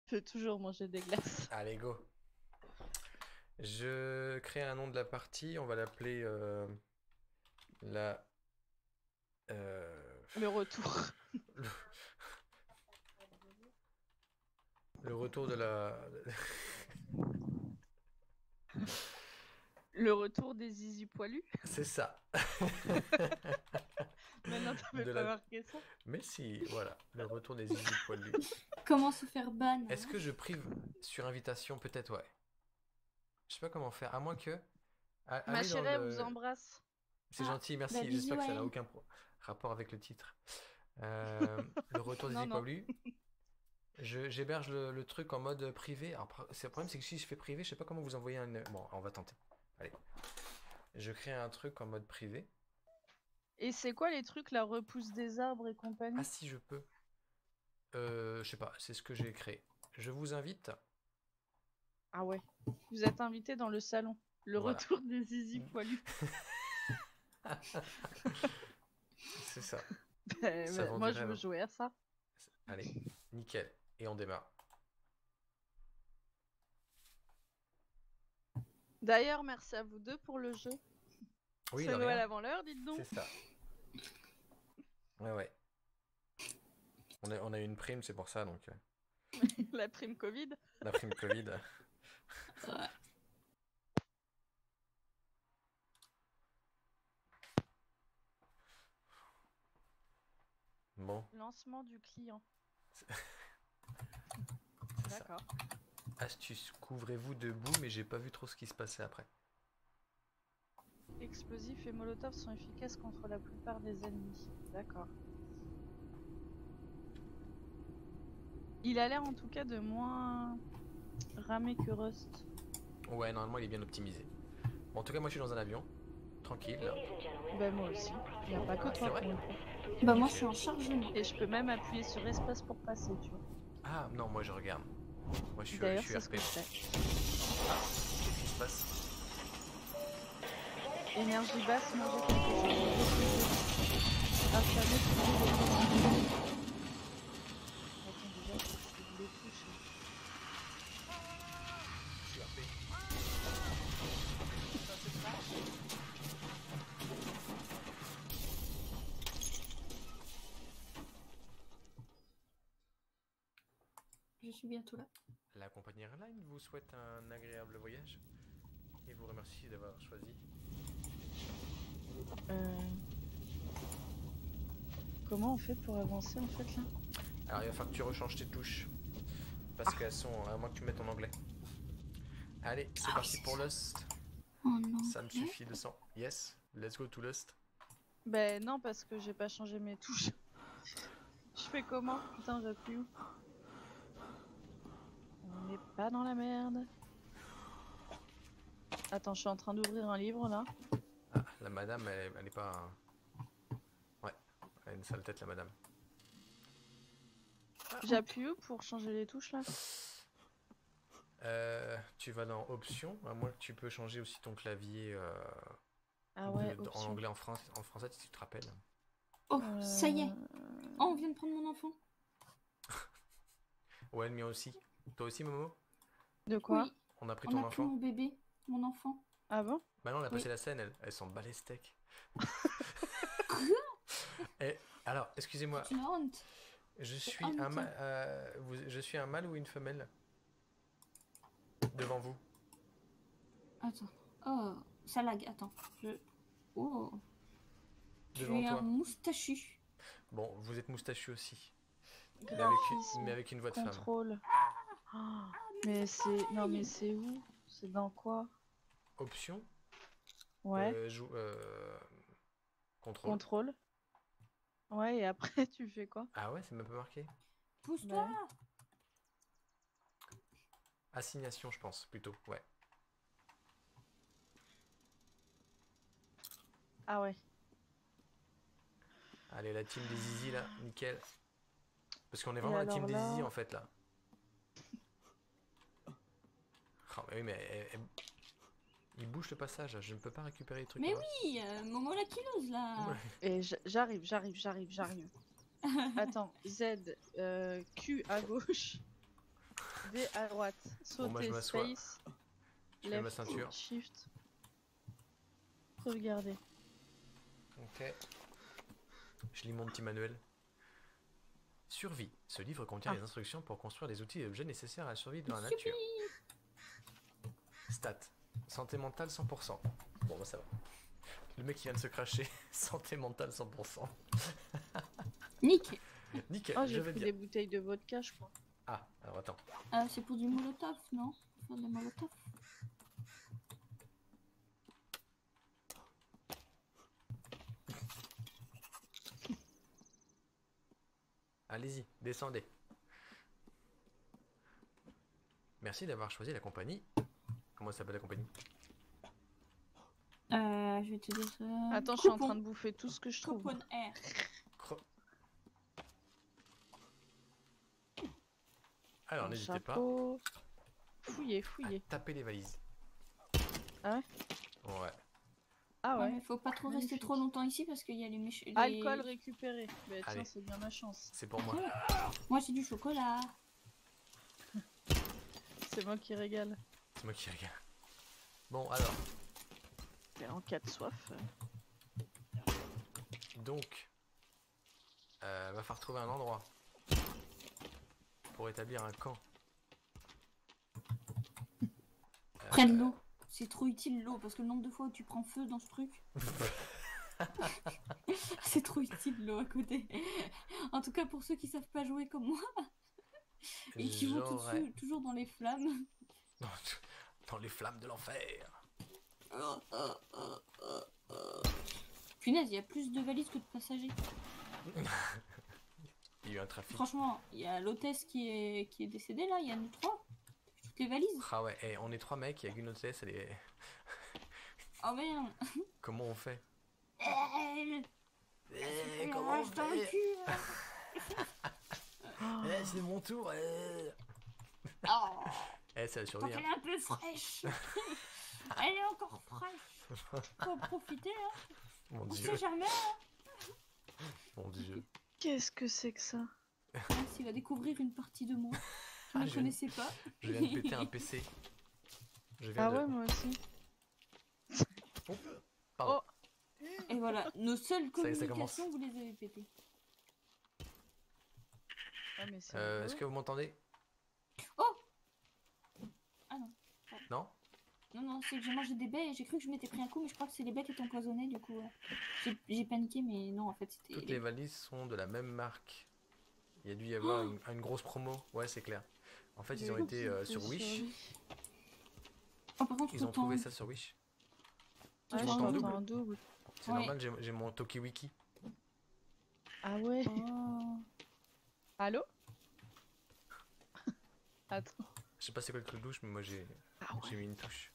peux toujours manger des glaces. Allez, go. Je crée un nom de la partie, on va l'appeler la... euh, Le retour. le, le retour de la... Le retour des zizi poilus. C'est ça. Mais non, t'avais De pas la... marqué ça. Mais si, voilà, le retour des zizi poilus. Comment se faire ban? Est-ce que je prive sur invitation? Peut-être, ouais. Je sais pas comment faire, à moins que... Ma Allez dans chérie, elle vous le... embrasse. C'est Ah, gentil, bah merci. bisous J'espère que à ça n'a elle. aucun rapport avec le titre. Le retour des Non, non. poilus. J'héberge le truc en mode privé. Alors, le problème, c'est que si je fais privé, je sais pas comment vous envoyer un. Bon, on va tenter. Allez. Je crée un truc en mode privé. Et c'est quoi les trucs, la repousse des arbres et Ah, compagnie? si je peux. Je sais pas, c'est ce que j'ai créé. Je vous invite. Ah ouais. Vous êtes invité dans le salon. Le Voilà. retour des zizi poilus. C'est ça. Ben, vend moi, du je veux rêve. jouer à ça. Allez, nickel. Et on démarre. D'ailleurs, merci à vous deux pour le jeu. Oui, de C'est Noël rien. avant l'heure, dites donc. C'est ça. Ouais, ouais. On a eu une prime, c'est pour ça, donc. La prime Covid. La prime Covid. Ouais. Bon, Lancement du client. c'est ça. D'accord. Astuce, couvrez-vous debout, mais j'ai pas vu trop ce qui se passait après. Explosifs et Molotov sont efficaces contre la plupart des ennemis. D'accord. Il a l'air en tout cas de moins ramé que Rust. Ouais, normalement il est bien optimisé. Bon, en tout cas, moi je suis dans un avion. Tranquille. Ben moi aussi. Il n'y a pas que C'est toi vrai pour le coup. Bah moi je suis en chargement. Et je peux même appuyer sur espace pour passer, tu vois. Ah, non, moi je regarde. Moi je D'ailleurs, suis c'est ce RP. que je fais. Qu'est-ce qui se passe? Énergie basse, manger quelque chose. Affamé, trouver des choses. Attends, déjà, faut que je trouve les touches. Je suis RP. Je suis bientôt là. La compagnie Airline vous souhaite un agréable voyage et vous remercie d'avoir choisi. Comment on fait pour avancer en fait là? Alors il va falloir que tu rechanges tes touches. Parce qu'elles sont. À moins que tu mettes en anglais. Allez, c'est parti pour Lost. Oh non. Ça me suffit de 100. Yes, let's go to Lost. Ben non, parce que j'ai pas changé mes touches. Je fais comment? Putain, j'appuie où? On n'est pas dans la merde. Attends, je suis en train d'ouvrir un livre là. Ah, la madame, elle est pas. Ouais, elle a une sale tête, la madame. J'appuie où pour changer les touches là? Tu vas dans Options, à moins que tu peux changer aussi ton clavier Ah ouais, en option. anglais, en français, si tu te rappelles. Oh, ça y est. Oh, on vient de prendre mon enfant. Ouais, le mien aussi. Toi aussi, Momo? De quoi? Oui, On a pris on ton a pris enfant? mon bébé, mon enfant. Ah bon? Bah non, on a passé Oui. la scène, elle s'en bat les steaks. Et, alors, excusez-moi, C'est une honte. je suis honte. un je suis un mâle ou une femelle? Devant vous. Attends. Oh, ça lag. Attends. Oh. Je Devant suis un toi. moustachu. Bon, vous êtes moustachu aussi. Graphisme, Mais avec une voix de femme. contrôle. Ah, mais c'est... Non mais c'est où? C'est dans quoi? Option. Ouais, Contrôle. contrôle. Ouais, et après tu fais quoi? Ah ouais, c'est même pas marqué. Pousse-toi. Ouais. Assignation, je pense, plutôt. Ouais. Ah ouais. Allez, la team des zizi là, nickel. Parce qu'on est Et vraiment la team alors des zizi là... en fait là. Oh, mais oui, mais il bouge le passage, là. Je ne peux pas récupérer les trucs. Mais là. oui, Momo la kilouse là. Ouais. Et j'arrive. Attends, Z, Q à gauche, D à droite. Bon, moi, je Sauter, m'assois. space, Je mets ma left, ceinture. shift. Sauvegarder. Ok. Je lis mon petit manuel. Survie. Ce livre contient les instructions pour construire des outils et objets nécessaires à la survie dans la nature. Stats. Santé mentale 100%. Bon, bah ça va. Le mec qui vient de se cracher. Santé mentale 100%. Nick. Nickel, Oh, je j'ai vais pris bien. des bouteilles de vodka, je crois. Ah, alors attends. C'est pour du molotov, non? Pour faire des molotov. Allez-y, descendez. Merci d'avoir choisi la compagnie. Comment s'appelle la compagnie? Je vais te dire ça. Attends, je suis en train de bouffer tout ce que je trouve. Coupon Air. Alors, Un n'hésitez pas chapeau. Fouillez, à fouillez. taper les valises. Ah ouais? Ouais. Ah Ouais, ouais. mais faut pas trop rester Magnifique. trop longtemps ici parce qu'il y a les méchants. Alcool récupéré. Bah Allez. tiens, c'est bien ma chance. C'est pour moi. Moi j'ai du chocolat. C'est moi qui régale. C'est moi qui regarde. Bon, alors. Et en cas de soif. Donc. Va falloir trouver un endroit. Pour établir un camp. Près de l'eau. C'est trop utile l'eau parce que le nombre de fois où tu prends feu dans ce truc. C'est trop utile l'eau à côté. En tout cas pour ceux qui savent pas jouer comme moi. Et qui vont J'aurais- toujours dans les flammes. Dans les flammes de l'enfer. Punaise, il y a plus de valises que de passagers. Il y a eu un trafic. Franchement, il y a l'hôtesse qui est décédée là, il y a nous trois. Toutes les valises. Ah ouais, et on est 3 mecs, il y a qu'une hôtesse, elle est... Oh merde. Comment on fait? Elle Comment on rage dans le fait? cul. C'est mon tour. Oh, Ça va tant survie. qu'elle est un peu fraîche. Elle est encore fraîche. Faut en profiter hein. Mon On dieu, sait jamais. mon dieu. Qu'est-ce que c'est que ça? Il va découvrir une partie de moi. Je Ah, ne connaissais pas. Je viens de péter un PC. Je viens Ah de... ouais, moi aussi. Oh, pardon. Et voilà, nos seules Ça y est, ça commence. communications, vous les avez pétées. Ah, mais c'est Est-ce rigolo. que vous m'entendez? Oh. Ah non. Non? Non, non, c'est que j'ai mangé des baies et j'ai cru que je m'étais pris un coup, mais je crois que c'est les baies qui étaient empoisonnées, du coup. J'ai paniqué, mais non, en fait, c'était. Toutes les valises sont de la même marque. Il y a dû y avoir une grosse promo. Ouais, c'est clair. En fait, ils ont été sur Wish. Oh, par contre, Ils ont trouvé ça sur Wish. Ouais, Ils je sont en t'entends double. un double. C'est Ouais. normal, j'ai mon TokiWiki. Ah ouais. Oh. Allô? Attends. Je sais pas c'est quoi le truc de douche, mais moi j'ai mis une touche.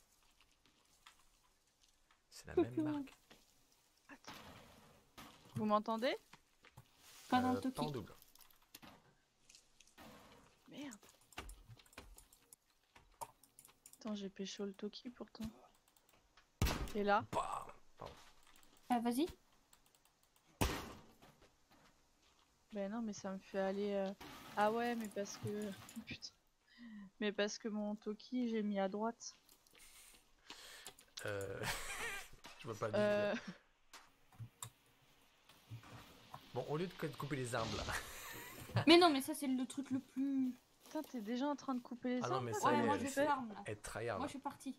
C'est la même marque. Attends. Vous m'entendez? Pas dans le Pas Toki. en double. Merde. Attends, j'ai pécho le Toki pourtant. Et là? Bam. Pardon. Vas-y. Ben non, mais ça me fait aller. Ah ouais, mais parce que. Putain. Mais parce que mon Toki, j'ai mis à droite. Je vois pas le Euh. visuel. Bon, au lieu de couper les arbres là. Mais non, mais ça, c'est le truc le plus. Putain, t'es déjà en train de couper les Ah non, arbres mais là, ça, Ouais, elle moi, est- je c'est- farm là. Être tryhard. Moi, je suis partie.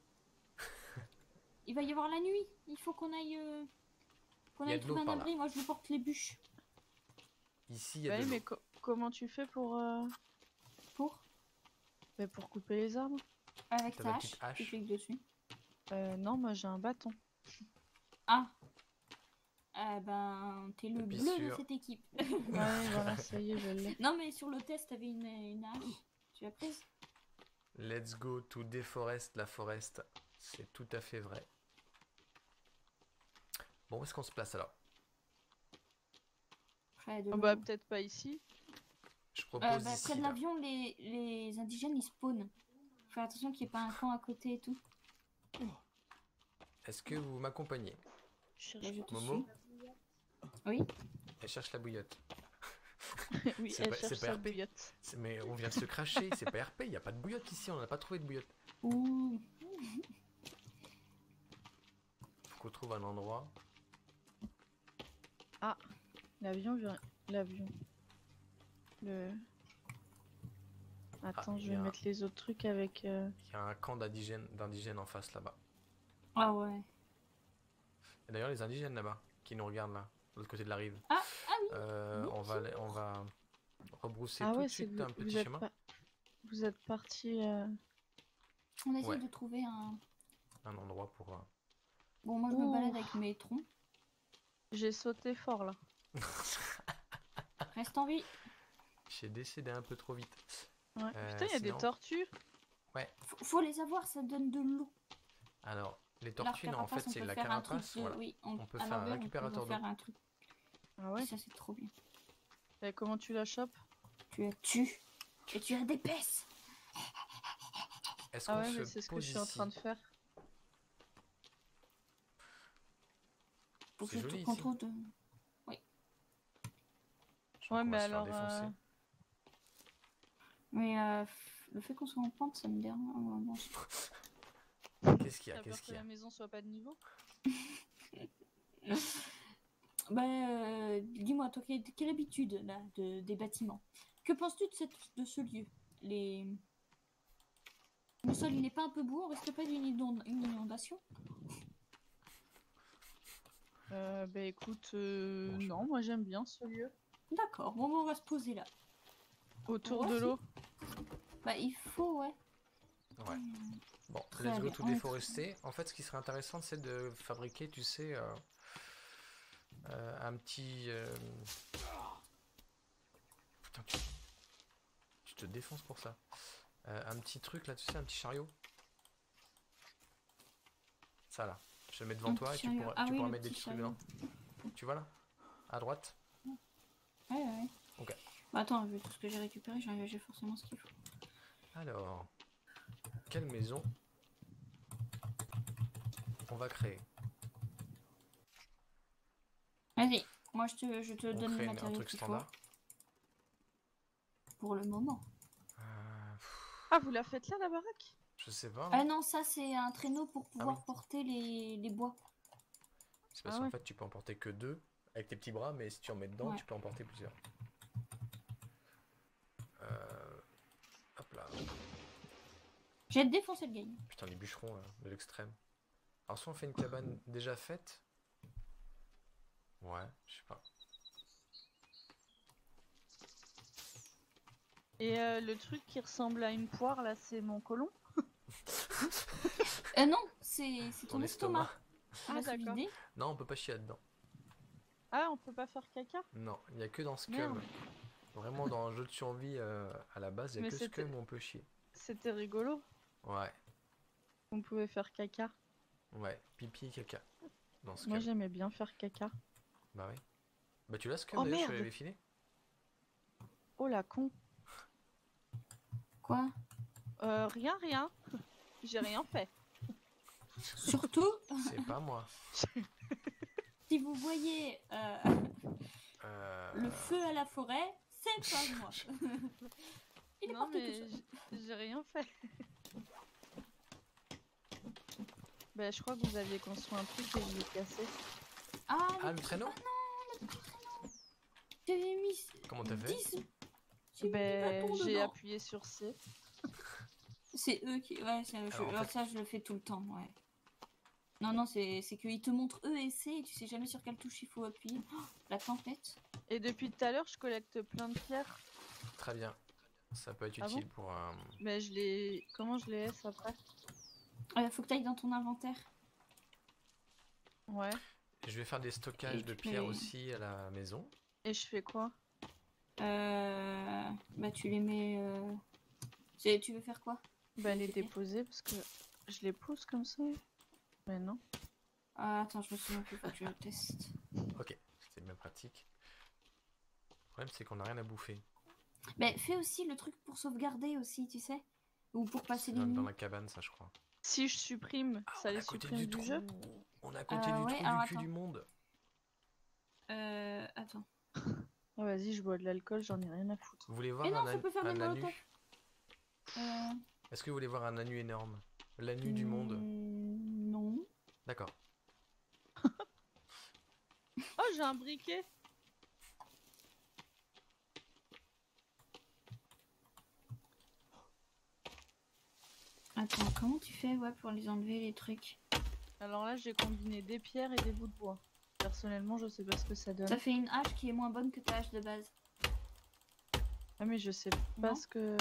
Il va y avoir la nuit. Il faut qu'on aille. Qu'on Il y a aille de l'eau trouver un par là. abri. Moi, je porte les bûches. Ici, il y a Ouais, de l'eau. mais comment tu fais pour. Pour. Ben, pour couper les arbres? Avec T'as ta la hache. petite hache. Tu cliques dessus. Non, moi j'ai un bâton. Ah. Ben, t'es le T'appuies bleu de sur- cette équipe. Ouais, voilà, ça y est, je l'ai. Non, mais sur le test, t'avais une hache. Tu l'as prise? Let's go to deforest la forest. C'est tout à fait vrai. Bon, où est-ce qu'on se place alors? Près de Oh, bah, l'eau. peut-être pas ici. Je propose Bah, ici. près de là. l'avion, les indigènes ils spawnent. Faut faire attention qu'il n'y ait pas un camp à côté et tout. Est-ce que vous m'accompagnez? Là, je te Momo? suis. Oui. Elle cherche la bouillotte. Oui, C'est elle pas, cherche c'est pas sa RP. bouillotte. Mais on vient de se cracher, c'est pas RP, il n'y a pas de bouillotte ici, on n'a pas trouvé de bouillotte. Ouh. Faut qu'on trouve un endroit. L'avion vient. L'avion. Le. Attends, il je y vais a un- mettre les autres trucs avec. Il y a un camp d'indigènes en face là-bas. Ah ouais. Et d'ailleurs, les indigènes là-bas, qui nous regardent là, de l'autre côté de la rive. Ah oui. On va rebrousser Ah tout ouais, de c'est suite que un vous petit êtes chemin. pas. Vous êtes parti. On essaie Ouais. de trouver un... Un endroit pour. Bon, moi je me balade avec mes troncs. J'ai sauté fort là. Reste en vie. J'ai décédé un peu trop vite. Ouais. Putain, il y a des Sinon- tortues. Faut les avoir, ça donne de l'eau. Alors, les Leur tortues, non, en carapace, fait, on c'est peut la faire un truc carapace. de... Voilà. Oui, On peut à faire un l'envers, récupérateur on peut faire un truc. Ah ouais. Et ça c'est trop bien. Et comment tu la chopes? Tu la tues. Et tu la dépaisses. Est-ce Ah qu'on ouais, se mais c'est ce que pose je suis en ici train de faire. Pour C'est que joli tu ici. contrôles de... Je crois Ouais, qu'on mais va se faire alors. défoncer. Mais le fait qu'on soit en pente, ça me dérange. Ah, ouais, bon, Qu'est-ce qu'il y a? T'as peur Qu'est-ce que qu'il y la a? maison soit pas de niveau? Dis-moi, toi, quelle habitude là, des bâtiments? Que penses-tu de ce lieu? Le sol, il n'est pas un peu beau? On risque pas d'une une inondation? Bah écoute, Bon, je- non, moi j'aime bien ce lieu. D'accord, bon, on va se poser là. Autour Ouais, de si. l'eau. Bah, il faut, ouais. Ouais. Bon, Très let's go bien, tout on est déforester. En fait, ce qui serait intéressant, c'est de fabriquer, tu sais, un petit. Putain, tu te défonces pour ça. Un petit truc là, tu sais, un petit chariot. Ça là. Je te le mets devant Un toi et petit tu chariot. pourras, Ah tu oui, pourras le mettre des petit petits trucs dedans. Tu vois là? À droite? Ouais. Ok. Bah, attends, vu tout ce que j'ai récupéré, j'ai forcément ce qu'il faut. Alors, quelle maison on va créer? Vas-y, moi je te On donne le crée un matériel truc qu'il faut. standard. Pour le moment. Ah, vous la faites là, la baraque? Je sais pas. Ah non, ça c'est un traîneau pour pouvoir oui. porter les bois. C'est parce Ah qu'en ouais. fait, tu peux en porter que deux avec tes petits bras, mais si tu en mets dedans, Ouais. tu peux en porter plusieurs. Hop là. J'ai défoncé le game. Putain, les bûcherons là, de l'extrême. Alors, soit on fait une cabane déjà faite. Ouais, je sais pas. Et le truc qui ressemble à une poire là, c'est mon côlon? Non, c'est ton estomac. Ah, Là, c'est d'accord. vidé. Non, on peut pas chier là-dedans. Ah, on peut pas faire caca? Non, il y a que dans Scum. Merde. Vraiment, dans un jeu de survie à la base, il y a Mais que c'était- Scum où on peut chier. C'était rigolo. Ouais, On pouvait faire caca. ouais, pipi et caca. Dans Scum. Moi j'aimais bien faire caca. Bah oui. Bah tu l'as Scum Oh, d'ailleurs, je te merde. l'avais filé. Oh la con. Quoi? Rien. J'ai rien fait. Surtout, C'est pas moi. si vous voyez le feu à la forêt, c'est pas moi. Il est Non parti mais tout seul. j'ai rien fait. Bah je crois que vous aviez construit un truc et je l'ai cassé. Ah, Ah, le traîneau? j'avais mis Comment t'as fait? 10. J'ai mis du Ben bâton j'ai dedans. appuyé sur C. C'est eux qui. Ouais, Alors, en fait- ça je le fais tout le temps, ouais. Non, c'est qu'ils te montrent E et C et tu sais jamais sur quelle touche il faut appuyer. Oh, la tempête. Et depuis tout à l'heure je collecte plein de pierres. Très bien. Ça peut être Ah utile pour un... Mais je les. Comment je les laisse après? Faut que tu ailles dans ton inventaire. Ouais. Je vais faire des stockages Et de tu pierres peux- aussi à la maison. Et je fais quoi? Bah tu les mets. Tu veux faire quoi? Bah les les pierres. déposer parce que je les pose comme ça. Mais non. Ah, attends, je me souviens plus, faut que je le teste. Ok, c'était bien pratique. Le problème c'est qu'on n'a rien à bouffer. Mais fais aussi le truc pour sauvegarder aussi, tu sais. Ou pour passer C'est les dans nuits. la cabane ça je crois. Si je supprime, Ah, ça on est les à côté supprime du trou. jeu? On est à côté du ouais, trou alors du cul attends. du monde. Attends. Ah, vas-y, je bois de l'alcool, j'en ai rien à foutre. Vous voulez voir Mais non, un, ça peut faire des un anu? molotovs. Est-ce que vous voulez voir un anu énorme? L'anu du monde? Non. D'accord. Oh, j'ai un briquet. Attends, comment tu fais pour les enlever les trucs? Alors là, j'ai combiné des pierres et des bouts de bois. Personnellement, je sais pas ce que ça donne. Ça fait une hache qui est moins bonne que ta hache de base. Ah, mais je sais Non. pas ce que...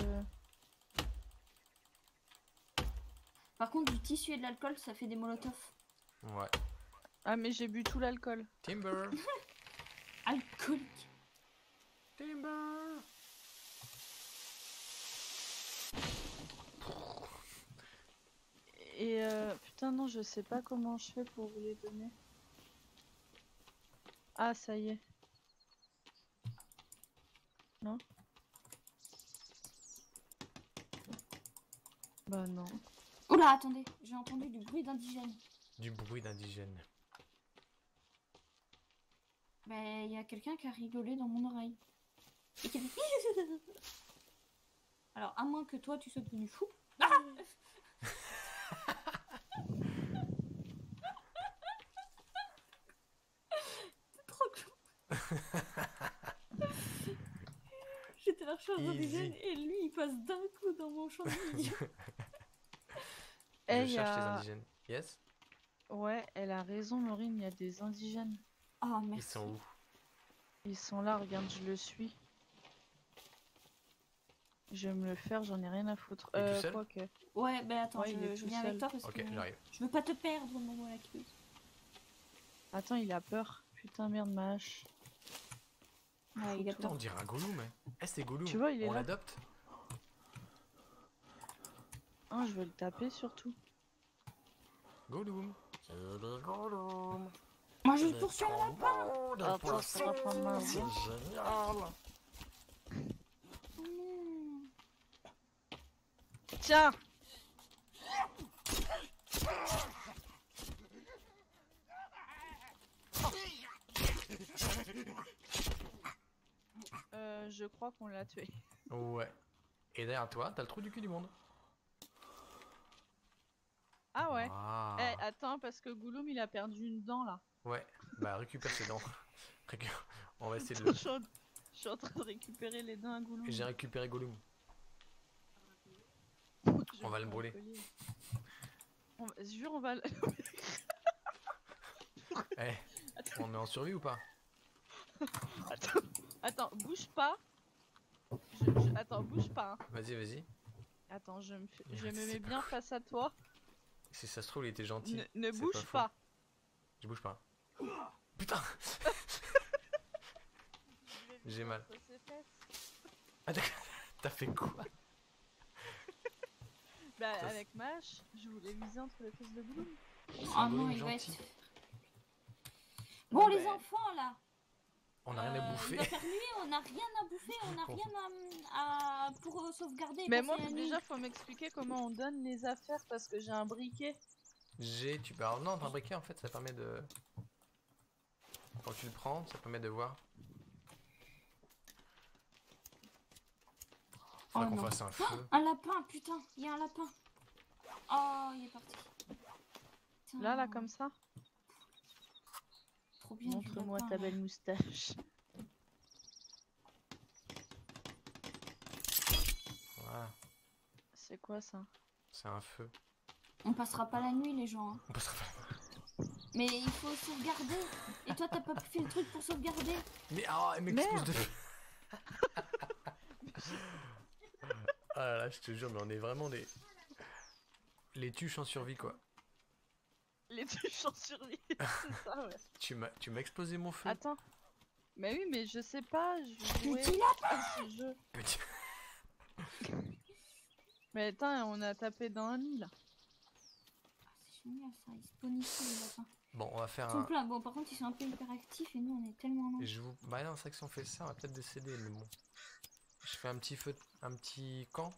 Par contre, du tissu et de l'alcool, ça fait des molotovs. Ouais. Ah, mais j'ai bu tout l'alcool. Timber. Alcoolique. Timber. Et putain, non, je sais pas comment je fais pour vous les donner. Ah, ça y est. Non? Bah non. Oula, attendez, j'ai entendu du bruit d'indigène. Du bruit d'indigène. Ben, il y a quelqu'un qui a rigolé dans mon oreille. Et qui a fait... Alors, à moins que toi, tu sois devenu fou. Ah c'est trop con. J'étais la recherche d'indigène et lui, il passe d'un coup dans mon champ de vision. Eh, Je y cherche les a... indigènes. Yes? Ouais, elle a raison, Maureen, il y a des indigènes. Ah, Ils merci. sont où? Ils sont là, regarde, je le suis. Je vais me le faire, j'en ai rien à foutre. Il est tout seul? Quoique. Ouais, ben attends, Ouais, il est je tout viens avec seul. toi parce Ok, que j'arrive. je veux pas te perdre, Momo la queuse. Attends, il a peur. Putain, merde, ma hache. Ouais, il a Putain, peur. on dirait un Gollum. Eh, c'est Gollum. Tu vois, il est On là. l'adopte? Ah, je vais le taper surtout. Gollum. C'est des Gollum. Moi, je poursuis un lapin. Attends, ça va pas mal. C'est génial. Mmh. Tiens! Je crois qu'on l'a tué. Ouais. Et derrière toi, t'as le trou du cul du monde. Ah ouais? Ah. Eh, attends, parce que Gollum, il a perdu une dent, là. Ouais. Bah, récupère ses dents. On va essayer de Attends, le... je suis en train de récupérer les dents à Gollum. J'ai récupéré Gollum. Je On va vais le faire brûler. un collier. Jure, on va le... Eh, on est en survie ou pas? Attends, attends, bouge pas. Attends, bouge pas. Hein. Vas-y, vas-y. Attends, je C'est me mets pas bien face à toi. Si ça se trouve, il était gentil. Ne C'est bouge faux. pas. Je bouge pas. Putain. J'ai mal. Ah, d'accord. T'as fait quoi? Bah, Ça, avec ma hache, je voulais viser entre les fesses de Gollum. C'est Oh un non, Gollum il va gentil. être... Bon, les Ben, enfants, là. On a rien à Il bouffer. va faire nuit, on n'a rien à bouffer, on n'a rien à... pour sauvegarder. et Mais passer moi, la nuit. déjà, faut m'expliquer comment on donne les affaires parce que j'ai un briquet. Tu peux... Alors, non, t'as un briquet en fait, ça permet de... Quand tu le prends, ça permet de voir. Faudrait Oh qu'on non. fasse un feu. Un lapin, putain, il y a un lapin. Oh, il est parti. Putain, Là, comme ça. trop bien. du Montre-moi lapin, ta là. belle moustache. Voilà, C'est quoi ça? c'est un feu. On passera pas la nuit, les gens. Hein. On passera pas. Mais il faut sauvegarder. Et toi, t'as pas fait le truc pour sauvegarder. Mais ah, elle m'expose de... Ah là là, je te jure, mais on est vraiment des... Les tuches en survie, quoi. Les tuches en survie, c'est ça, ouais. Tu m'as explosé mon feu. Attends. Mais oui, mais je sais pas, je jouais Petit à ce jeu. Petit... Mais attends, on a tapé dans un nid, là. Ah, c'est génial, ça. Ils spawnent ici, les lapins. Bon, on va faire Ils sont un... pleins. Bon, par contre, ils sont un peu hyperactifs et nous, on est tellement lents. Je vous... Bah non, c'est vrai que si on fait ça, on va peut-être décéder, mais bon. Je fais un petit feu, un petit camp.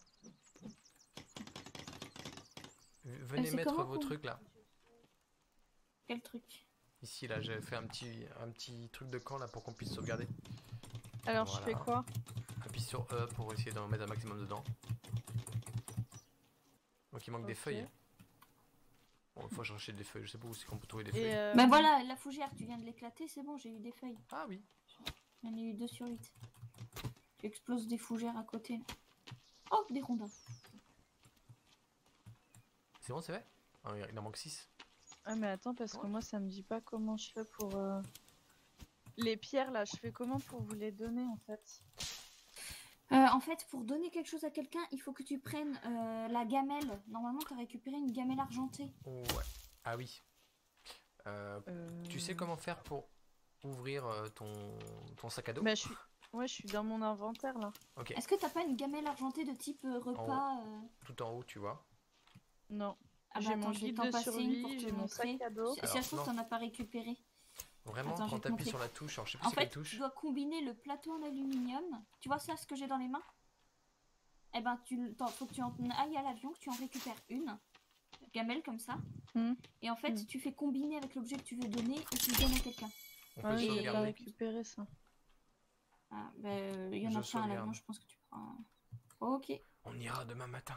Venez c'est mettre comment vos qu'on- trucs là. Quel truc? Ici là, j'ai fait un petit truc de camp là pour qu'on puisse sauvegarder. Alors je fais Voilà. quoi? Appuie sur E pour essayer d'en mettre un maximum dedans. Donc il manque des Ok. feuilles. Bon, faut chercher des feuilles, je sais pas où c'est qu'on peut trouver des Et feuilles. Bah voilà, la fougère, tu viens de l'éclater, c'est bon, j'ai eu des feuilles. Ah oui. J'en ai eu 2 sur 8. J'explose des fougères à côté. Là. Oh, des rondins. C'est bon, c'est vrai? Ah, il en manque 6. Ah mais attends parce que Ouais. moi ça me dit pas comment je fais pour les pierres là, je fais comment pour vous les donner en fait? En fait, pour donner quelque chose à quelqu'un, il faut que tu prennes la gamelle. Normalement, tu as récupéré une gamelle argentée. Ouais. Ah oui. Tu sais comment faire pour ouvrir ton sac à dos? Bah je suis dans mon inventaire là. Ok. Est-ce que t'as pas une gamelle argentée de type repas Tout en haut, tu vois. Non. Ah bah J'ai attends, mon je vais guide t'en de passer une pour survie, te j'ai mon montrer. sac à dos. Si Alors, ça se trouve, non. t'en as pas récupéré. Vraiment, Attends, je quand vais te t'appuies montrer. sur la touche, alors je sais plus En c'est quelle fait, touche. tu dois combiner le plateau en aluminium. Tu vois ça, ce que j'ai dans les mains? Eh ben, faut que tu en ailles à l'avion, que tu en récupères une gamelle comme ça. Hmm. Et en fait, Hmm. tu fais combiner avec l'objet que tu veux donner et tu le donnes à quelqu'un. On peut Ouais, le je vais pas sauvegarder. récupérer ça. Ah, il y en Je a plein à l'avion, sauvegarde. je pense que tu prends. Ok. On ira demain matin.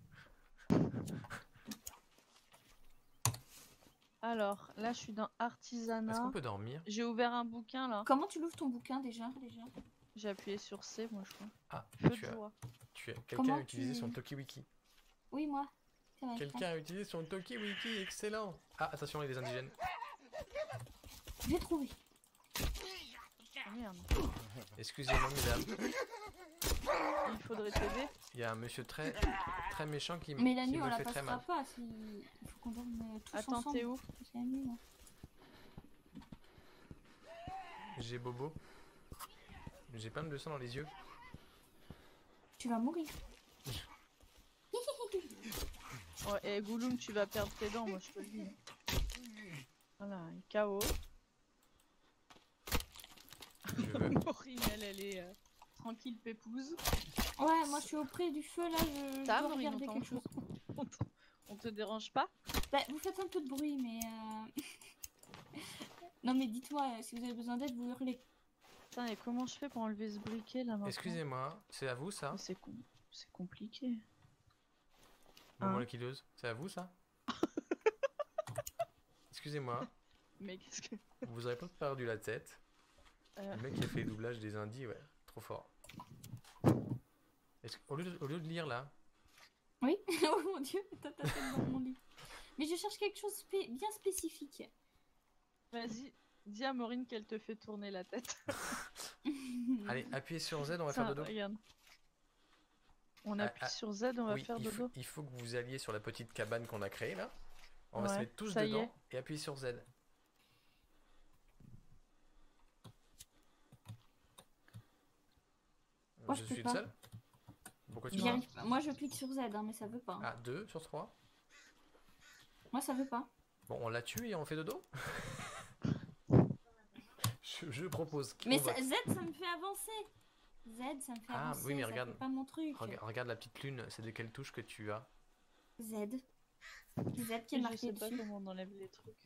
Alors, là je suis dans Est-ce qu'on artisanat. peut dormir? J'ai ouvert un bouquin là. Comment tu l'ouvres ton bouquin déjà? J'ai appuyé sur C moi je crois. Ah, Feu de tu as, joie. quelqu'un Comment a utilisé tu- son TokiWiki. Oui, moi. C'est vrai, Quelqu'un a utilisé son TokiWiki, excellent. Ah, attention, il y a des indigènes. J'ai trouvé. Oh, merde. Excusez-moi, mesdames. Il faudrait t'aider. Il y a un monsieur très méchant qui, Mais la qui nuit, on me la fait très passera mal. pas. Il faut qu'on dorme tous Attends, ensemble. t'es où? C'est la nuit, là. J'ai bobo. J'ai plein de sang dans les yeux. Tu vas mourir. Ouais, et Gouloum, tu vas perdre tes dents, moi je te le dis. Voilà, un KO. Je veux. Maureen, elle est tranquille, pépouse. Ouais, moi je suis auprès du feu là. Je Ça, dois Maureen, regarder quelque chose. on te dérange pas? Bah, vous faites un peu de bruit, mais. Non, mais dites-moi, si vous avez besoin d'aide, vous hurlez. Putain, et comment je fais pour enlever ce briquet là maintenant? Excusez-moi, c'est à vous ça? Mais c'est compliqué. Maman Hein? la killeuse, c'est à vous ça? Excusez-moi, Mais qu'est-ce que. vous aurez pas perdu la tête. Le mec qui a fait le doublage des Indies, ouais, trop fort. Au lieu de lire là, Oui. Oh mon dieu, t'as ta tête dans mon lit. Mais je cherche quelque chose bien spécifique. Vas-y, dis à Maureen qu'elle te fait tourner la tête. allez, appuyez sur Z, on va Ça, faire dodo. regarde. On Ah, appuie ah, sur Z, on va Oui, faire dodo. il faut que vous alliez sur la petite cabane qu'on a créée là. On va se Ouais, mettre tous ça y dedans est. et appuyer sur Z. Moi, je je peux suis pas. le seul? Pourquoi tu J'y peux arrive pas. Moi je clique sur Z, hein, mais ça veut pas. Hein. Ah, 2 sur 3. Moi ça veut pas. Bon, on la tue et on fait dodo? je propose. Mais On va- Z ça me fait avancer. Z ça me fait Ah, avancer. oui, mais ça regarde. fait pas mon truc. Regarde la petite lune, c'est de quelle touche que tu as? Z. Z qui est Je marqué sais pas dessus. comment on enlève les trucs.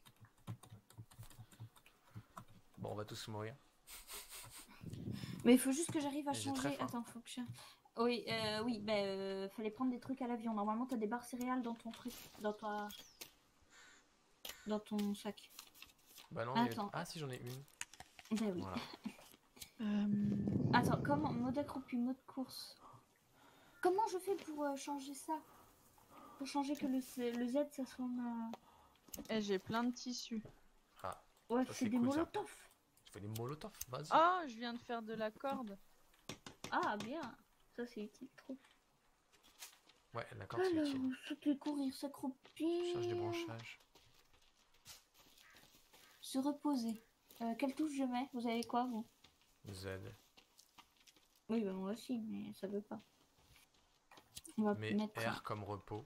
Bon, on va tous mourir. Mais il faut juste que j'arrive à Mais j'ai très changer. faim. Attends, faut que je. Oui, fallait prendre des trucs à l'avion. Normalement, t'as des barres céréales dans ton truc, dans ton sac. Bah non, Attends. Ah si, j'en ai une. Ben oui. Voilà. Attends, comment mode accroupi, mode course. Comment je fais pour changer ça? Pour changer que le Z ça soit ma. Eh, j'ai plein de tissus. Ah, Ouais, Ça, c'est c'est des cool, ça. molotovs. je fais des molotovs, vas-y. Ah, je viens de faire de la corde. Ah bien, ça c'est utile trop. Ouais, d'accord, c'est Alors, utile. sauter, courir, s'accroupir. Je cherche des branchages. Se reposer. Quelle touche je mets? Vous avez quoi vous? Z. Oui, bah, moi aussi, mais ça veut pas. On va Mais mettre. R comme repos.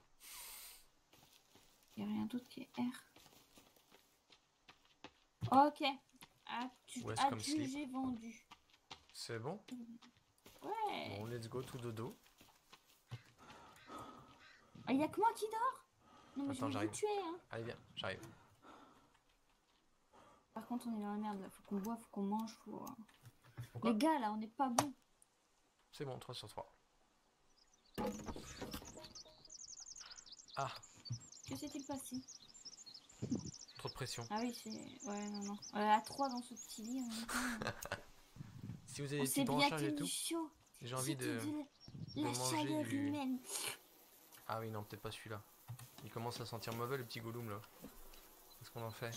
Il n'y a rien d'autre qui est R. Ok. Ou est-ce comme sleep? Adjugé vendu. C'est bon? Ouais. Bon, let's go tout dodo. Ah, il y a que moi qui dors? Non, mais Attends, je vais j'arrive. vous tuer, hein. Allez, viens, j'arrive. Par contre, on est dans la merde là. Faut qu'on boive, faut qu'on mange, faut. Pourquoi? Les gars, là, on n'est pas bon. C'est bon, 3 sur 3. Ah, Que s'est-il passé? trop de pression. Ah oui, c'est... Ouais, non, non. À 3 dans ce petit lit, en même temps. Si vous avez On des sait petits bien branchages qu'il et tout, est chaud. j'ai envie C'était de la manger chaleur du... humaine. Ah oui, non, peut-être pas celui-là. Il commence à sentir mauvais, le petit Gollum, là. Qu'est-ce qu'on en fait?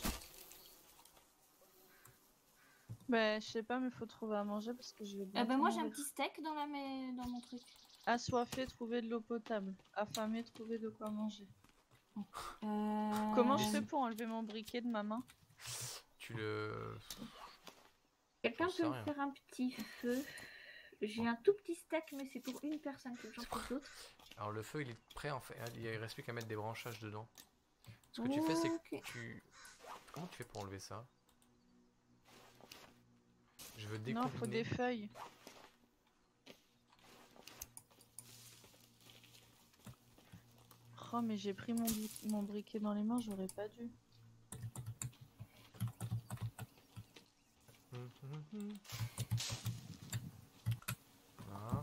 Bah, je sais pas, mais faut trouver à manger parce que je vais bientôt Moi, j'ai un mourir. petit steak dans dans mon truc. Assoiffé, trouver de l'eau potable. Affamé, trouver de quoi manger. Euh... Comment je fais pour enlever mon briquet de ma main? Tu le... Quelqu'un J'en sais peut me rien. faire un petit feu? J'ai un tout petit steak, mais c'est pour une personne que j'en fais d'autres. Alors le feu, il est prêt, en fait. Il reste plus qu'à mettre des branchages dedans. Ce que tu fais, c'est que Ok. tu... Comment tu fais pour enlever ça? Je veux Non, faut décombiner. des feuilles. Oh, mais j'ai pris mon briquet dans les mains, j'aurais pas dû. Voilà.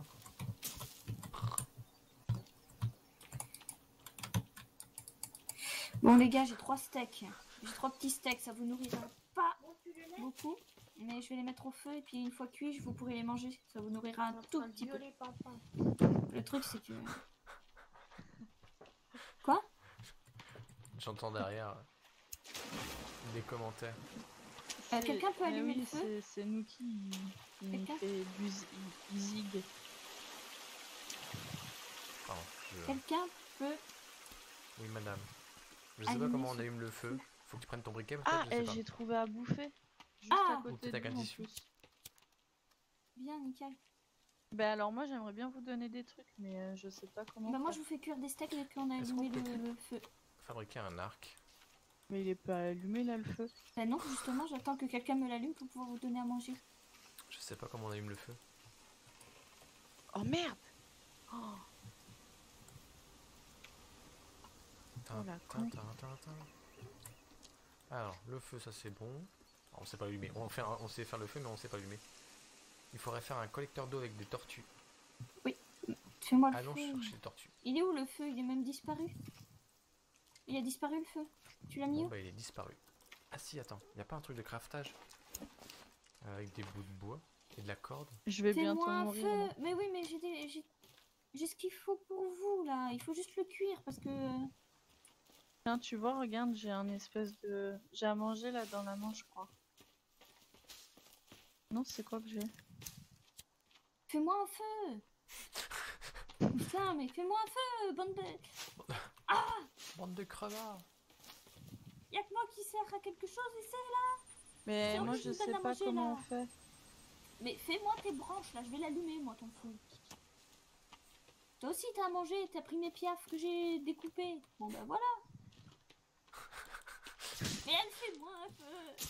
Bon, les gars, j'ai 3 steaks. J'ai 3 petits steaks, ça vous nourrira pas beaucoup. Mais je vais les mettre au feu et puis une fois cuits, vous pourrez les manger. Ça vous nourrira un tout petit peu. Le truc, c'est que... Quoi? J'entends derrière des commentaires. Quelqu'un peut Mais allumer oui, le feu? c'est nous qui Quelqu'un fait du zig. Pardon, Quelqu'un peut... Oui, madame. Je sais pas Allumer comment on ce allume le feu. Faut que tu prennes ton briquet, peut-être, Ah, je sais et pas. j'ai trouvé à bouffer. Juste Ah. à Ou côté peut-être de avec nous un en tissu. plus. Bien, nickel. Ben alors moi j'aimerais bien vous donner des trucs, mais je sais pas comment Bah moi, faire. je vous fais cuire des steaks dès qu'on a Est-ce allumé qu'on peut le feu. Fabriquer un arc. Mais il est pas allumé là le feu. Bah non, justement, j'attends que quelqu'un me l'allume pour pouvoir vous donner à manger. Je sais pas comment on allume le feu. Oh merde. Oh, Tin, la tin, con. tin, tin, tin. Alors, le feu, ça c'est bon. Alors, on sait pas allumer. On sait faire le feu, mais on sait pas allumer. Il faudrait faire un collecteur d'eau avec des tortues. Fais-moi le Allons feu. chercher les tortues. Il est où le feu? Il est même disparu. Il a disparu le feu. Tu l'as mis Bon, où? bah, il est disparu. Ah si, attends. Y a pas un truc de craftage avec des bouts de bois et de la corde? Je vais bientôt Fais-moi un mourir. feu. moi. Mais oui, mais j'ai ce qu'il faut pour vous là. Il faut juste le cuire parce que... Tiens, tu vois, regarde, j'ai un espèce de... J'ai à manger là dans la main, je crois. Non, c'est quoi que j'ai? Fais-moi un feu. Putain, mais fais-moi un feu, bande de... Bande de crevards! Y'a que moi qui sert à quelque chose et c'est là. Mais C'est moi horrible, je je donne sais à pas manger, comment là. on fait. Mais fais-moi tes branches là, je vais l'allumer moi ton feu. Toi aussi t'as à manger, t'as pris mes piafs que j'ai découpés. Bon bah voilà. Mais elle fait-moi un feu.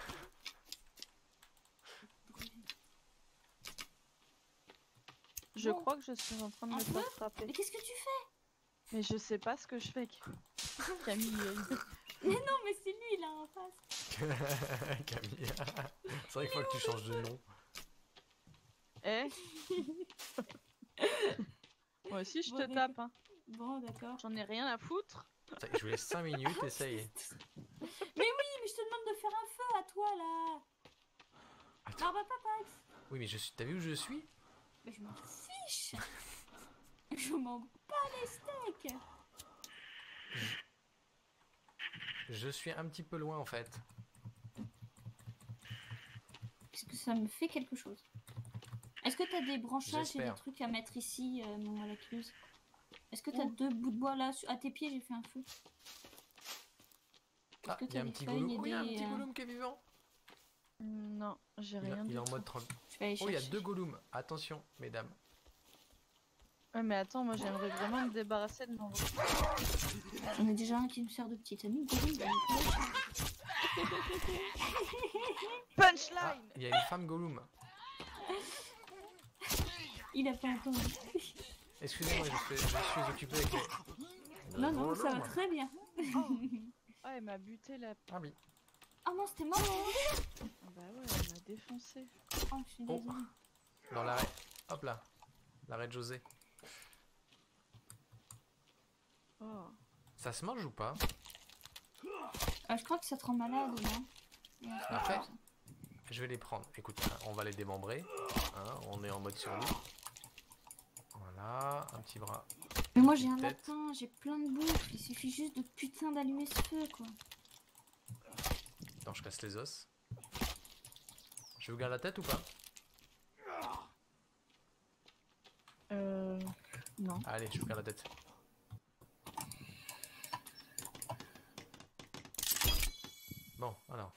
Je Bon. crois que je suis en train de Un me feu faire frapper. Mais qu'est-ce que tu fais? Mais je sais pas ce que je fais. Camille. Mais non mais c'est lui là en face. Camille. C'est vrai qu'il faut que tu changes de nom. Eh. Moi aussi je Bon, te d'accord. tape. Hein. Bon d'accord. J'en ai rien à foutre. Ça, je vous laisse 5 minutes et ça y est. Mais oui, mais je te demande de faire un feu à toi là. Attends. Non bah papa. Oui, mais t'as vu où je suis? Mais je m'en fiche. Je m'en bats les steaks. Je suis un petit peu loin en fait. Est-ce que ça me fait quelque chose? Est-ce que t'as des branchages et des J'espère. trucs à mettre ici, mon à la cluse? Est-ce que t'as Où? 2 bouts de bois là? À tes pieds, j'ai fait un feu. Ah, que il y t'as a un des petit feuilles Gollum. et Oh, il y a un des, petit Gollum qui est vivant. Non, j'ai Il, rien il du est en tout. mode 30. Je vais aller Oh, il y a chercher. 2 Gollums. Attention, mesdames. Ouais, mais attends, moi j'aimerais vraiment me débarrasser de mon briquet. On a déjà un qui me sert de petite amie. Ah, Punchline. il y a une femme Gollum. Il a pas entendu. Excusez-moi, je suis occupé avec les... Non, non, ça va très bien. Ah, elle m'a buté la... Ah oui. Ah non, c'était moi. Ah bah ouais, elle m'a défoncé. Oh, je suis Oh. désolée. Dans l'arrêt. Hop là. L'arrêt de José. Oh. Ça se mange ou pas? Je crois que ça te rend malade, non? Et un truc Après, comme ça. je vais les prendre. Écoute, hein, on va les démembrer. Hein, on est en mode survie. Voilà, un petit bras. Mais moi j'ai un Tête. lapin, j'ai plein de bouffe. Il suffit juste de putain d'allumer ce feu, quoi. Attends, je casse les os. Je vous garde la tête ou pas? Non. Allez, je vous garde la tête. Bon, alors.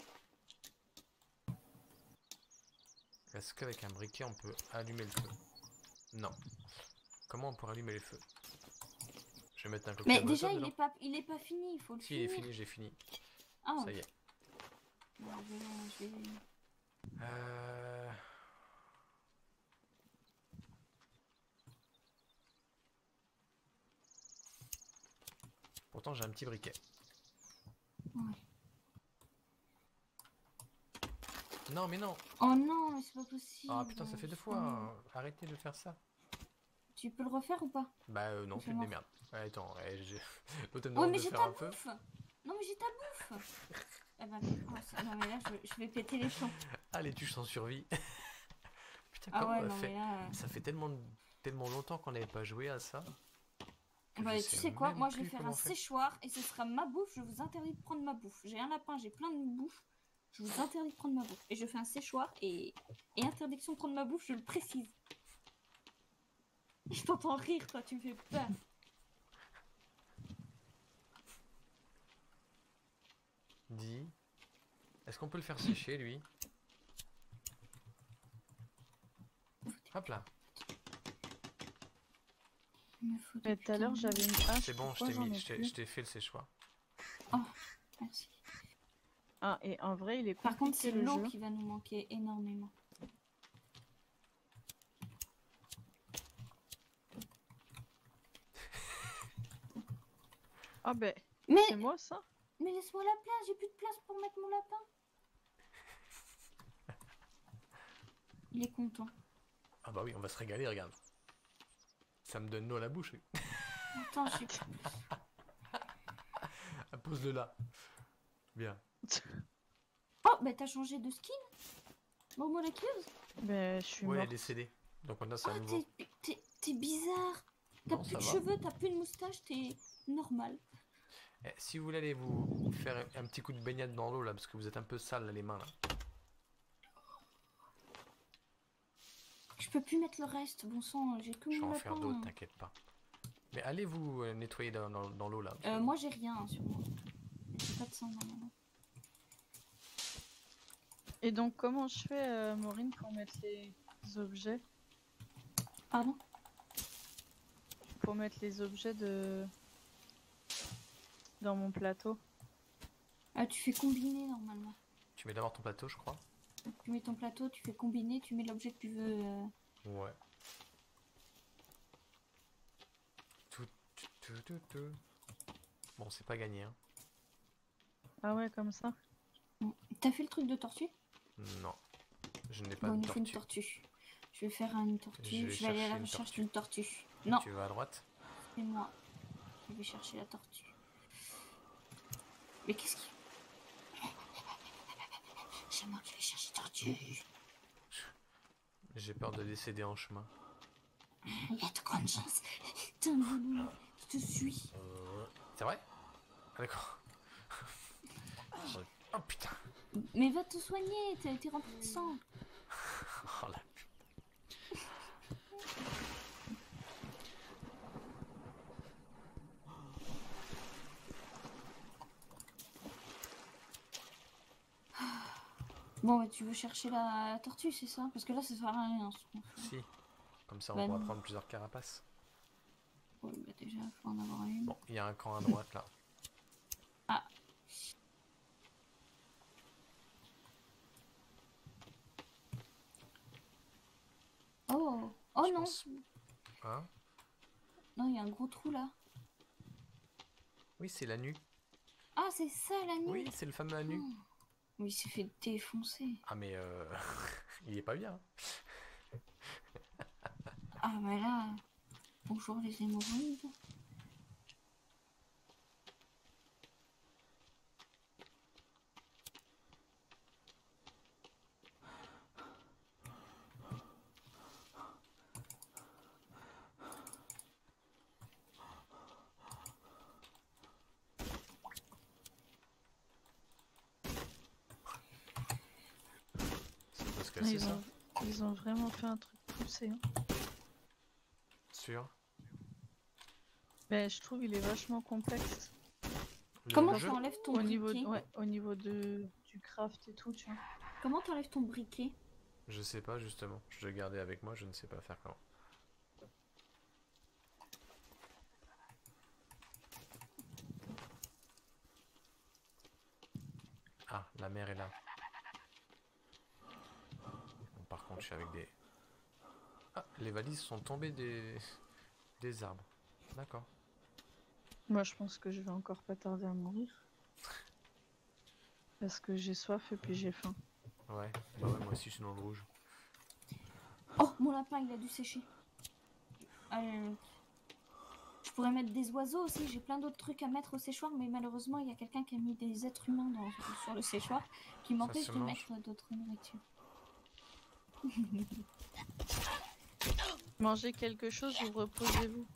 Est-ce qu'avec un briquet on peut allumer le feu? Non. Comment on pourrait allumer les feux? Je vais mettre un cocktail Mais déjà Molotov dedans. il est pas fini, il faut le Si, il est finir. fini, j'ai fini. Ah, Ça y est. bon, je vais... Euh... Pourtant j'ai un petit briquet. Ouais. Non mais non. Oh non, mais c'est pas possible. Ah putain, ça fait 2 fois. Hein. Arrêtez de faire ça. Tu peux le refaire ou pas? Bah non, tu Fais me voir. démerdes. Ouais, attends, l'autre elle me Ouais, demande mais de j'ai faire ta un feu. bouffe. Non, mais j'ai ta bouffe. Eh ben, non, mais là, je vais péter les plombs. Ah, les tuches sans survie. Putain, Ah comment ouais, on a non, fait? mais là... Ça fait tellement longtemps qu'on n'avait pas joué à ça. que Bah, je tu sais sais quoi, même moi je vais plus faire comment un faire. séchoir et ce sera ma bouffe, je vous interdis de prendre ma bouffe. J'ai un lapin, j'ai plein de bouffe, je vous interdis de prendre ma bouffe. Et je fais un séchoir et interdiction de prendre ma bouffe, je le précise. Je t'entends rire, toi, tu me fais peur. Dis, est-ce qu'on peut le faire sécher lui? Hop là. Il me faut Mais tout à l'heure, j'avais une hache. C'est bon, je pourquoi t'ai j'en ai mis, je plus t'ai fait le séchoir. Merci. Ah, et en vrai, il est Par contre, c'est compliqué, le l'eau jeu. qui va nous manquer énormément. Ah ben, Mais, c'est moi ça? mais laisse-moi la place, j'ai plus de place pour mettre mon lapin. Il est content. Ah bah oui, on va se régaler, regarde. Ça me donne l'eau à la bouche. Oui. Attends, je suis... Ah, pose-le là. Bien. Oh, bah t'as changé de skin? Bon, moléculeuse. Ben, je suis Ouais, elle est morte. décédée. Donc maintenant c'est Ah, à nouveau. t'es bizarre. T'as Non, plus ça de va. cheveux, t'as plus de moustache, t'es normal. Eh, si vous voulez aller vous faire un petit coup de baignade dans l'eau là, parce que vous êtes un peu sale là, les mains là. Je peux plus mettre le reste, bon sang, j'ai que Je vais mon en faire lapin. d'autres, t'inquiète pas. Mais allez vous nettoyer dans l'eau là. parce que- Moi j'ai rien hein, sur moi. J'ai pas de sang dans mon Et donc, comment je fais, Maureen, pour mettre les objets? Pardon? Pour mettre les objets dans mon plateau? Ah, tu fais combiner normalement. Tu mets d'abord ton plateau, je crois. Tu mets ton plateau, tu fais combiner, tu mets l'objet que tu veux. Ouais. Tout. Bon, c'est pas gagné, hein. Ah ouais, comme ça? T'as fait le truc de tortue? Non. Je n'ai pas Bon, il de nous faut une tortue. tortue. Je vais faire une tortue. vais Je vais aller à chercher la une recherche tortue. d'une tortue. Non, Tu vas à droite. c'est moi. Je vais chercher la tortue. Mais qu'est-ce qui... C'est moi qui vais chercher la tortue. J'ai peur de décéder en chemin. Il y a de grandes chances. Putain, Loulou, je te suis. C'est vrai? Ah, d'accord. Oh putain. Mais va te soigner, t'as été rempli de sang. Oh là. Bon, bah, tu veux chercher la tortue, c'est ça? Parce que là, ça sert à rien. Ce qu'on fait. Si. Comme ça, on Bah pourra non. prendre plusieurs carapaces. Ouais, bah, déjà, faut en avoir une. Bon, il y a un camp à droite là. Ah. Oh, oh Je non. pense. Hein? Non, il y a un gros trou là. Oui, c'est la nuit. Ah, c'est ça la nuit. Oui, c'est le fameux anu. Oh. Mais il s'est fait défoncer. Ah mais il est pas bien. Ah mais là, bonjour les hémorroïdes. Ça peut se casser ça. Ils ont vraiment fait un truc poussé. Hein. Sûr. Mais je trouve il est vachement complexe. Comment Le jeu t'enlèves ton Au niveau, briquet? au niveau du craft et tout, tu vois. Comment t'enlèves ton briquet? Je sais pas justement. Je l'ai gardé avec moi, je ne sais pas faire comment. Ah, la mer est là. Bon, par contre, je suis avec des... Ah, les valises sont tombées des arbres. D'accord. Moi je pense que je vais encore pas tarder à mourir. Parce que j'ai soif et puis j'ai faim. Ouais, bah ouais, moi aussi je suis dans le rouge. Oh, mon lapin, il a dû sécher. Je pourrais mettre des oiseaux aussi, j'ai plein d'autres trucs à mettre au séchoir, mais malheureusement, il y a quelqu'un qui a mis des êtres humains sur le séchoir qui m'empêche se de mange. mettre d'autres nourritures. Mangez quelque chose ou reposez-vous.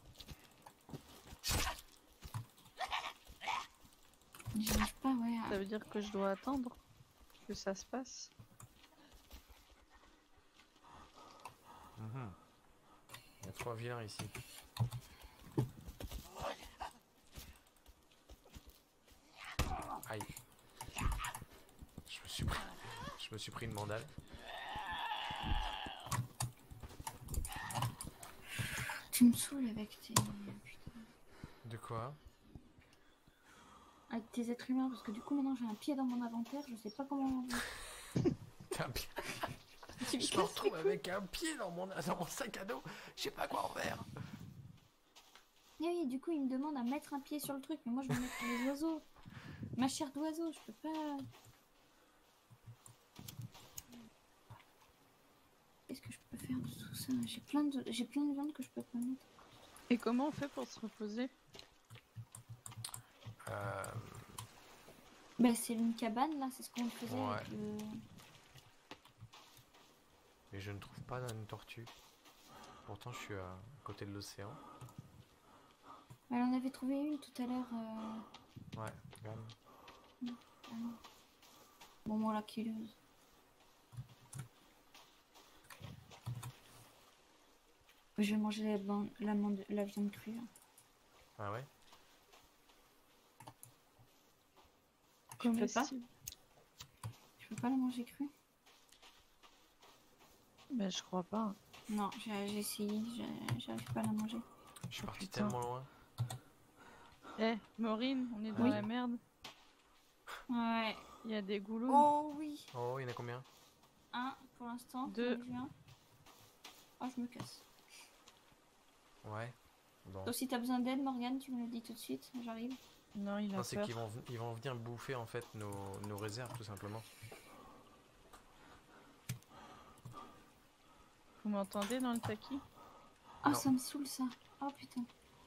J'arrive pas, ouais. Ça veut dire que je dois attendre que ça se passe. Mhm. Il y a 3 vilains ici. Aïe. Je me suis pris une mandale. Tu me saoules avec tes... De quoi? avec tes êtres humains, parce que du coup, maintenant, j'ai un pied dans mon inventaire, je sais pas comment... T'as un pied. Tu me Je me casses retrouve les couilles. avec un pied dans mon sac à dos. Je sais pas quoi en faire. Oui, du coup, il me demande à mettre un pied sur le truc, mais moi, je veux mettre les oiseaux. Ma chair d'oiseau, je peux pas... Qu'est-ce que je peux faire de tout ça? J'ai plein de viande que je peux pas mettre. Et comment on fait pour se reposer? Euh, Bah, c'est une cabane, là, c'est ce qu'on faisait Ouais. avec le... mais je ne trouve pas une tortue. Pourtant, je suis à côté de l'océan. Elle en avait trouvé une tout à l'heure. Ouais, regarde. Bon, moi, la killeuse. Je vais manger la viande crue. Hein. Ah ouais? Je peux pas. Comestible. Je peux pas la manger crue. Mais je crois pas. Non, j'ai essayé, j'arrive pas à la manger. Je suis Oh, parti putain. tellement loin. Eh, Maureen, on est dans Oui. la merde. Ouais. Il y a des goulous. Oh oui. Oh, il y en a combien? Un pour l'instant. Deux. J'en ai vu un. Oh, je me casse. Ouais. Bon. Sauf si t'as besoin d'aide, Morgane, tu me le dis tout de suite. J'arrive. Non, il a Non, c'est peur. qu'ils vont venir bouffer en fait nos réserves tout simplement. Vous m'entendez dans le taki? Oh, Non. ça me saoule ça. Oh putain.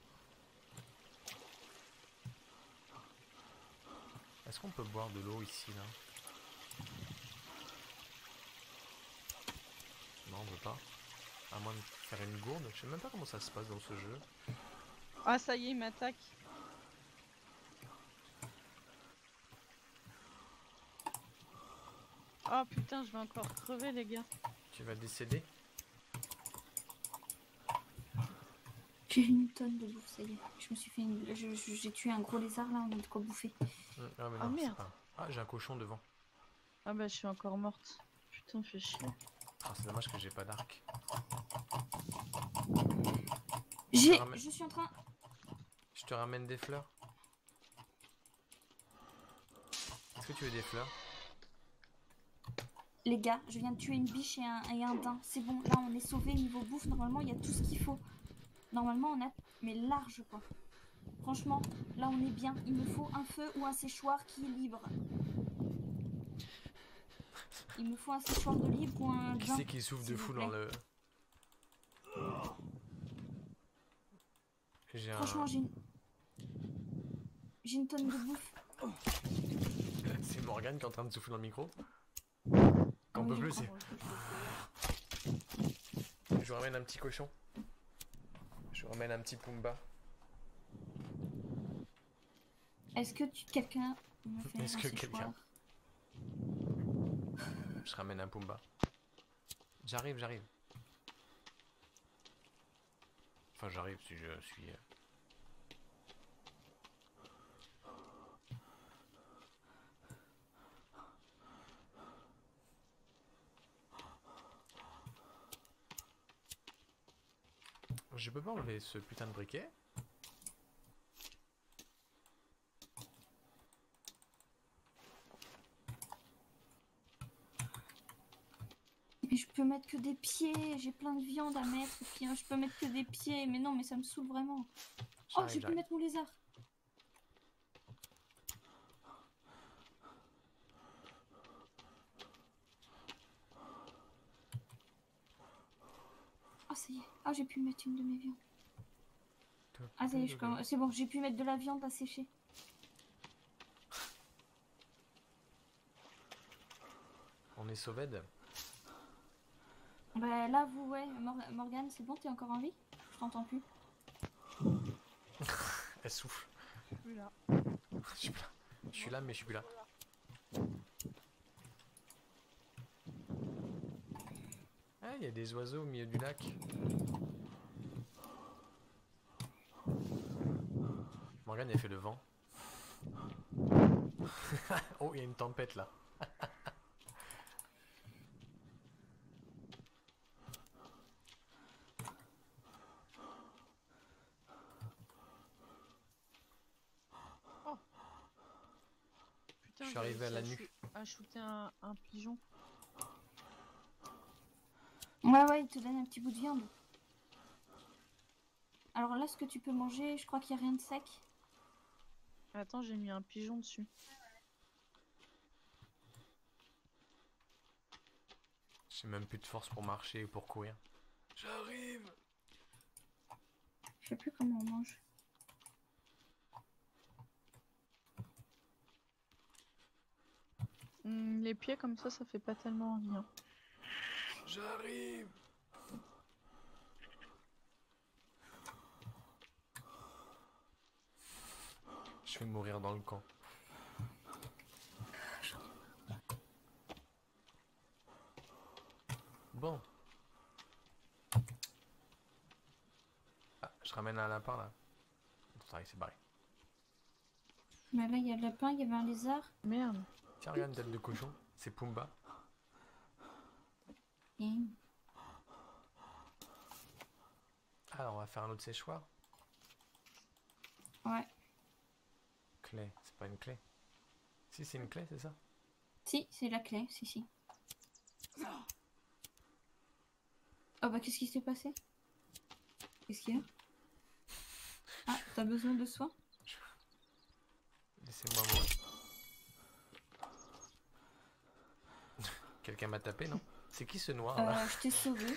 Est-ce qu'on peut boire de l'eau ici là? Non, on veut pas. À moins de faire une gourde. Je sais même pas comment ça se passe dans ce jeu. Ah, ça y est, il m'attaque. Oh putain, je vais encore crever, les gars. Tu vas décéder? J'ai une tonne de bouffe, ça y est. Je me suis fait j'ai tué un gros lézard là, on a de quoi bouffer. Ah mais Ah, non, c'est merde. pas. Ah, j'ai un cochon devant. Ah bah, je suis encore morte. Putain, fais chier. Ah, c'est dommage que j'ai pas d'arc. ramène. Je suis en train... Je te ramène des fleurs. Est-ce que tu veux des fleurs? Les gars, je viens de tuer une biche et un daim. C'est bon, là on est sauvé niveau bouffe. Normalement, il y a tout ce qu'il faut. Normalement, on a... Mais large, quoi. Franchement, là on est bien. Il me faut un feu ou un séchoir qui est libre. Il me faut un séchoir de libre ou un Qui bain. c'est qui souffle de s'il fou vous dans plaît. le... J'ai Franchement, j'ai une tonne de bouffe. C'est Morgane qui est en train de souffler dans le micro. Ah Quand on oui, peut je plus, crois. Je vous ramène un petit cochon. Je vous ramène un petit Pumba. Est-ce que quelqu'un me fait Est-ce un que séchoir? quelqu'un- Je ramène un Pumba. J'arrive. Enfin, j'arrive si je suis... Je peux pas enlever ce putain de briquet? Mais je peux mettre que des pieds, j'ai plein de viande à mettre, et puis je peux mettre que des pieds, mais non, mais ça me saoule vraiment. Oh, j'ai pu J'arrive. mettre mon lézard. Oh, ça y est. Ah, j'ai pu mettre une de mes viandes. Ah, ça y est, c'est bon, j'ai pu mettre de la viande à sécher. On est sauvède. Bah là, vous, ouais, Morgane, c'est bon, t'es encore en vie? Je t'entends plus. Elle souffle. Je suis plus là. Je suis plus là. Je suis là, mais je suis plus là. Ah, il y a des oiseaux au milieu du lac. Morgane, elle fait le vent. Oh, il y a une tempête là. Putain, Je suis j'ai arrivé à la réussi nuque. à shooter un pigeon. Ouais, il te donne un petit bout de viande. Alors là, ce que tu peux manger, je crois qu'il n'y a rien de sec. Attends, j'ai mis un pigeon dessus. J'ai même plus de force pour marcher ou pour courir. J'arrive. Je sais plus comment on mange. Les pieds comme ça fait pas tellement envie. Hein. J'arrive. Je vais mourir dans le camp. Bon. Ah, je ramène un lapin là. Ça y est, c'est barré. Mais là, il y a le lapin, il y avait un lézard. Merde. Tiens, regarde une tête de cochon. C'est Pumba. Et... Alors, on va faire un autre séchoir. Ouais. Clé. C'est pas une clé. Si, c'est une clé, c'est ça? Si, c'est la clé, si. Oh bah, qu'est-ce qui s'est passé? Qu'est-ce qu'il y a? Ah, t'as besoin de soins? Laissez-moi mourir. Quelqu'un m'a tapé, non? C'est qui ce noir là? Je t'ai sauvé.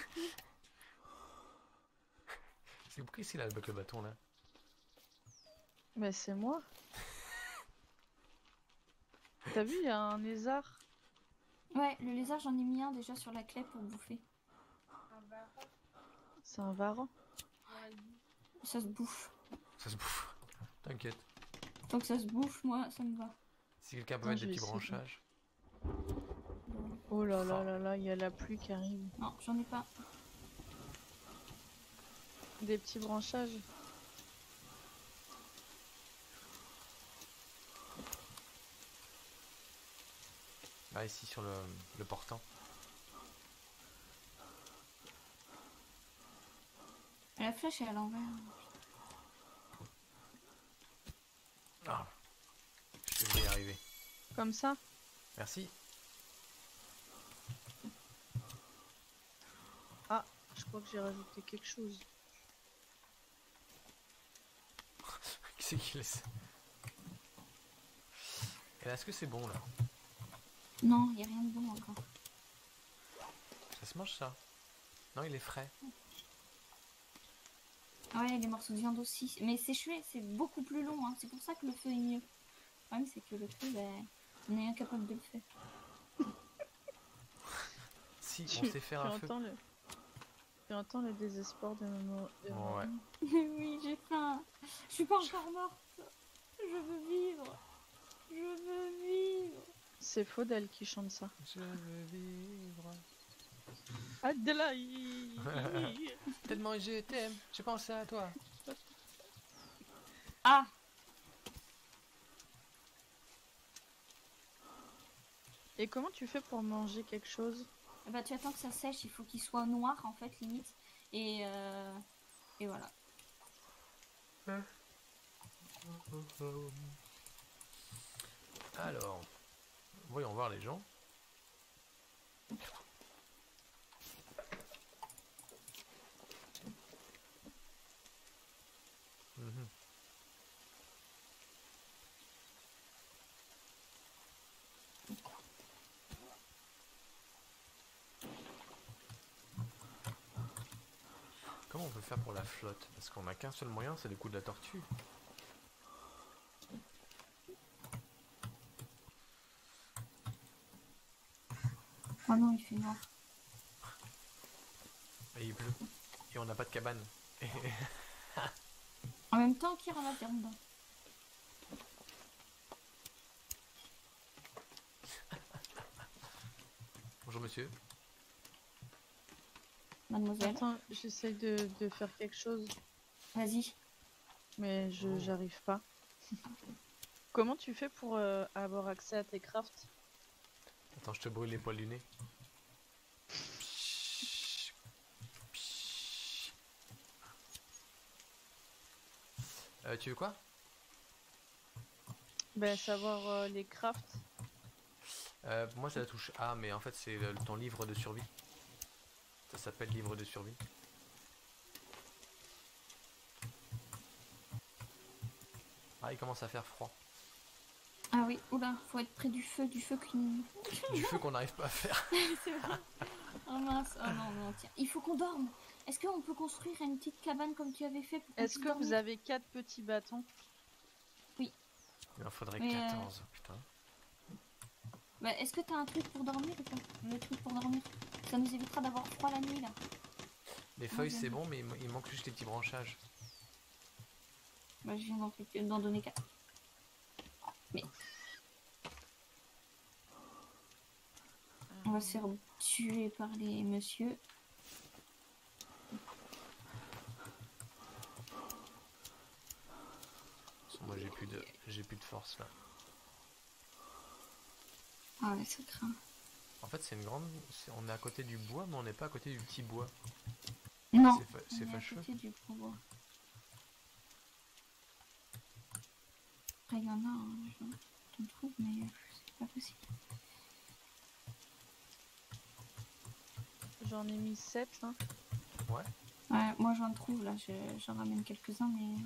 C'est pourquoi ici là avec le bâton là? Bah c'est moi. T'as vu, il y a un lézard. Ouais, le lézard, j'en ai mis un déjà sur la clé pour bouffer. C'est un varan. Ça se bouffe. Ça se bouffe. T'inquiète. Tant que ça se bouffe, moi, ça me va. Si quelqu'un peut Non, mettre je des vais petits essayer. branchages. Oh là là là là, il y a la pluie qui arrive. Non, j'en ai pas. Des petits branchages. Là, ici sur le portant. La flèche est à l'envers. Ah. Je devrais y arriver. Comme ça. Merci. Ah, je crois que j'ai rajouté quelque chose. Qui c'est qui laisse? Et là, est-ce que c'est bon là? Non, il n'y a rien de bon encore. Ça se mange ça? Non, il est frais. Ah ouais, les morceaux de viande aussi. Mais sécher, c'est beaucoup plus long. Hein. C'est pour ça que le feu est mieux. Le problème, c'est que le feu, ben, on est incapable de le faire. Si, on sait faire un feu. Tu entends le désespoir de Momo. Ouais. Oui, j'ai faim. Je suis pas encore morte. Je veux vivre. Je veux vivre. C'est Faudel qui chante ça. Je veux vivre. Adelaï. Tellement je t'aime, je pense à toi. Ah, Et comment tu fais pour manger quelque chose? bah tu attends que ça sèche. Il faut qu'il soit noir en fait, limite. Et voilà. Alors, voyons voir les gens. Mhm. Comment on peut faire pour la flotte? Parce qu'on n'a qu'un seul moyen, c'est le coup de la tortue. Oh non, il fait noir. Et il pleut. Et on n'a pas de cabane. En même temps, qui ramasse les rondins? Bonjour monsieur. Mademoiselle. Attends, j'essaie de faire quelque chose, Vas-y. mais j'arrive pas. Comment tu fais pour avoir accès à tes crafts? Attends, je te brûle les poils du nez. Tu veux quoi? Ben, savoir les crafts. Moi c'est la touche A, mais en fait c'est ton livre de survie. Ça s'appelle livre de survie. Ah, il commence à faire froid. Ah oui, oula, faut être près du feu qui... Du feu qu'on n'arrive pas à faire. C'est vrai. Oh mince, oh non, non, tiens. Il faut qu'on dorme. Est-ce qu'on peut construire une petite cabane comme tu avais fait pour qu'on Est-ce puisse que vous dormir? avez 4 petits bâtons? Il en faudrait Mais, 14, putain. Bah, est-ce que t'as un truc pour dormir ou pas? Le truc pour dormir. Ça nous évitera d'avoir froid la nuit là. Les feuilles c'est bon, mais il manque juste les petits branchages. Bah, je viens d'en donner 4. Mais. On va se faire tuer par les messieurs. Moi j'ai plus de force là. Ah ouais, ça craint. En fait c'est une grande... On est à côté du bois, mais on n'est pas à côté du petit bois. Non, C'est on est à fâcheux. côté du gros bois. Après, il y en a, hein, je trouve, mais c'est pas possible. J'en ai mis 7 là. Ouais. Ouais, moi j'en trouve là, j'en ramène quelques-uns, mais.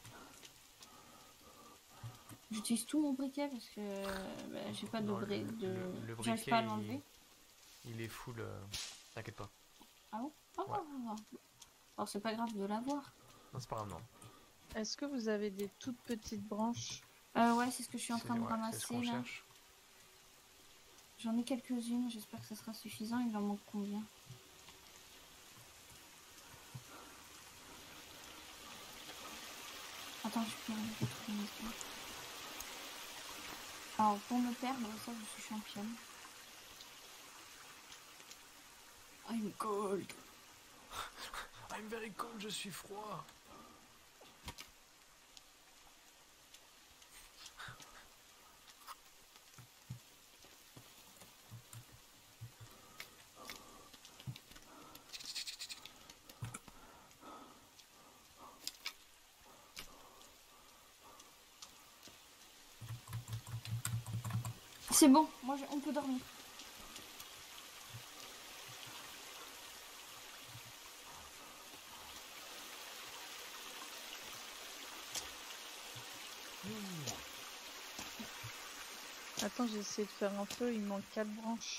J'utilise tout mon briquet parce que bah, j'ai pas de Non, briquet. le J'arrive briquet pas à l'enlever. il est full. T'inquiète pas. Ah bon? Oh, Ouais. alors c'est pas grave de l'avoir. Non, c'est pas grave, non. Est-ce que vous avez des toutes petites branches? Ouais, c'est ce que je suis en train de Ouais, c'est ce ramasser qu'on là. cherche. J'en ai quelques-unes, j'espère que ça sera suffisant. Il en manque combien? Attends, je peux retrouver mes trucs. Alors, pour me perdre, ça, je suis championne. I'm cold. I'm very cold, je suis froid. C'est bon, moi on peut dormir. Attends, j'ai essayé de faire un feu, il me manque 4 branches.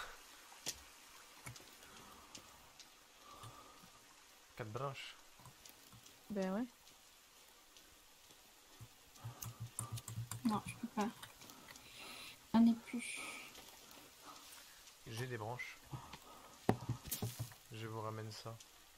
4 branches. Ben ouais. Non, je peux pas. J'en ai plus. J'ai des branches. Je vous ramène ça.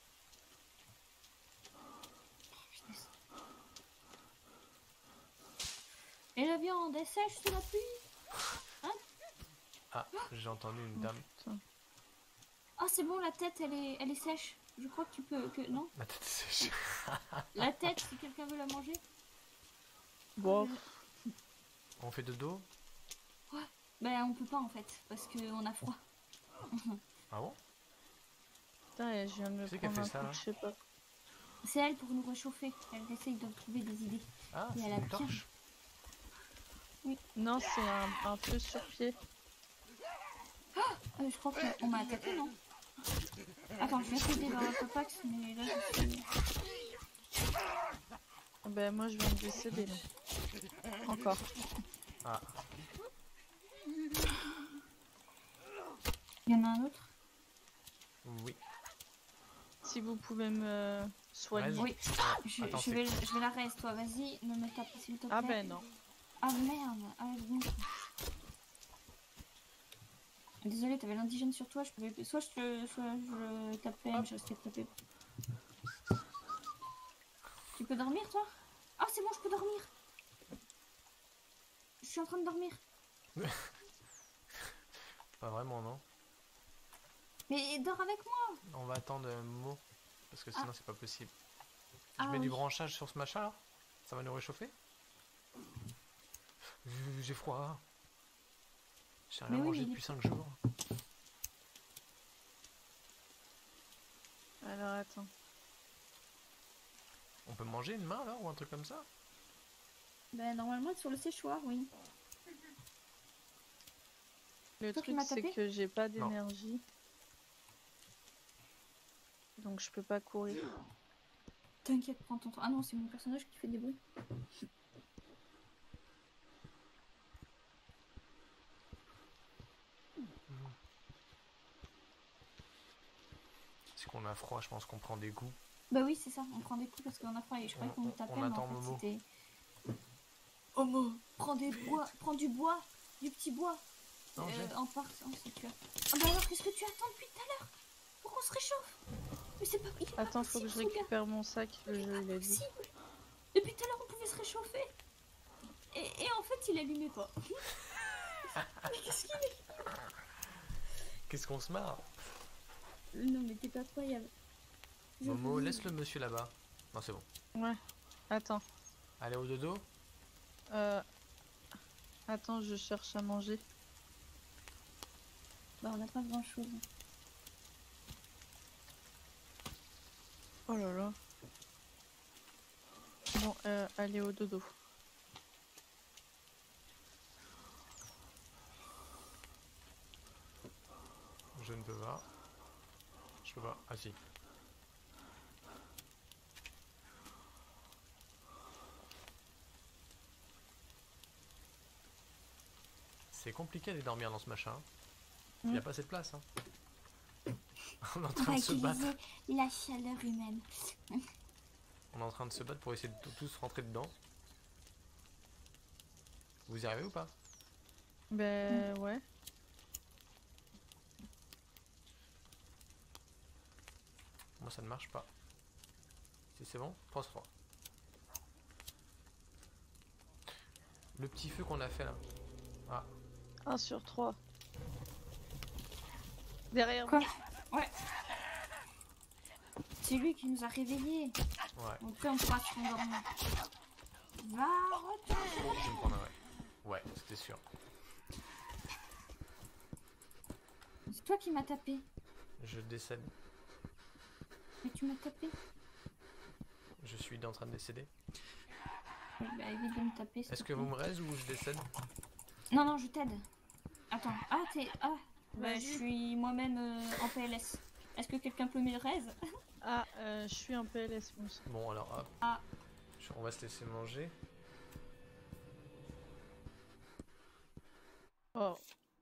Et la viande, elle sèche sous la pluie? Ah, j'ai entendu une dame. Putain. Ah, c'est bon, la tête, elle est sèche. Je crois que tu peux... Non? Ma tête est sèche. La tête, si quelqu'un veut la manger? Bon, On fait de dos? Ben, on peut pas, en fait, parce qu'on a froid. Ah bon? putain, et je viens de me Qui c'est qui a prendre un fait ça, coup, là je sais pas. C'est elle pour nous réchauffer. Elle essaye de trouver des idées. Ah, Et c'est elle a une bien. torche? Non, c'est un feu sur pied. Je crois qu'on m'a attaqué, non? Attends, je vais essayer dans la Copax, mais là, je suis... Ben moi, je viens de décéder, là. Encore. Ah, Il y en a un autre? oui. Si vous pouvez me soigner. Oui. Attends, Je vais la reste, toi. Vas-y, ne me tape, s'il te plaît. Ah ben non. Ah merde. Ah, bon. Désolée, t'avais l'indigène sur toi. Je pouvais... Soit je tapais, mais je risquais de taper. Tu peux dormir, toi? Ah, c'est bon, je peux dormir. Je suis en train de dormir. Pas vraiment, non? Mais dors avec moi. On va attendre un mot. Parce que sinon, c'est pas possible. Je Ah, mets du oui. branchage sur ce machin là? Ça va nous réchauffer? J'ai froid. J'ai rien Mais oui, mangé mais il depuis est- 5 jours. Alors attends. On peut manger une main là ou un truc comme ça? Ben, normalement, sur le séchoir, oui. Le Toi qui truc, m'as c'est tapé que j'ai pas d'énergie. Donc je peux pas courir. T'inquiète, prends ton temps. Ah non, c'est mon personnage qui fait des bruits. C'est qu'on a froid, je pense qu'on prend des goûts. Bah oui, c'est ça, on prend des coups parce qu'on a froid et je croyais qu'on nous tapait, mais attend en fait Momo. c'était... Momo, prends du bois, du petit bois. Non, j'ai. En partant, si tu as... Ah bah alors, qu'est-ce que tu attends depuis tout à l'heure? Pour qu'on se réchauffe? Mais c'est pas... il est pas Attends, faut que je possible, ce gars. récupère mon sac. Le Il est jeu, pas il a dit. possible. Depuis tout à l'heure, on pouvait se réchauffer. Et en fait, il allumait pas. Mais qu'est-ce qu'il est? Qu'est-ce qu'on se marre? Non, mais t'es pas incroyable. Je Momo, vous dis- laisse le monsieur là-bas. Non, c'est bon. Ouais. Attends. Allez au dodo. Attends, je cherche à manger. Bah, on n'a pas grand chose. Oh là là. Bon, allez au dodo. Je ne peux pas. Je peux pas. Ah si. C'est compliqué de dormir dans ce machin. Il n'y a pas assez de place. Hein. On est en On train va de se battre. utiliser la chaleur humaine. On est en train de se battre pour essayer de tous rentrer dedans. Vous y arrivez ou pas? Ben ouais. Moi ça ne marche pas. Si c'est bon, 3-3. Le petit feu qu'on a fait là. Ah, 1 sur 3. Derrière Quoi? vous. Ouais. C'est lui qui nous a réveillés. ouais. Donc là, on pourra se rendormir. Va, retourne. Je me prendrai. Ouais, c'était sûr. C'est toi qui m'as tapé. Je décède. Mais tu m'as tapé. Je suis en train de décéder. Bah, évite de me taper. s'il Est-ce te que plaît. vous me raisez ou je décède? Non, non, je t'aide. Attends. Ah, t'es... Ah, bah, Vas-y. je suis moi-même en PLS. Est-ce que quelqu'un peut me raise? Ah, je suis un PLS, mon sang. Bon alors hop. Ah. On va se laisser manger. Oh.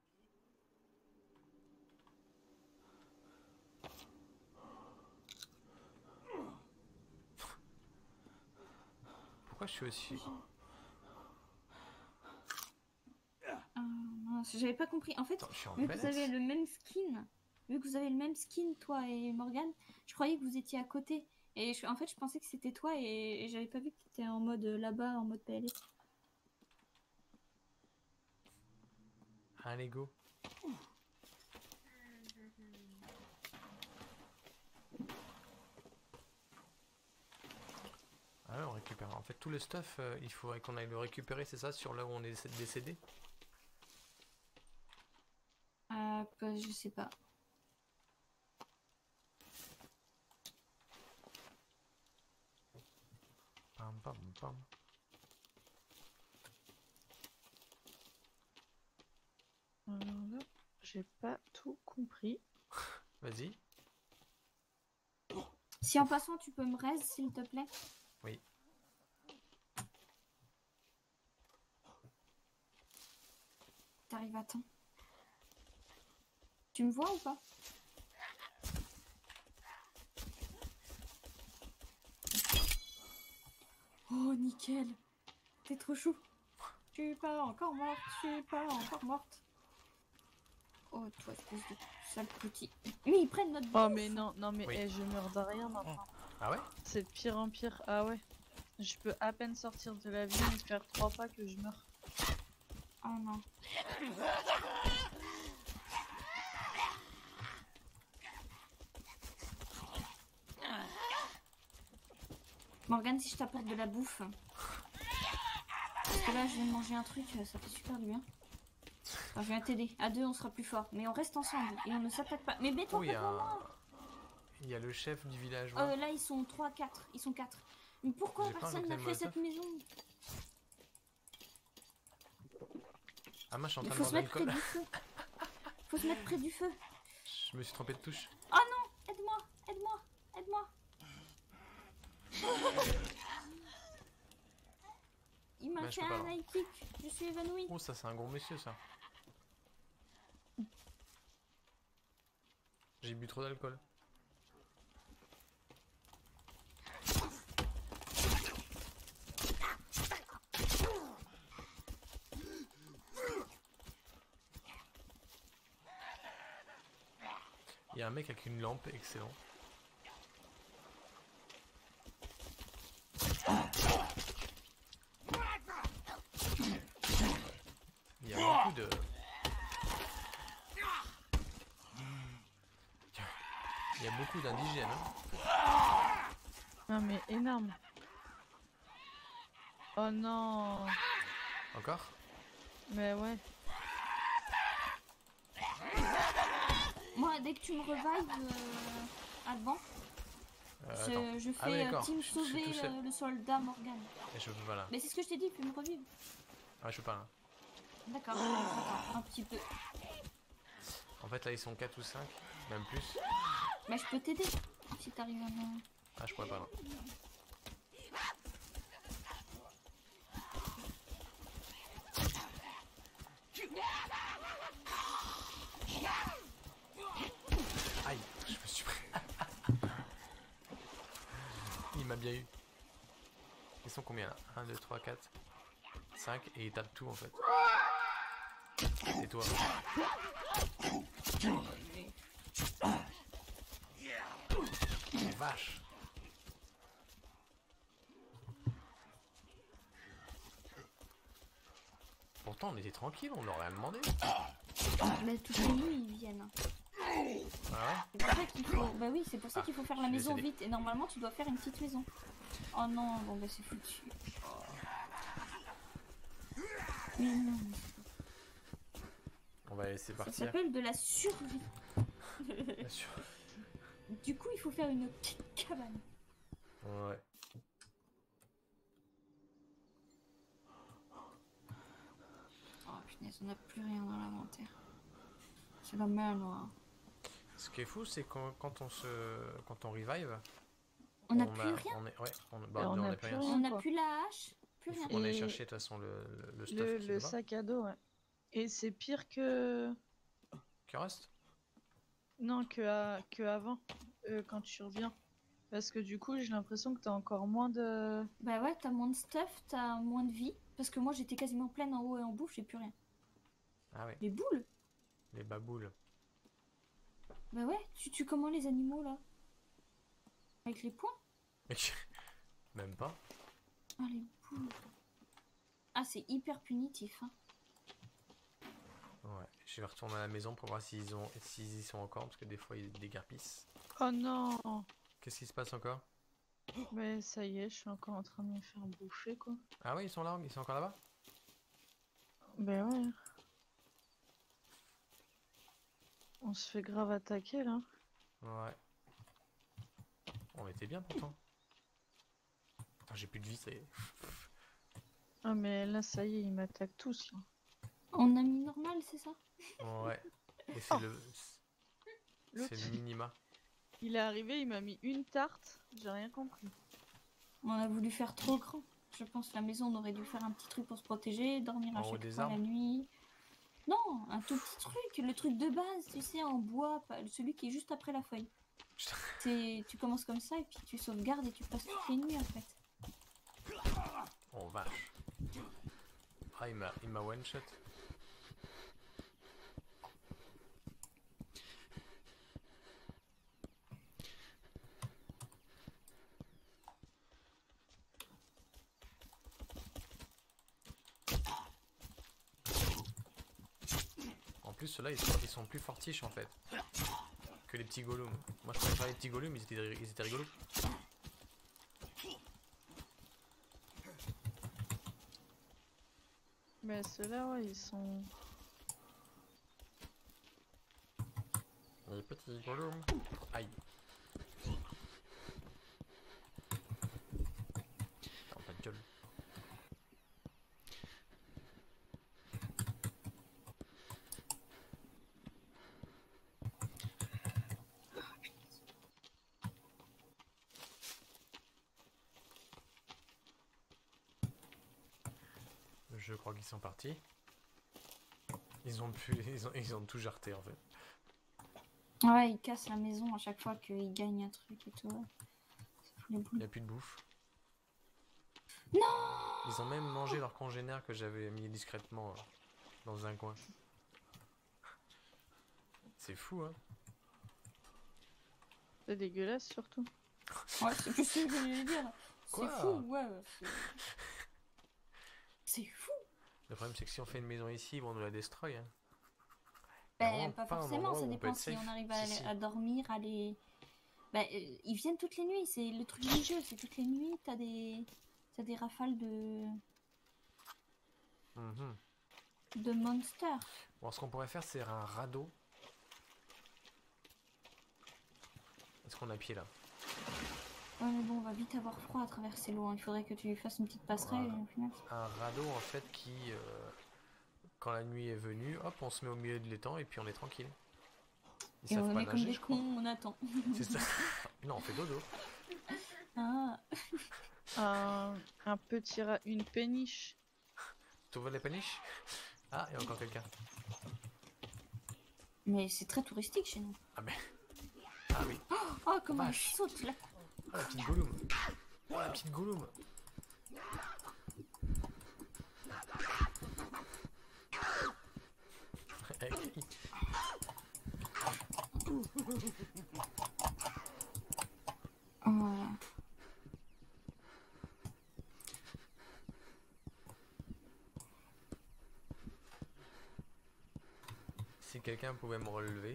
Pourquoi je suis aussi... Mince, j'avais pas compris. En fait, Attends, je suis en vu que vous manette. avez le même skin, toi et Morgane, je croyais que vous étiez à côté. Et en fait, je pensais que c'était toi et j'avais pas vu que t'étais en mode là-bas, en mode PLS. Un Lego. Ah ouais, on récupère. En fait, tout le stuff, il faudrait qu'on aille le récupérer, c'est ça, sur là où on est décédé? Bah, je sais pas. Pam, pam, pam. Alors là, j'ai pas tout compris. Vas-y. Si en passant, tu peux me raise, s'il te plaît? Oui. T'arrives à temps. Tu me vois ou pas? Oh, nickel. T'es trop chou. Je suis pas encore morte, je suis pas encore morte. Oh, toi, espèce de sale petit. Mais ils prennent notre Oh bouffe. mais non, non mais Oui. je meurs de rien maintenant. Ah ouais? C'est de pire en pire. Ah ouais. Je peux à peine sortir de la vie et faire 3 pas que je meurs. Oh non. Morgane, si je t'apporte de la bouffe. Parce que là, je viens de manger un truc, ça fait super du bien. Alors, je viens t'aider. À deux, on sera plus fort. Mais on reste ensemble et on ne s'attaque pas. Mais mets-toi Oh, pas devant moi. il y a le chef du village. Là, ils sont 3, 4. Ils sont 4. Mais pourquoi J'ai pas personne un n'a cocktail fait cette Molotov. maison? Ah, moi, je suis en Il train de faut se boire de mettre près l'alcool. du feu. Faut se mettre près du feu. Je me suis trompé de touche. Oh non! Aide-moi! Aide-moi! Aide-moi! Il m'a Bah, je fait peux pas, un là. high kick. Je suis évanouie. Oh, ça, c'est un gros monsieur, ça. J'ai bu trop d'alcool. Il y a un mec avec une lampe, excellent. Il y a beaucoup de... Il y a beaucoup d'indigènes. Hein. Non mais énorme. Oh non. Encore? Mais ouais. Moi, dès que tu me revives, Alban, je Ah oui, fais d'accord. team Je suis sauver tout seul. le soldat Morgan. Et je peux pas là. Mais c'est ce que je t'ai dit, tu me revives. Ah, je peux pas là. D'accord, attends, un petit peu. En fait, là, ils sont 4 ou 5, même plus. Bah, je peux t'aider si t'arrives à me... Ah, je pourrais pas là. Aïe, je me suis pris. Il m'a bien eu. Ils sont combien là? 1, 2, 3, 4, 5 et ils tapent tout en fait. C'est toi. Vache. Pourtant on était tranquille, on leur a rien demandé. Mais toutes les nuits, ils viennent. Ah ouais? C'est pour ça qu'il faut... Bah oui, c'est pour ça qu'il faut faire la je suis maison décédé. vite. Et normalement, tu dois faire une petite maison. Oh non, bon bah c'est foutu. Mais non, On va laisser ça partir. s'appelle de la survie. Bien sûr. Du coup, il faut faire une petite cabane. Ouais. Oh punaise, on n'a plus rien dans l'inventaire. C'est la mer noire. Ce qui est fou, c'est quand on revive, On n'a plus rien. On on a a plus rien. rien. On n'a quoi. plus la hache. Plus Il faut rien. qu'on aille Et chercher de toute façon le stuff qui est le là-bas. sac à dos, ouais. Et c'est pire que... Que reste? Non, que avant, quand tu reviens. Parce que du coup, j'ai l'impression que t'as encore moins de... Bah ouais, t'as moins de stuff, t'as moins de vie. Parce que moi, j'étais quasiment pleine en haut et en bouffe, j'ai plus rien. Ah ouais, Les boules? les baboules. Bah ouais, tu tues comment les animaux, là? Avec les poings? Même pas. Ah, les boules. Ah, c'est hyper punitif, hein. Ouais, je vais retourner à la maison pour voir s'ils y sont encore, parce que des fois ils dégarpissent. Oh non! Qu'est-ce qui se passe encore? Mais ça y est, je suis encore en train de me faire bouffer, quoi. Ah oui, ils sont là, ils sont encore là-bas? Ben ouais. On se fait grave attaquer, là. Ouais. On était bien pourtant. Attends, j'ai plus de vie, ça y est. Ah mais là, ça y est, ils m'attaquent tous, là. On a mis normal, c'est ça? Ouais. Et c'est L'autre, c'est le minima. il est arrivé, il m'a mis une tarte. J'ai rien compris. On a voulu faire trop grand. Je pense que la maison, on aurait dû faire un petit truc pour se protéger, dormir à En haut chaque des fois la arbres? nuit. Non, un tout petit truc, le truc de base, tu sais, en bois, celui qui est juste après la feuille. Tu commences comme ça et puis tu sauvegardes et tu passes toutes les nuits en fait. Oh vache. Ah, il m'a one shot. En plus, ceux-là, ils sont plus fortiches en fait que les petits golems. Moi, je préfère les petits golems, ils étaient rigolos. Mais ceux-là, ouais, ils sont... Les petits golems. Aïe. Attends, pas de gueule. Je crois qu'ils sont partis. Ils ont tout jarté en fait. Ouais, ils cassent la maison à chaque fois qu'ils gagnent un truc et tout. Ouais. Ça fout les Il boules. n'y a plus de bouffe. Non! Ils ont même mangé leur congénère que j'avais mis discrètement dans un coin. C'est fou, hein. C'est dégueulasse, surtout. Ouais, c'est plus ce que je voulais dire. C'est Quoi? fou, ouais. C'est fou. Le problème, c'est que si on fait une maison ici, ils vont nous la destroy. Hein. Ben, pas un forcément, endroit ça où on peut dépend être si safe. on arrive Si, si. à dormir, à les... Ben, ils viennent toutes les nuits, c'est le truc du jeu, c'est toutes les nuits, t'as des rafales Mhm. de monsters. Bon, ce qu'on pourrait faire, c'est un radeau. Est-ce qu'on a pied là? Ouais, mais bon, on va vite avoir froid à traverser l'eau, hein. Il faudrait que tu fasses une petite passerelle Voilà. et au final... Un radeau en fait qui, quand la nuit est venue, hop, on se met au milieu de l'étang et puis on est tranquille. Ils Et savent on pas est comme nager, des je crois. cons, on attend. C'est ça. Non, on fait dodo. Ah, Un petit une péniche. Tu vois les péniches? Ah, il y a encore quelqu'un. mais c'est très touristique chez nous. Ah ben. Ah oui. Oh, comment elle Vache. saute là. Oh, la petite Gollum. Oh, la petite Gollum. Elle crie. Voilà. Si quelqu'un pouvait me relever.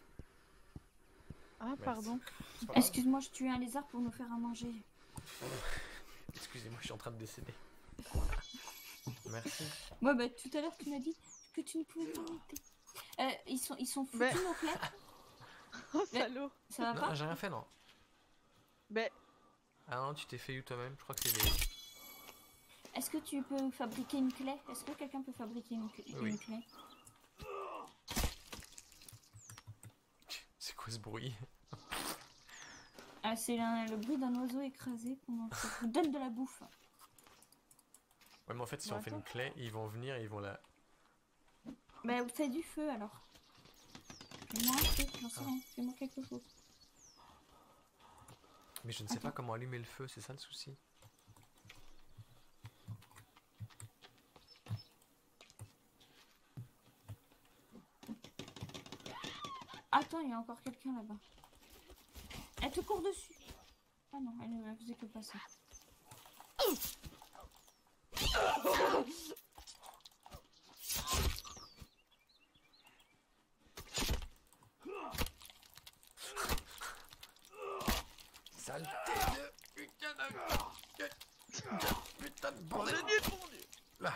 Ah, Merci. pardon. C'est pas grave. Excuse-moi, je tue un lézard pour nous faire à manger. Excusez-moi, je suis en train de décéder. Merci. Ouais, bah tout à l'heure tu m'as dit que tu ne pouvais pas m'aider. Ils sont foutus Ben- nos clés. Oh, Mais- salaud. Ça va Non, pas? j'ai rien fait, non. Ben, Ah non, tu t'es fait eu toi-même. Je crois que c'est des... Est-ce que tu peux fabriquer une clé? Est-ce que quelqu'un peut fabriquer une Oui. clé? C'est quoi ce bruit? Ah, c'est le bruit d'un oiseau écrasé pendant que ça vous donne de la bouffe. Ouais, mais en fait, si Bah, on fait une attends. clé, ils vont venir et ils vont la... Bah, vous faites du feu alors. Fais-moi un truc, j'en sais rien. Fais-moi quelque chose. Mais je ne sais pas Attends. comment allumer le feu, c'est ça le souci. Attends, il y a encore quelqu'un là-bas. Elle te court dessus. Ah non, elle faisait que passer. Saleté de putain de... Putain de bordel. Là.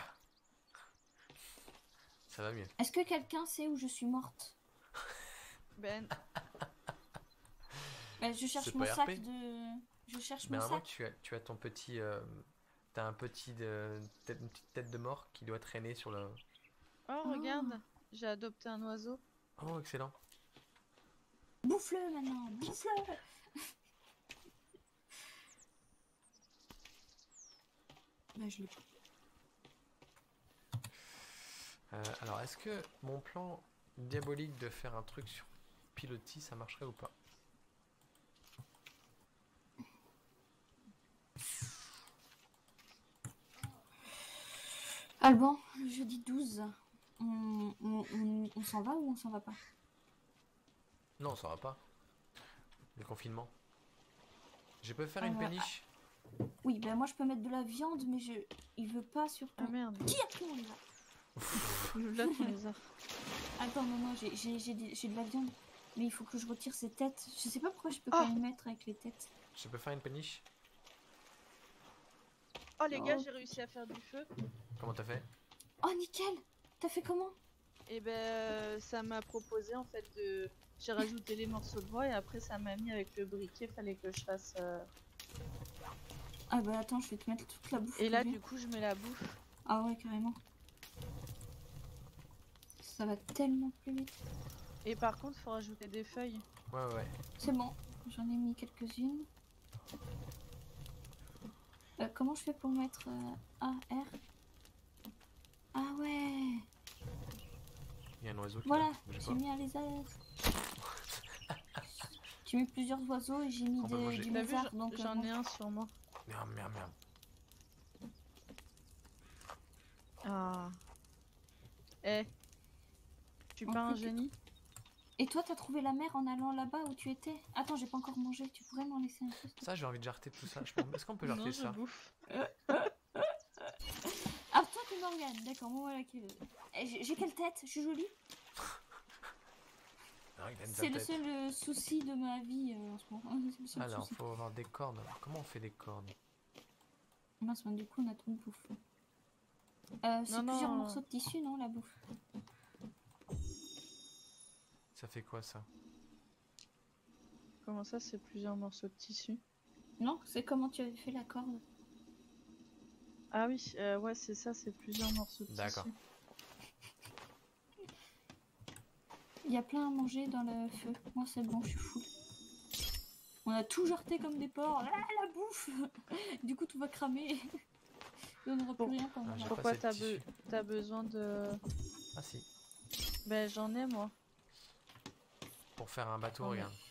Ça va mieux. Est-ce que quelqu'un sait où je suis morte? Ben, Bah, je cherche C'est mon pas sac RP. de... Je cherche Mais mon normalement, sac. tu as ton petit... T'as un petit... une petite tête de mort qui doit traîner sur le... oh regarde, j'ai adopté un oiseau. Oh, excellent. Bouffe-le maintenant, bouffe-le. Bah, je l'ai pas. Alors, est-ce que mon plan diabolique de faire un truc sur pilotis, ça marcherait ou pas? Alban, jeudi 12. On s'en va ou on s'en va pas? Non, ça va pas. Le confinement. Je peux faire Ah une ouais. péniche? Oui, ben moi je peux mettre de la viande, mais il veut pas surtout. Ah merde, Qui a pris mon lézard? là ton lézard. Attends, non, j'ai de la viande, mais il faut que je retire ces têtes. Je sais pas pourquoi je peux Oh pas les mettre avec les têtes. Je peux faire une péniche? Oh les gars, Oh. j'ai réussi à faire du feu. Comment t'as fait? Oh nickel! T'as fait comment? Et ben ça m'a proposé en fait de... J'ai rajouté les morceaux de bois et après ça m'a mis avec le briquet, fallait que je fasse... Ah bah attends, je vais te mettre toute la bouffe. Et que là j'ai. du coup je mets la bouffe. Ah ouais, carrément. Ça va tellement plus vite. Et par contre faut rajouter des feuilles. Ouais, ouais, ouais. C'est bon, j'en ai mis quelques-unes. Comment je fais pour mettre A, R? Ah ouais! Il y a un oiseau qui Voilà, là. Bougez j'ai pas. mis un lézard. J'ai mis plusieurs oiseaux et j'ai mis On peut manger. du T'as vu, lézard. Donc, j'en bon. ai un sur moi. Merde, merde, merde. Ah. Eh. Je suis En pas un plus, génie. Et toi, t'as trouvé la mer en allant là-bas où tu étais? Attends, j'ai pas encore mangé. Tu pourrais m'en laisser un peu? Ça, j'ai envie de jarter tout ça. Est-ce qu'on peut Non, jarter je ça? bouffe. Ah, toi, t'es Morgane. D'accord, bon, voilà. J'ai quelle tête? Je suis jolie? Non, il a une C'est sale le tête. seul souci de ma vie en ce moment. C'est le seul Alors, souci. faut avoir des cordes. Alors, comment on fait des cordes? Mince, du coup, on a trop de bouffe. C'est Non, plusieurs non. morceaux de tissu, non, la bouffe? Ça fait quoi ça? Comment ça, c'est plusieurs morceaux de tissu? Non, c'est comment tu avais fait la corde. Ah oui, ouais, c'est ça, c'est plusieurs morceaux de D'accord. tissu. Il y a plein à manger dans le feu. Moi, c'est bon, je suis full. On a tout jarté comme des porcs. Ah, la bouffe! Du coup, tout va cramer. Et on n'aura plus rien quand Ah, on j'ai va. pas Pourquoi assez de tissu. t'as besoin de... Ah si. Ben j'en ai moi. Pour faire un bateau, Oh, mais- regarde.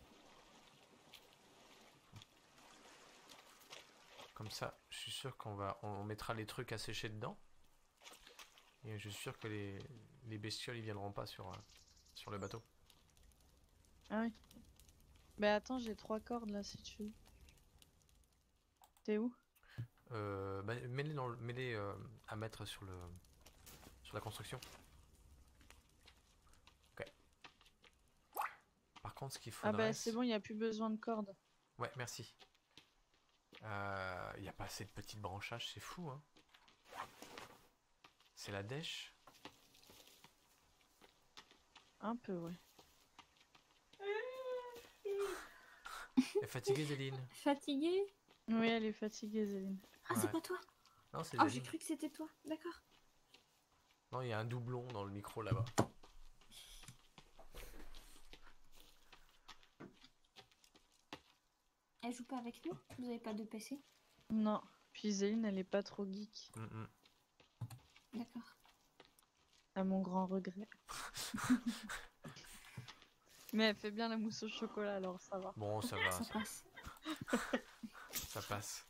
Comme ça, je suis sûr on mettra les trucs à sécher dedans. Et je suis sûr que les bestioles ils viendront pas sur le bateau. Ah oui. Ben attends, j'ai 3 cordes là si tu veux. T'es où? Bah, mets-les à mettre sur la construction. Ok. Par contre, ce qu'il Ah faudrait... ben c'est bon, il n'y a plus besoin de cordes. Ouais, merci. Il n'y a pas assez de petites branchages, c'est fou, hein. C'est la dèche. Un peu, ouais. Elle est fatiguée, Zéline. Fatiguée? Oui, elle est fatiguée, Zéline. Ah, c'est Ouais. pas toi? Non, c'est Ah, j'ai Zéline. cru que c'était toi. D'accord. Non, il y a un doublon dans le micro là-bas. Elle joue pas avec nous? Vous avez pas de PC? Non. Puis Zéline, elle est pas trop geek. Mm, mm. D'accord. À mon grand regret. Mais elle fait bien la mousse au chocolat, alors ça va. Bon, ça va, Ça passe. ça passe.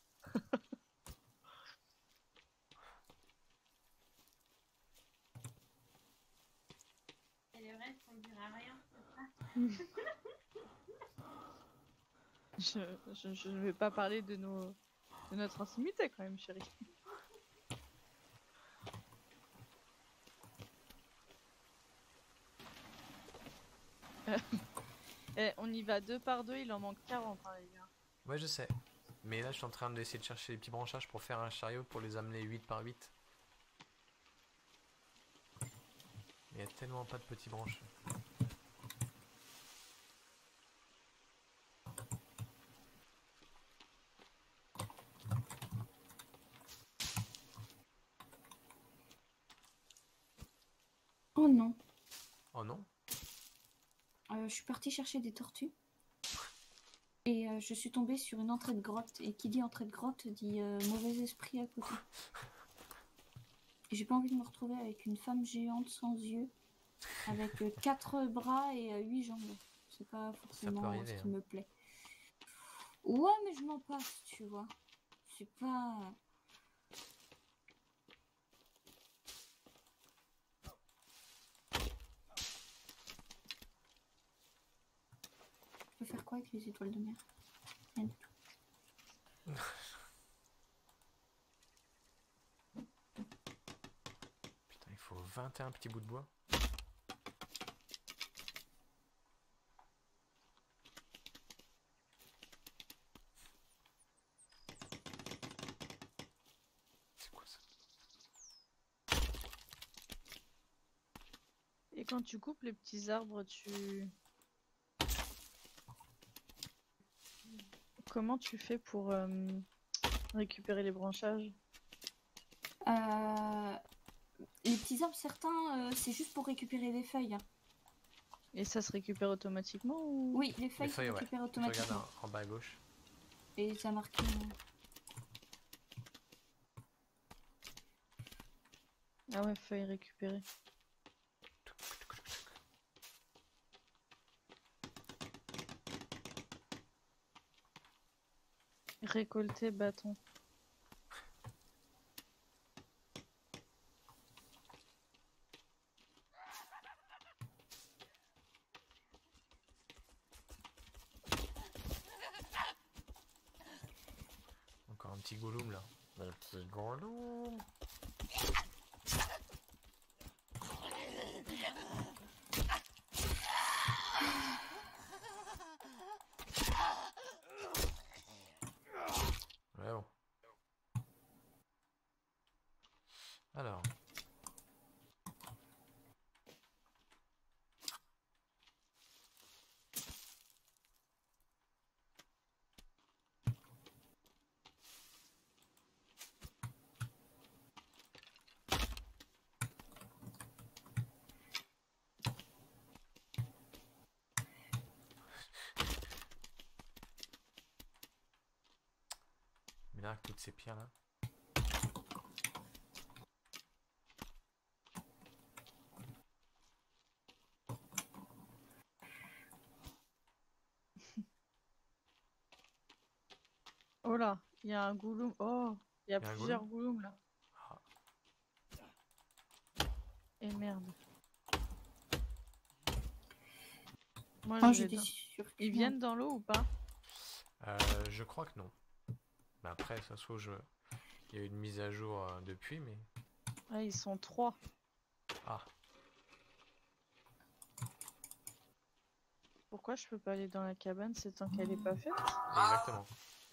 Elle est vraie, ça ne dira rien. Je ne vais pas parler de notre intimité quand même, chérie. On y va 2 par 2, il en manque 40, hein, les gars. Ouais, je sais. Mais là, je suis en train d'essayer de chercher les petits branchages pour faire un chariot pour les amener 8 par 8. Il y a tellement pas de petits branches. Oh non. Oh non? Je suis partie chercher des tortues. Et je suis tombée sur une entrée de grotte. Et qui dit entrée de grotte dit mauvais esprit à côté. Et j'ai pas envie de me retrouver avec une femme géante sans yeux. Avec 4 bras et 8 jambes. C'est pas forcément arriver, ce qui me plaît. Ouais, mais je m'en passe, tu vois. C'est pas... Je peux faire quoi avec les étoiles de mer? Rien du tout. Putain, il faut 21 petits bouts de bois. C'est quoi ça? Et quand tu coupes les petits arbres, Comment tu fais pour récupérer les branchages? Les petits arbres, certains, c'est juste pour récupérer des feuilles. Et ça se récupère automatiquement ou... Oui, les feuilles se ouais. récupèrent Tu regardes automatiquement. en bas à gauche. Et ça marque... Ah ouais, feuilles récupérées. Récolter bâton. Encore un petit gollum là. Un petit gollum. Ouais, bon. Alors. Mais là, avec toutes ces pierres là. Oh là, il y a un goulum. Oh, il y a Il y a un plusieurs goulums là. Ah. Et merde. Moi, Oh, je vais j'étais dans- sûre que Ils non. viennent dans l'eau ou pas? Je crois que non. Mais après, ça se trouve, il y a eu une mise à jour depuis, mais. Ah, ils sont 3. Ah, Pourquoi je peux pas aller dans la cabane, c'est tant qu'elle est pas faite? exactement.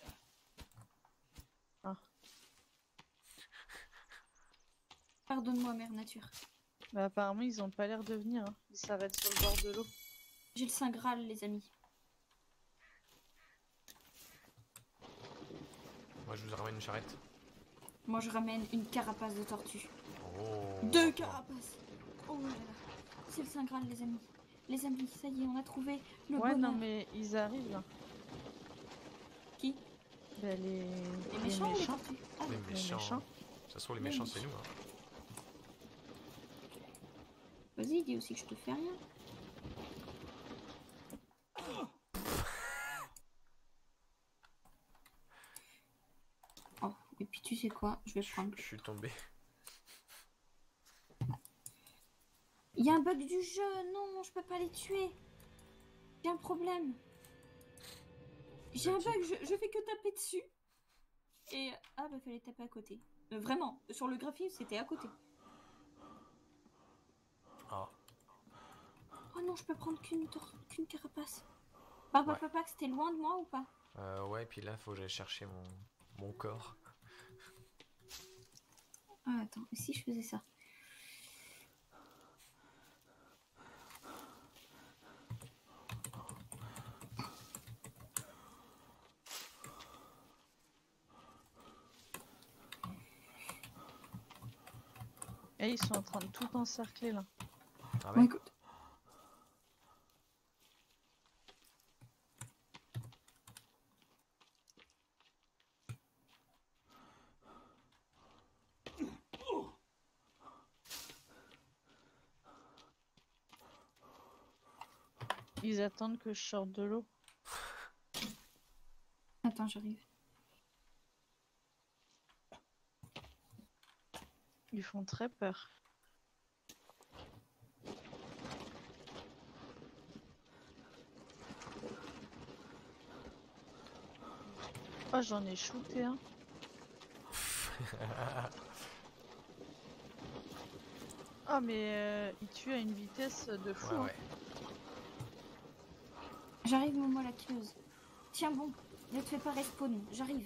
Pardonne-moi, mère nature. Bah apparemment ils ont pas l'air de venir, hein. Ils s'arrêtent sur le bord de l'eau. J'ai le Saint Graal, les amis. Moi, je vous ramène une charrette. Moi, je ramène une carapace de tortue. Oh. 2 carapaces. Oh là là. C'est le Saint Graal, les amis. Les amis, ça y est, on a trouvé le Ouais, bonheur. non mais ils arrivent là. Qui? Bah, Les méchants ou les tortues? Ah, Les oui. méchants. méchants. Ça se trouve, les Les méchants, c'est nous. méchants. Hein. Vas-y, dis aussi que je te fais rien. Oh, et puis tu sais quoi, je vais prendre. Je suis tombé. Il y a un bug du jeu, non, je peux pas les tuer. J'ai un problème. J'ai un bug, je fais que taper dessus. Et ah bah fallait taper à côté. Vraiment, sur le graphisme c'était à côté. Ah. Oh non, je peux prendre qu'une carapace. Papa, papa, que c'était loin de moi ou pas? Ouais, puis là, faut que j'aille chercher mon corps. Ah attends, et si je faisais ça? Et ils sont en train de tout encercler là. Ah Bon, ouais. écoute. Ils attendent que je sorte de l'eau. Attends, j'arrive. Ils font très peur. Oh, j'en ai shooté un. Ah, mais il tue à une vitesse de fou. Ouais, hein. ouais. J'arrive, Momo la tueuse. Tiens bon, ne te fais pas respawn, j'arrive.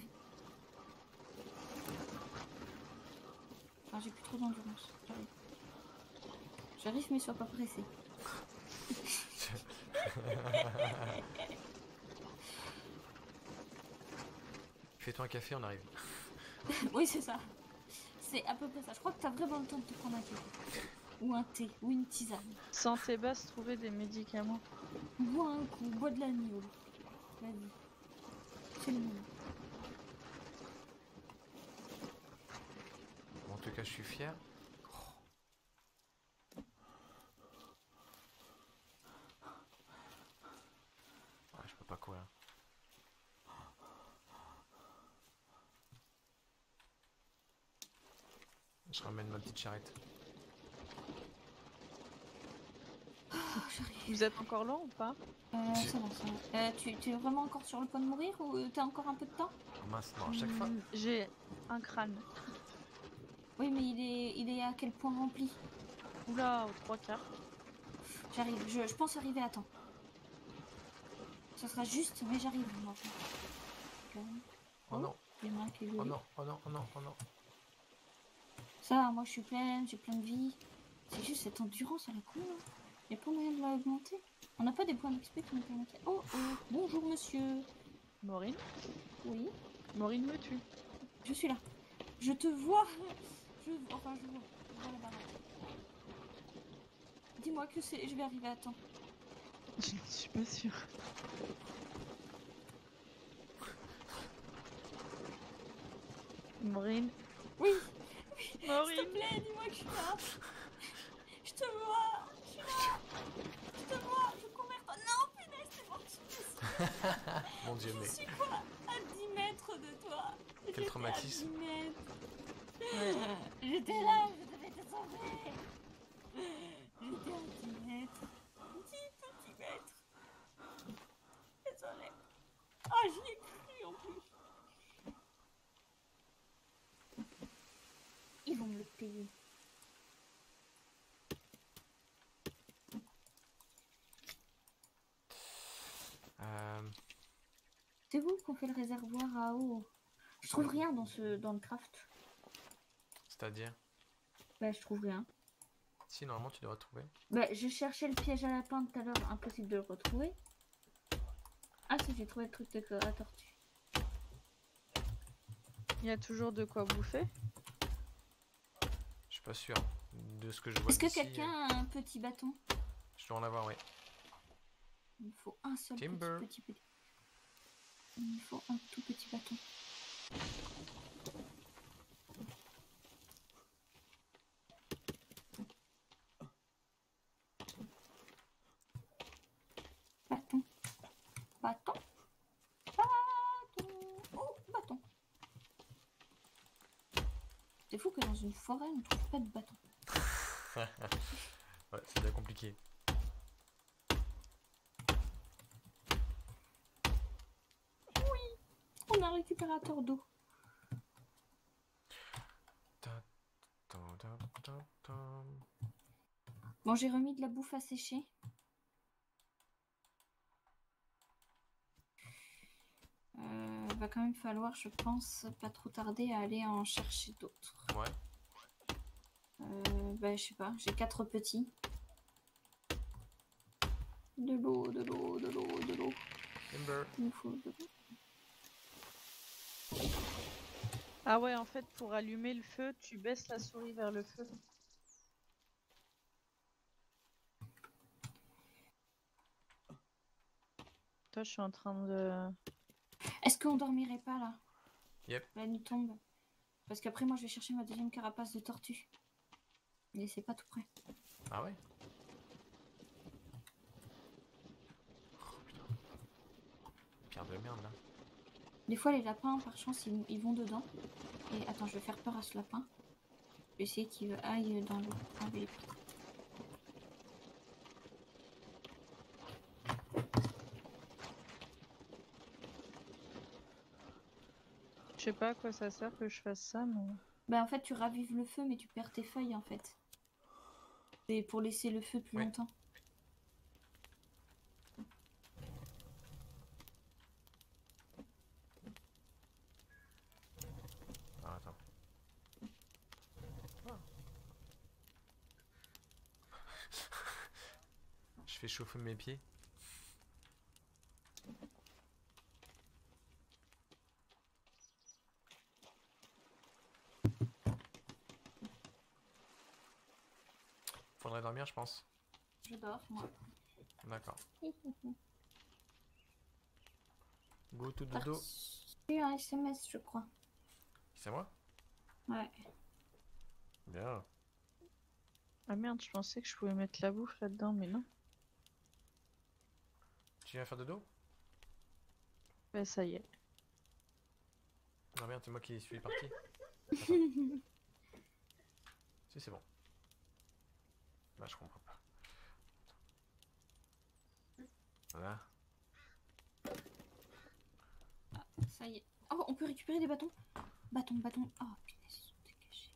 Enfin, j'ai plus trop d'endurance, j'arrive. J'arrive, mais sois pas pressé. Fais-toi un café, on arrive. Oui, c'est ça. C'est à peu près ça. Je crois que t'as vraiment le temps de te prendre un café. Ou un thé, ou une tisane. Santé basse, trouver des médicaments. Bois un coup, bois de l'agneau. Vas-y. C'est le moment. En tout cas, je suis fier. Ouais, je peux pas courir. Je ramène ma petite charrette. Oh, j'arrive. Vous êtes encore là ou pas? Ça va, ça va. Tu es vraiment encore sur le point de mourir ou t'as encore un peu de temps? Oh mince, non, à chaque fois. J'ai un crâne. Oui, mais il est à quel point rempli? Oula, aux 3/4. J'arrive, je pense arriver à temps. Ça sera juste, mais j'arrive. Oh non, Il y en a un qui est oh joli. non, oh non, oh non, oh non. Ça, moi je suis pleine, j'ai plein de vie. C'est juste cette endurance à la con. Hein. Il n'y a pas moyen de l'augmenter. On n'a pas des points d'XP qui nous permettraient. Oh, oh, bonjour monsieur. Maureen? Oui, Maureen me tue. je suis là. Je te vois. Enfin, je vois la baraque. Dis-moi que je vais arriver à temps. Je ne suis pas sûre. Maureen? Oui, s'il te Maureen? plaît, dis-moi que je suis là. Je te vois, je suis là. Je te vois, je cours vers toi. Non, punaise, c'est bon, Mon dieu, mais je suis quoi? À 10 mètres de toi. quel traumatisme. À 10 mètres. Ouais. J'étais là, je devais te sauver. J'étais à 10 mètres. 10 petits mètres. Désolée. Ah, j'y ai cru en plus. Ils vont me le payer. C'est vous qu'on fait le réservoir à eau? Je trouve rien dans le craft. C'est-à-dire? Bah, je trouve rien. Si, normalement, tu dois trouver. Bah, je cherchais le piège à lapin tout à l'heure, impossible de le retrouver. Ah, si, j'ai trouvé le truc de la tortue. Il y a toujours de quoi bouffer? Je suis pas sûr. De ce que je vois Est-ce que d'ici, quelqu'un a un petit bâton? je dois en avoir, oui. Il me faut un seul Timber. petit. Il me faut un tout petit bâton. C'est fou que dans une forêt, on ne trouve pas de bâton. Ouais, c'est bien compliqué. On a un récupérateur d'eau. Bon, j'ai remis de la bouffe à sécher. Va quand même falloir, je pense, pas trop tarder à aller en chercher d'autres. Ouais. Bah, je sais pas, j'ai 4 petits. De l'eau, de l'eau, de l'eau, de l'eau. Timber. Il nous faut de l'eau. Ah ouais, en fait, pour allumer le feu, tu baisses la souris vers le feu. Toi, je suis en train de... Est-ce qu'on dormirait pas là? Yep. La nuit tombe. Parce qu'après, moi, je vais chercher ma deuxième carapace de tortue. Et c'est pas tout près. Ah ouais? Oh putain. Pierre de merde là. Des fois, les lapins, par chance, ils vont dedans. Et attends, je vais faire peur à ce lapin. Je vais essayer qu'il aille dans l'eau. Enlever les pieds. Je sais pas à quoi ça sert que je fasse ça, mais... Bah, en fait, tu ravives le feu, mais tu perds tes feuilles, en fait. C'est pour laisser le feu plus Ouais. longtemps. Ah, attends. Ah. Je fais chauffer mes pieds. Faudrait dormir, je pense. Je dors, moi. D'accord. Go to T'as dodo. reçu un SMS, je crois. C'est moi? Ouais. Bien. Ah merde, je pensais que je pouvais mettre la bouffe là-dedans, mais non. Tu viens faire dodo? Bah ça y est. Non merde, c'est moi qui suis parti. Si, c'est bon. Bah, je comprends pas. Voilà. Ça y est. Oh, on peut récupérer des bâtons. Bâton, bâton. Oh, punaise, ils sont dégagés.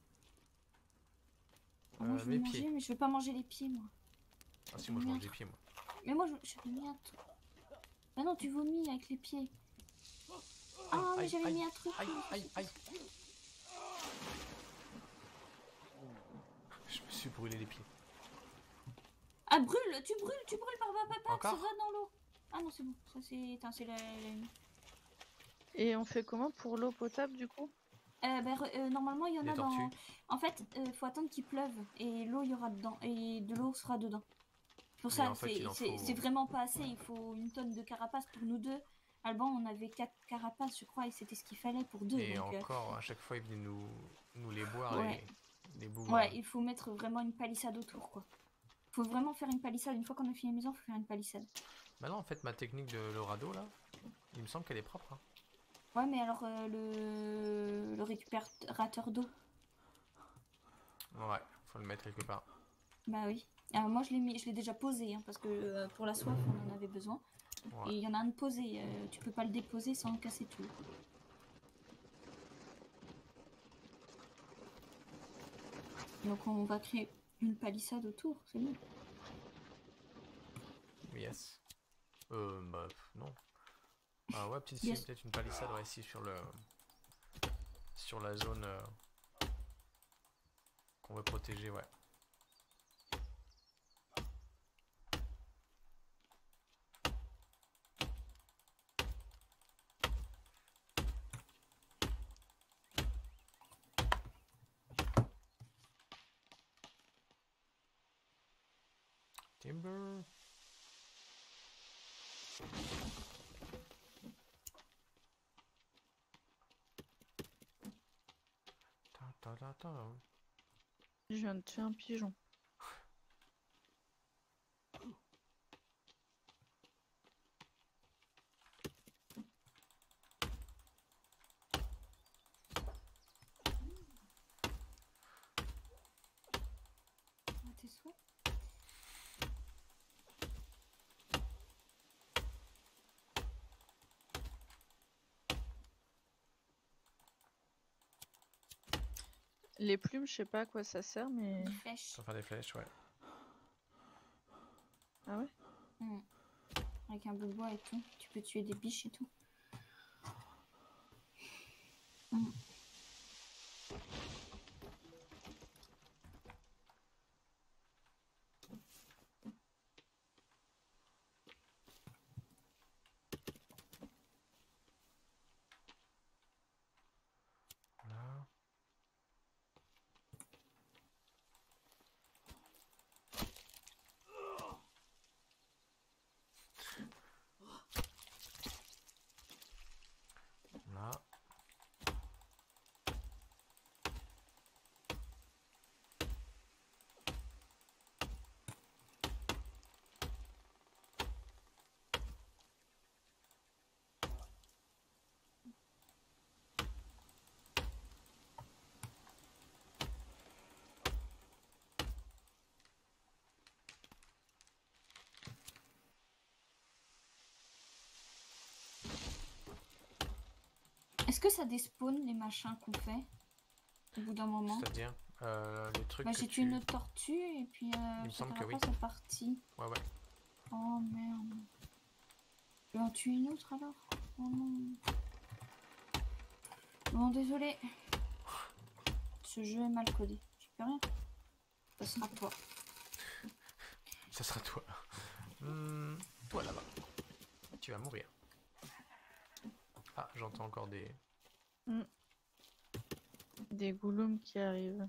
Moi, je veux mes manger, pieds. mais je veux pas manger les pieds, moi. Ah si, moi je mange des pieds, moi. Mais moi, j'avais mis un truc. Bah non, tu vomis avec les pieds. Ah, mais Aïe, j'avais aïe, mis un truc. aïe, aïe, aïe. Je me suis brûlé les pieds. Ah, brûle, tu brûles par papa, Encore ça va dans l'eau. Ah non, c'est bon. Ça, c'est. Attends, c'est la. Et on fait comment pour l'eau potable, du coup? Normalement, il y en Les a tortues. dans. En fait, faut attendre qu'il pleuve et l'eau, il y aura dedans. Et de l'eau sera dedans. Pour Mais ça, en fait, il en faut- c'est vraiment pas assez. Il faut une tonne de carapaces pour nous deux. Alban, on avait 4 carapaces, je crois, et c'était ce qu'il fallait pour deux. Et Donc, encore, à chaque fois, ils venaient nous les boire, ouais. les bougres. Ouais, il faut mettre vraiment une palissade autour, quoi. Faut vraiment faire une palissade. Une fois qu'on a fini la maison, faut faire une palissade. Maintenant, en fait, ma technique de le radeau, là, il me semble qu'elle est propre. Hein. Ouais, mais alors, le récupérateur d'eau. Ouais, faut le mettre quelque part. Bah oui. Moi, je l'ai déjà posé, hein, parce que pour la soif, on en avait besoin. Ouais. Et il y en a un de posé. Tu peux pas le déposer sans casser tout. Donc, on va créer une palissade autour, c'est bon. Yes. Bah, non. Ah ouais, peut-être Yes. si, peut-être une palissade, ouais, ici sur le... Sur la zone qu'on veut protéger, ouais. Timber. Je viens de tuer un pigeon. Les plumes, je sais pas à quoi ça sert, mais... Des flèches. Sans faire des flèches, ouais. Ah ouais? Avec un bout de bois et tout. Tu peux tuer des biches et tout. Voilà. Là. Est-ce que ça despawn les machins qu'on fait au bout d'un moment? C'est-à-dire les trucs Bah, que j'ai tué une autre tortue et puis Il me semble que oui. c'est parti. Ouais, ouais. Oh merde. Je vais en tuer une autre alors? Oh non. Bon, désolé. Ce jeu est mal codé. J'y peux rien. Ça sera toi. Ça sera toi. Toi là-bas. Tu vas mourir. Ah, j'entends encore des... Des goulums qui arrivent.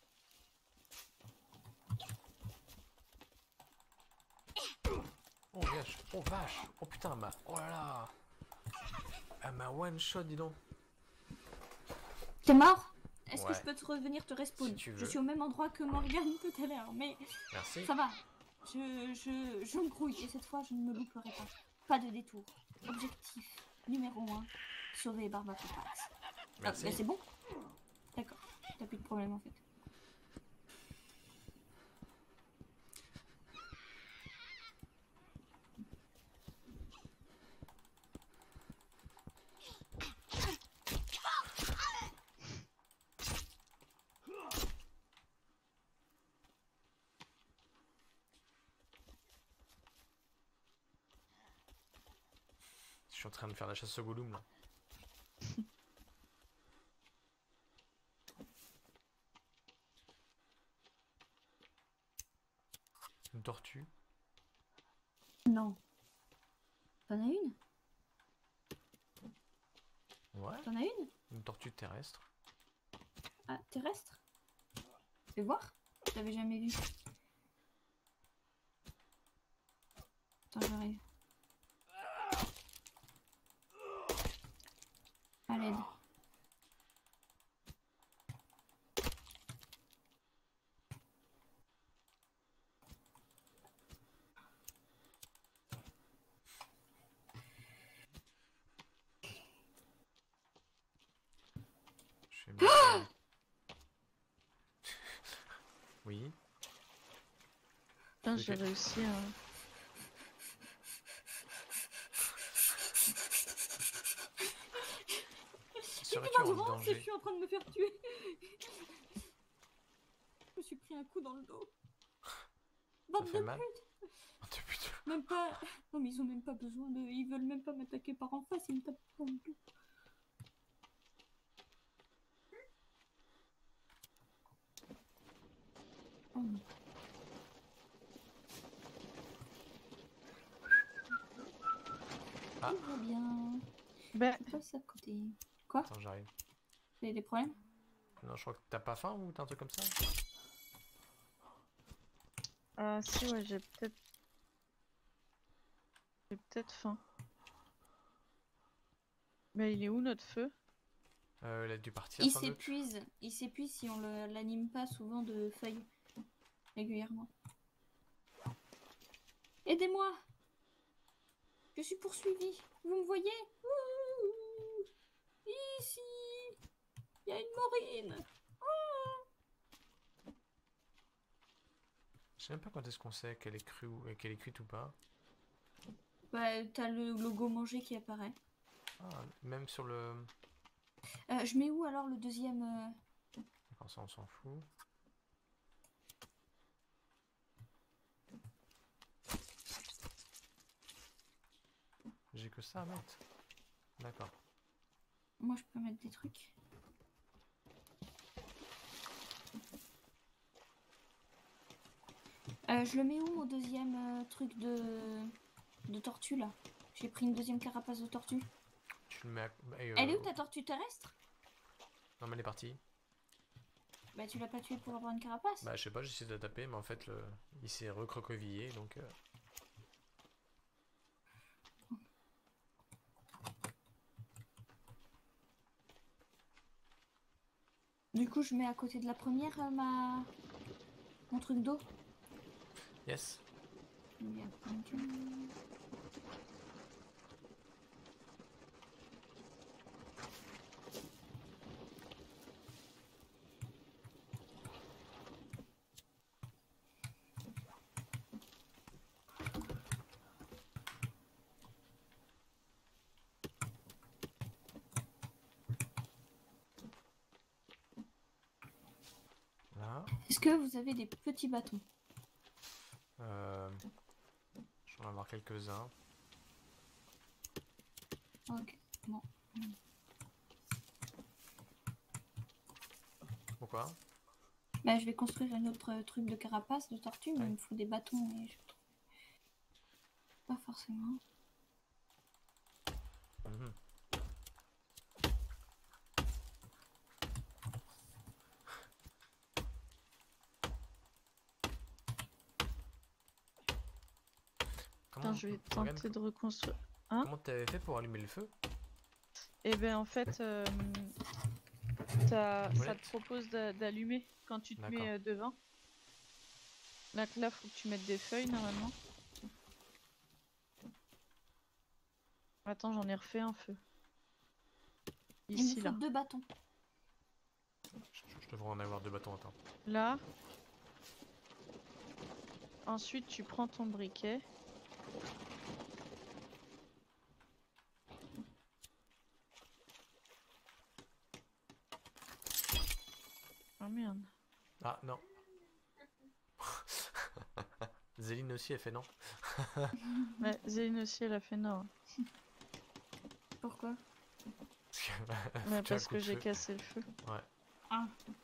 Oh vache, oh vache, oh putain, oh là là. Elle m'a one shot, dis donc. T'es mort? Est-ce que Ouais. je peux te revenir te respawn? Si tu veux. Je suis au même endroit que Morgane tout à l'heure, mais Merci. ça va. Je me grouille et cette fois je ne me louperai pas. Pas de détour. Objectif numéro 1, sauver Barbacopax. Merci. Mais c'est bon? D'accord, t'as plus de problème en fait. Je suis en train de faire la chasse au goulum là. Une tortue. Non. T'en as une? Ouais. T'en as une? Une tortue terrestre. Ah, terrestre? Fais voir. Je l'avais jamais vu. Attends, j'arrive. À l'aide. Je vais mettre... Oui. Putain, Ok. j'ai réussi à... Serais-tu en Endurance, je danger? suis en train de me faire tuer. Je me suis pris un coup dans le dos. Ça Bande fait de mal? pute. Oh putain. Même pas. Non, mais ils ont même pas besoin de. Ils veulent même pas m'attaquer par en face, ils me tapent dans le dos. Oh non. Ah. Tout va bien. Ben, Je passe à côté. Quoi? Attends, j'arrive. Vous avez des problèmes? Non, je crois que t'as pas faim ou t'as un truc comme ça? ah si, ouais, j'ai peut-être... J'ai peut-être faim. Mais il est où notre feu? Il a dû partir Il sans doute. s'épuise si on l'anime pas souvent de feuilles régulièrement. Aidez-moi! Je suis poursuivie. Vous me voyez? Ouh, ici! Il y a une morine! Je sais même pas quand est-ce qu'on sait qu'elle est crue ou qu'elle est cuite ou pas. Bah, t'as le logo manger qui apparaît. Ah, même sur le... Je mets où alors le deuxième Alors ça, on s'en fout. J'ai que ça à mettre. D'accord. Moi, je peux mettre des trucs. Je le mets où, mon deuxième truc de tortue, là? J'ai pris une deuxième carapace de tortue. Tu le mets à... Elle est où, ta tortue terrestre? Non, mais elle est partie. Bah, tu l'as pas tué pour avoir une carapace? Bah, je sais pas, j'essaie de la taper, mais en fait, il s'est recroquevillé, donc... Du coup, je mets à côté de la première mon truc d'eau. Yes. Là. Est-ce que vous avez des petits bâtons? Je vais en avoir quelques-uns. Ok, bon. Pourquoi? Bah, je vais construire un autre truc de carapace de tortue, mais Ouais. il me faut des bâtons et je trouve pas forcément. Mhm. Attends, je vais Morgane, tenter de reconstruire. Hein? comment t'avais fait pour allumer le feu? Et ben en fait, ça Molette. te propose d'allumer quand tu te D'accord. mets devant. Là, faut que tu mettes des feuilles normalement. Attends, j'en ai refait un feu. Il Ici, me faut là. 2 bâtons. Je devrais en avoir 2 bâtons, attends. Là. Ensuite, tu prends ton briquet. Oh merde. Ah, non. Zéline aussi, elle fait non. Ouais, Zéline aussi, elle a fait non. Pourquoi? Ouais, Tu as un parce coup que de j'ai feu. cassé le feu. Ouais. Ah.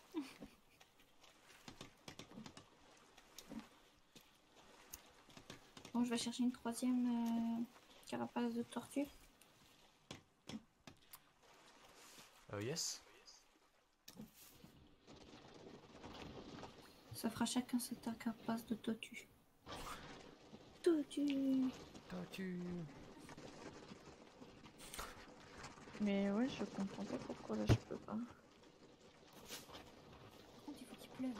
Bon, je vais chercher une troisième carapace de tortue. Yes. Ça fera chacun cette carapace de tortue. Tortue. Tortue. Mais ouais, je comprends pas pourquoi là je peux pas. Oh, il faut qu'il pleuve.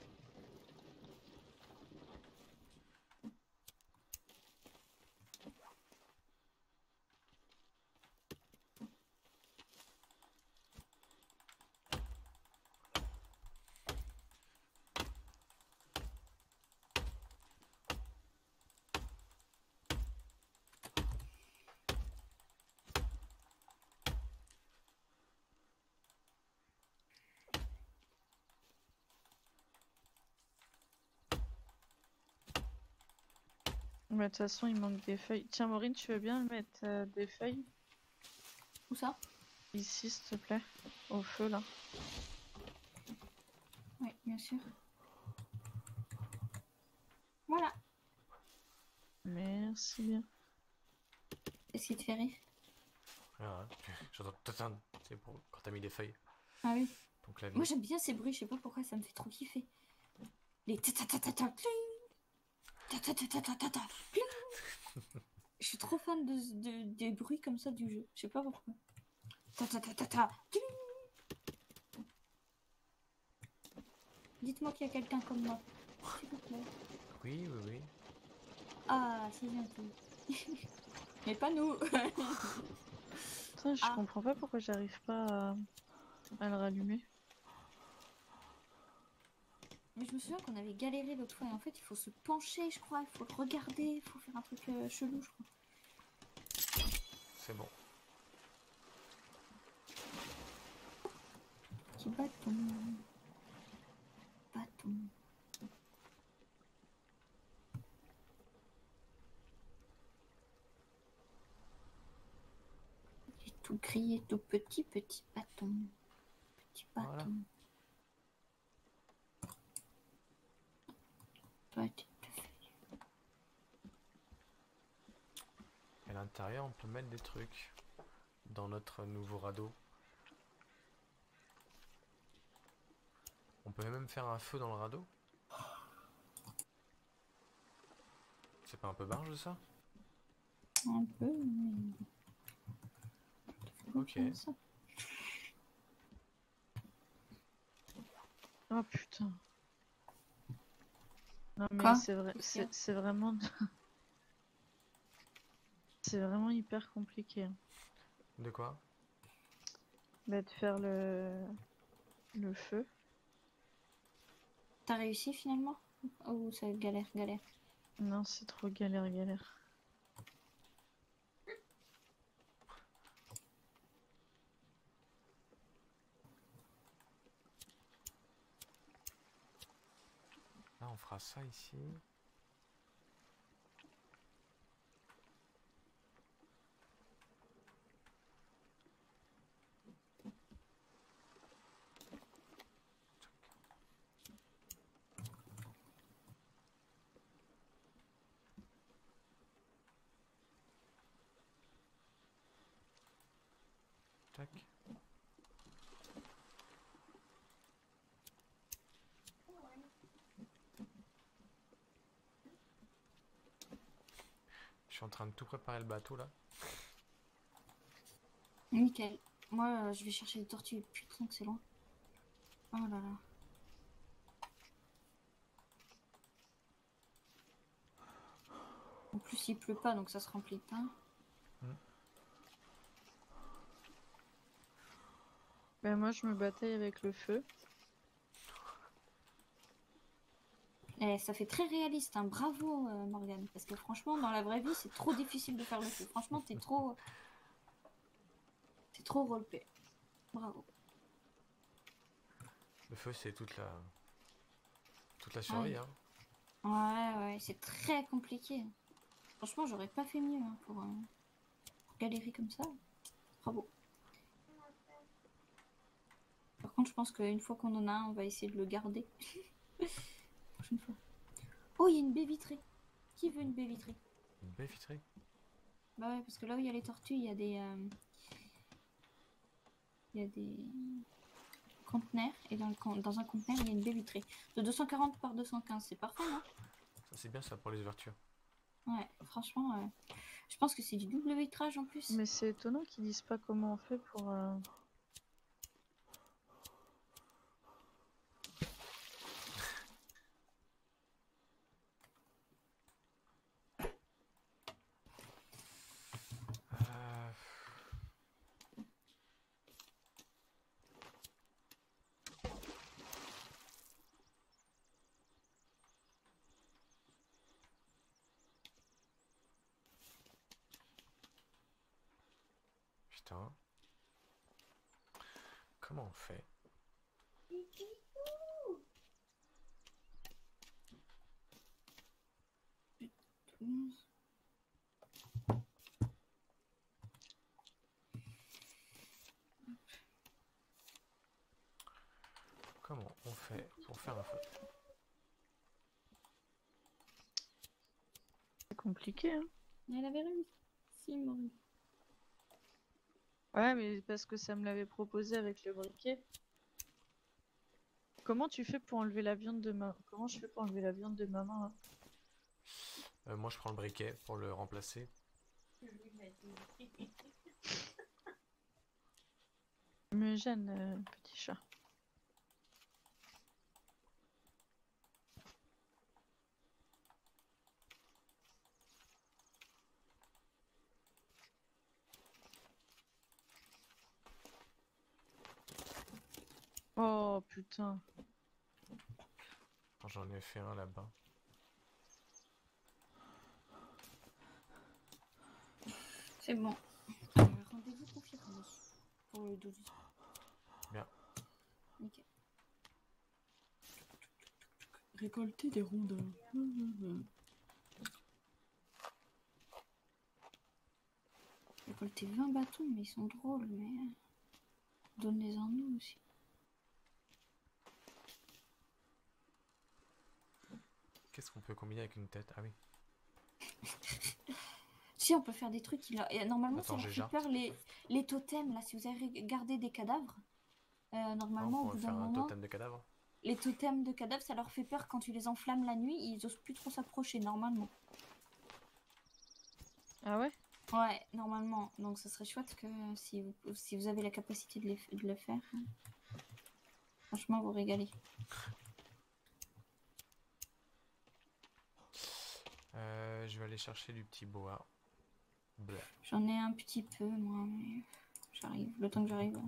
Mais de toute façon, il manque des feuilles. Tiens, Maureen, tu veux bien mettre des feuilles Où ça? ici, s'il te plaît? Au feu, là. Oui, bien sûr. Voilà. Merci bien. Qu'est-ce qui te fait rire? Ah, ouais. J'entends tatin, c'est pour quand t'as mis des feuilles. Ah oui. Ton clavier. Moi j'aime bien ces bruits, je sais pas pourquoi ça me fait trop kiffer. Les ta-ta-ta-ta-ta, cling. Ta-ta-ta-ta-ta-ta, cling. Je suis trop fan des bruits comme ça du jeu. Je sais pas pourquoi. Ta-ta-ta-ta-ta, cling. Dites-moi qu'il y a quelqu'un comme moi. S'il vous plaît. Oui, oui, oui. Ah, c'est gentil. Mais pas nous. Putain, je Ah. comprends pas pourquoi j'arrive pas à le rallumer. Mais je me souviens qu'on avait galéré l'autre fois et en fait il faut se pencher je crois, il faut le regarder, il faut faire un truc chelou je crois. C'est bon. Petit bâton. tout gris et tout petit, petit bâton. Petit bâton. Voilà. Petite Et à l'intérieur, on peut mettre des trucs dans notre nouveau radeau. On peut même faire un feu dans le radeau. C'est pas un peu barge ça? un peu, mais... Ok. Comme ça. Oh putain. Non mais Quoi? c'est vrai, Qu'est-ce qu'il y a? c'est vraiment... c'est vraiment hyper compliqué, hein. De quoi? Bah, de faire le feu. T'as réussi finalement? Oh, ça galère, galère. Non, c'est trop galère, galère. Là, on fera ça ici. Tac. Je suis en train de tout préparer le bateau là. Nickel. Moi, je vais chercher les tortues. Putain, que c'est loin. Oh là là. En plus, il pleut pas, donc ça se remplit de pain. Bah, moi, je me bataille avec le feu. Et ça fait très réaliste, hein. Bravo, Morgane. Parce que franchement, dans la vraie vie, c'est trop difficile de faire le feu. Franchement, t'es trop... T'es trop roleplay. Bravo. Le feu, c'est toute la survie. Hein. Ouais, c'est très compliqué. Franchement, j'aurais pas fait mieux hein, pour galérer comme ça. Bravo. Par contre, je pense qu'une fois qu'on en a un, on va essayer de le garder. Prochaine fois. Oh, il y a une baie vitrée. Qui veut une baie vitrée? Une baie vitrée. Bah ouais, parce que là où il y a les tortues, il y a des... Il y a des conteneurs. Et dans un conteneur, il y a une baie vitrée. De 240 par 215, c'est parfait, non? Ça, c'est bien ça pour les ouvertures. Ouais, franchement, je pense que c'est du double vitrage en plus. Mais c'est étonnant qu'ils disent pas comment on fait pour... Putain. Comment on fait? Comment on fait pour faire un feu? C'est compliqué, hein. Elle avait réussi, Maurice. Ouais, mais parce que ça me l'avait proposé avec le briquet. Comment tu fais pour enlever la viande de ma... Comment je fais pour enlever la viande de ma main, là? Moi, je prends le briquet pour le remplacer. Il me gêne, petit chat. Oh putain. J'en ai fait un là-bas. C'est bon. Rendez-vous confirmé pour le 12. Bien. Nickel. Récolter des rondins. récolté 20 bâtons, mais ils sont drôles, mais... Donne-les-en nous aussi. Qu'est-ce qu'on peut combiner avec une tête? Ah oui. Si, on peut faire des trucs. Et normalement, Attends, ça j'ai leur fait jarte. peur les totems. Là, si vous avez gardé des cadavres, Ah, normalement, on au pourrait bout d'un faire un moment, totem de cadavre. les totems de cadavres, ça leur fait peur quand tu les enflammes la nuit. Ils osent plus trop s'approcher, normalement. Ah ouais? Ouais, normalement. Donc, ça serait chouette que si vous avez la capacité de le faire. Franchement, vous régalez. Je vais aller chercher du petit bois. Blah. J'en ai un petit peu, moi, mais j'arrive. Le temps que j'arrive.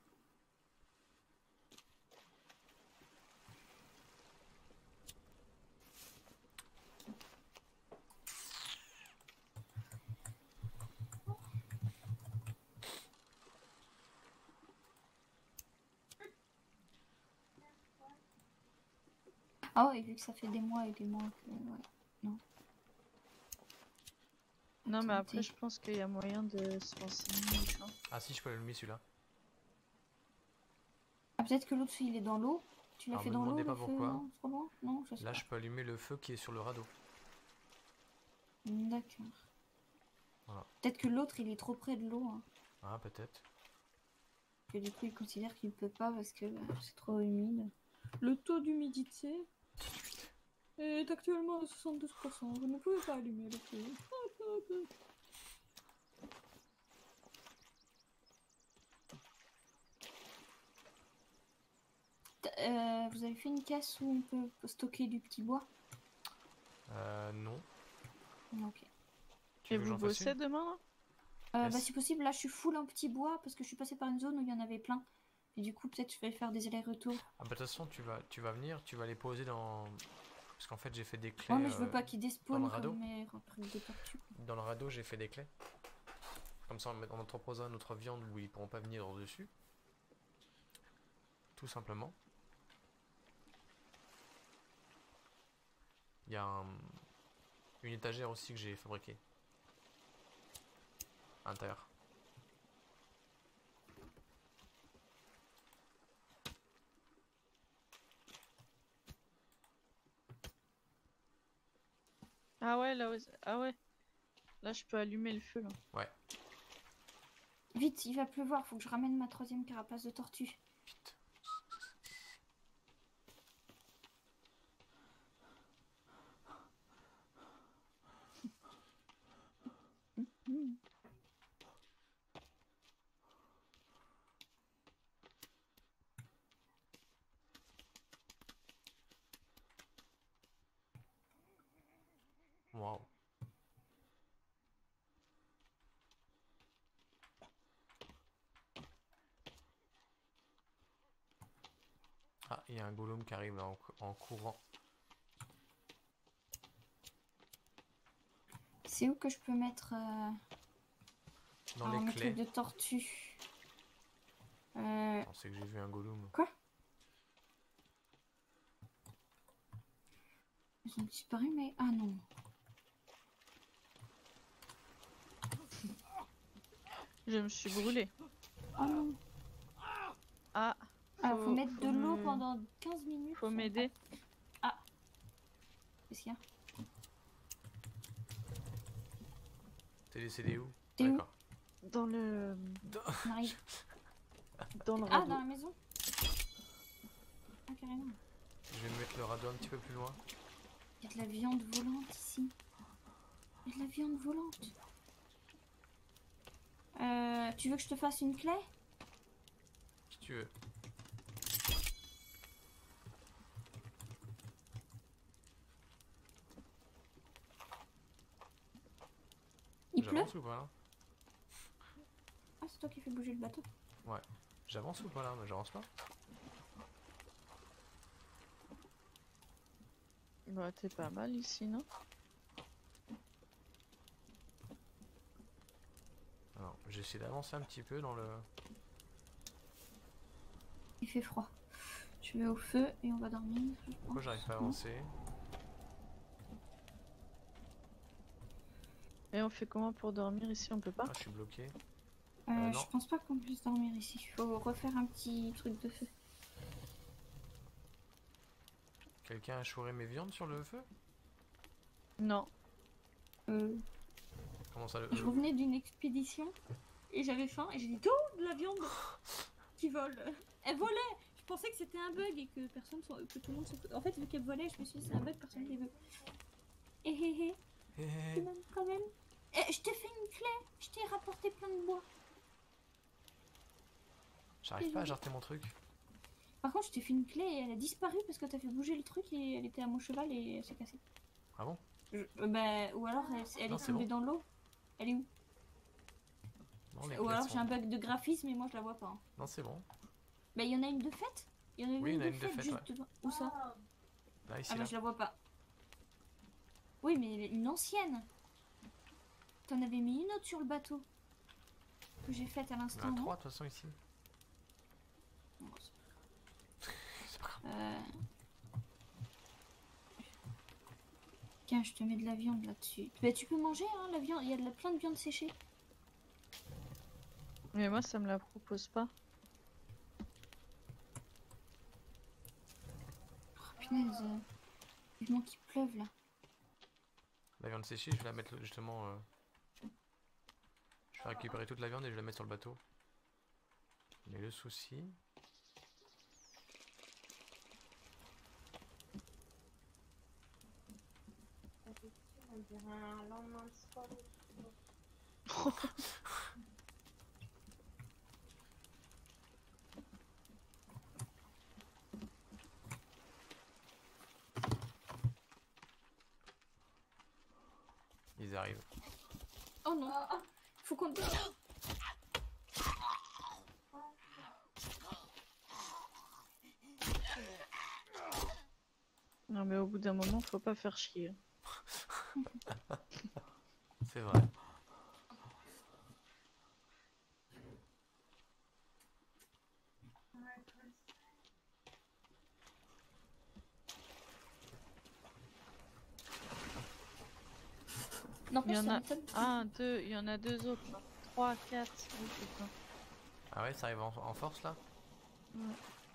Ah ouais, vu que ça fait des mois et des mois que... Ouais, non. Non, mais après, Attendez. je pense qu'il y a moyen de se renseigner, tu vois. Ah si, je peux l'allumer celui-là. Ah, peut-être que l'autre, il est dans l'eau. Tu l'as Alors, fait me dans l'eau, demandez le pas feu, pourquoi. non? Trop loin? Non, je sais Là, pas. je peux allumer le feu qui est sur le radeau. D'accord. Voilà. Peut-être que l'autre, il est trop près de l'eau. Hein. Ah, peut-être. Que du coup, il considère qu'il peut pas parce que c'est trop humide. Le taux d'humidité est actuellement à 72%. Vous ne pouvez pas allumer le feu. Vous avez fait une caisse où on peut stocker du petit bois? Non. Ok. Tu Et veux que vous j'en fasse bossez une? demain, là? Bah, Yes. si possible, là, je suis full en petit bois parce que je suis passée par une zone où il y en avait plein. Et du coup, peut-être je vais faire des allers-retours. Ah bah de toute façon, tu vas venir, tu vas les poser dans... Parce qu'en fait, j'ai fait des clés Ouais, mais je veux pas qu'ils dans le despawnent radeau. comme mes trucs de tortue. Dans le radeau, j'ai fait des clés. Comme ça, on entreposera notre viande où ils pourront pas venir dessus. Tout simplement. Il y a une étagère aussi que j'ai fabriquée. À l'intérieur. Ah ouais, là, ah ouais. Là, je peux allumer le feu, là. Ouais, Vite, il va pleuvoir, faut que je ramène ma 3e carapace de tortue. vite. Hmm. Waouh. Ah, il y a un golem qui arrive là, en courant. C'est où que je peux mettre Dans mes les clés. trucs de tortue? Je pensais que j'ai vu un golem. Quoi? Ils ont disparu, mais... Ah non. Je me suis brûlée. Oh non. Ah, Ah, faut mettre de l'eau me- pendant 15 minutes. Faut m'aider. Qu'est-ce qu'il y a? T'es décédé où? T'es où? D'accord. Dans le... On arrive. Dans le Ah, radeau. dans la maison? Ah, carrément. Je vais mettre le radeau un petit peu plus loin. Il y a de la viande volante ici. Il y a de la viande volante. Tu veux que je te fasse une clé? Si tu veux. Il pleut? J'avance ou pas là? Ah, c'est toi qui fais bouger le bateau. J'avance ou pas là? Mais j'avance pas. Bah, t'es pas mal ici, non? Alors, j'essaie d'avancer un petit peu dans le... Il fait froid. Je vais au feu et on va dormir. Pourquoi j'arrive pas à avancer? Et on fait comment pour dormir ici? On peut pas? Ah, je suis bloqué. Je non. pense pas qu'on puisse dormir ici. Il faut refaire un petit truc de feu. Quelqu'un a chouré mes viandes sur le feu? Non. Comment ça le... Je revenais d'une expédition et j'avais faim et j'ai dit oh, de la viande qui vole. Elle volait. Je pensais que c'était un bug et que personne, que tout le monde se... En fait, vu qu'elle volait, je me suis dit c'est un bug, personne ne veut. Eh hé hé. Quand même. Eh, je t'ai fait une clé. Je t'ai rapporté plein de bois. J'arrive pas à jarter mon truc. Par contre, je t'ai fait une clé et elle a disparu parce que t'as fait bouger le truc et elle était à mon cheval et elle s'est cassée. Ah bon? Bah, ou alors elle Non, est c'est tombée bon. dans l'eau. Elle est où? Non, les Ou clés alors sont- j'ai un bug de graphisme et moi je la vois pas. Hein. Non, c'est bon. Bah, il y en a une de faite. Il y en a Oui, il y en a une une de de faite faite, juste devant. Où ça? Là, ici, Ah bah là. je la vois pas. Oui, mais une ancienne. T'en avais mis une autre sur le bateau. Que j'ai faite à Il y en l'instant. a non 3 de toute façon ici. Bon, C'est pas grave. Tiens, je te mets de la viande là-dessus. Bah, tu peux manger, hein, la viande. Il y a plein de viande séchée. Mais moi, ça me la propose pas. Oh, punaise. Vivement qu'il pleuve là. La viande séchée, je vais la mettre justement... Je vais récupérer toute la viande et je vais la mettre sur le bateau. Mais le souci... On dirait un lendemain de soirée. Ils arrivent. Oh non. Faut qu'on... Non, mais au bout d'un moment, faut pas faire chier. C'est vrai. Non, Il y en ça a m'étonne. un, deux, il y en a deux autres. Là. 3, 4. Oh putain. Ah ouais, ça arrive en force là? Ouais.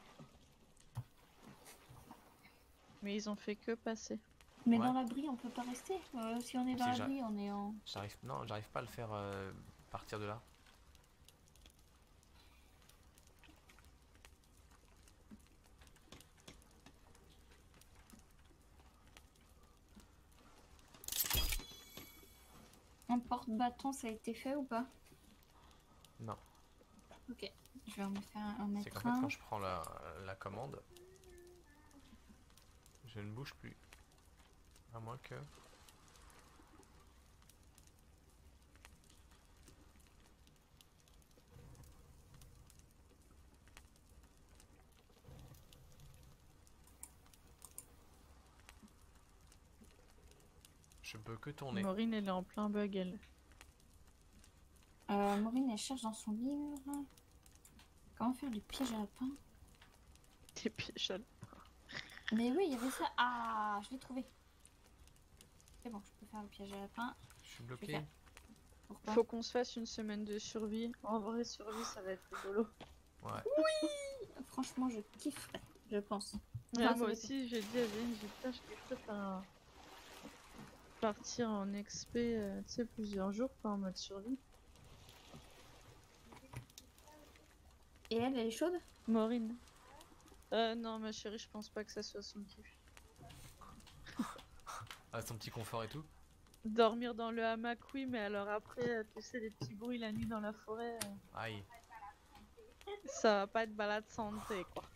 Mais ils ont fait que passer. Mais Ouais. dans l'abri, on peut pas rester. Si on est dans Si, l'abri, on est en... J'arrive... Non, j'arrive pas à le faire partir de là. Un porte-bâton, ça a été fait ou pas? Non. Ok. Je vais en faire en C'est qu'en mettre fait, un. quand je prends la commande, je ne bouge plus. À moins que... Je peux que tourner. Maureen, elle est en plein bug, elle. Maureen, elle cherche dans son livre. Comment faire le piège à lapin? T'es piège à Mais oui, il y avait ça. Ah, je l'ai trouvé. C'est bon, je peux faire le piège à lapin. Je suis Je vais bloqué. faire. Pourquoi? Faut qu'on se fasse une semaine de survie. En vrai, survie, ça va être rigolo. Ouais. Franchement, je kifferais, je pense. Ouais, Enfin, moi ça aussi, j'ai dit à Zane, j'ai dit, putain, je kifferais partir en XP, tu sais, plusieurs jours, quoi, en mode survie. Et elle est chaude? Maureen. Non, ma chérie, je pense pas que ça soit son kiff. Ah, son petit confort et tout. Dormir dans le hamac, oui, mais alors après, tu sais, les petits bruits la nuit dans la forêt, Aïe. ça va pas être balade santé, quoi.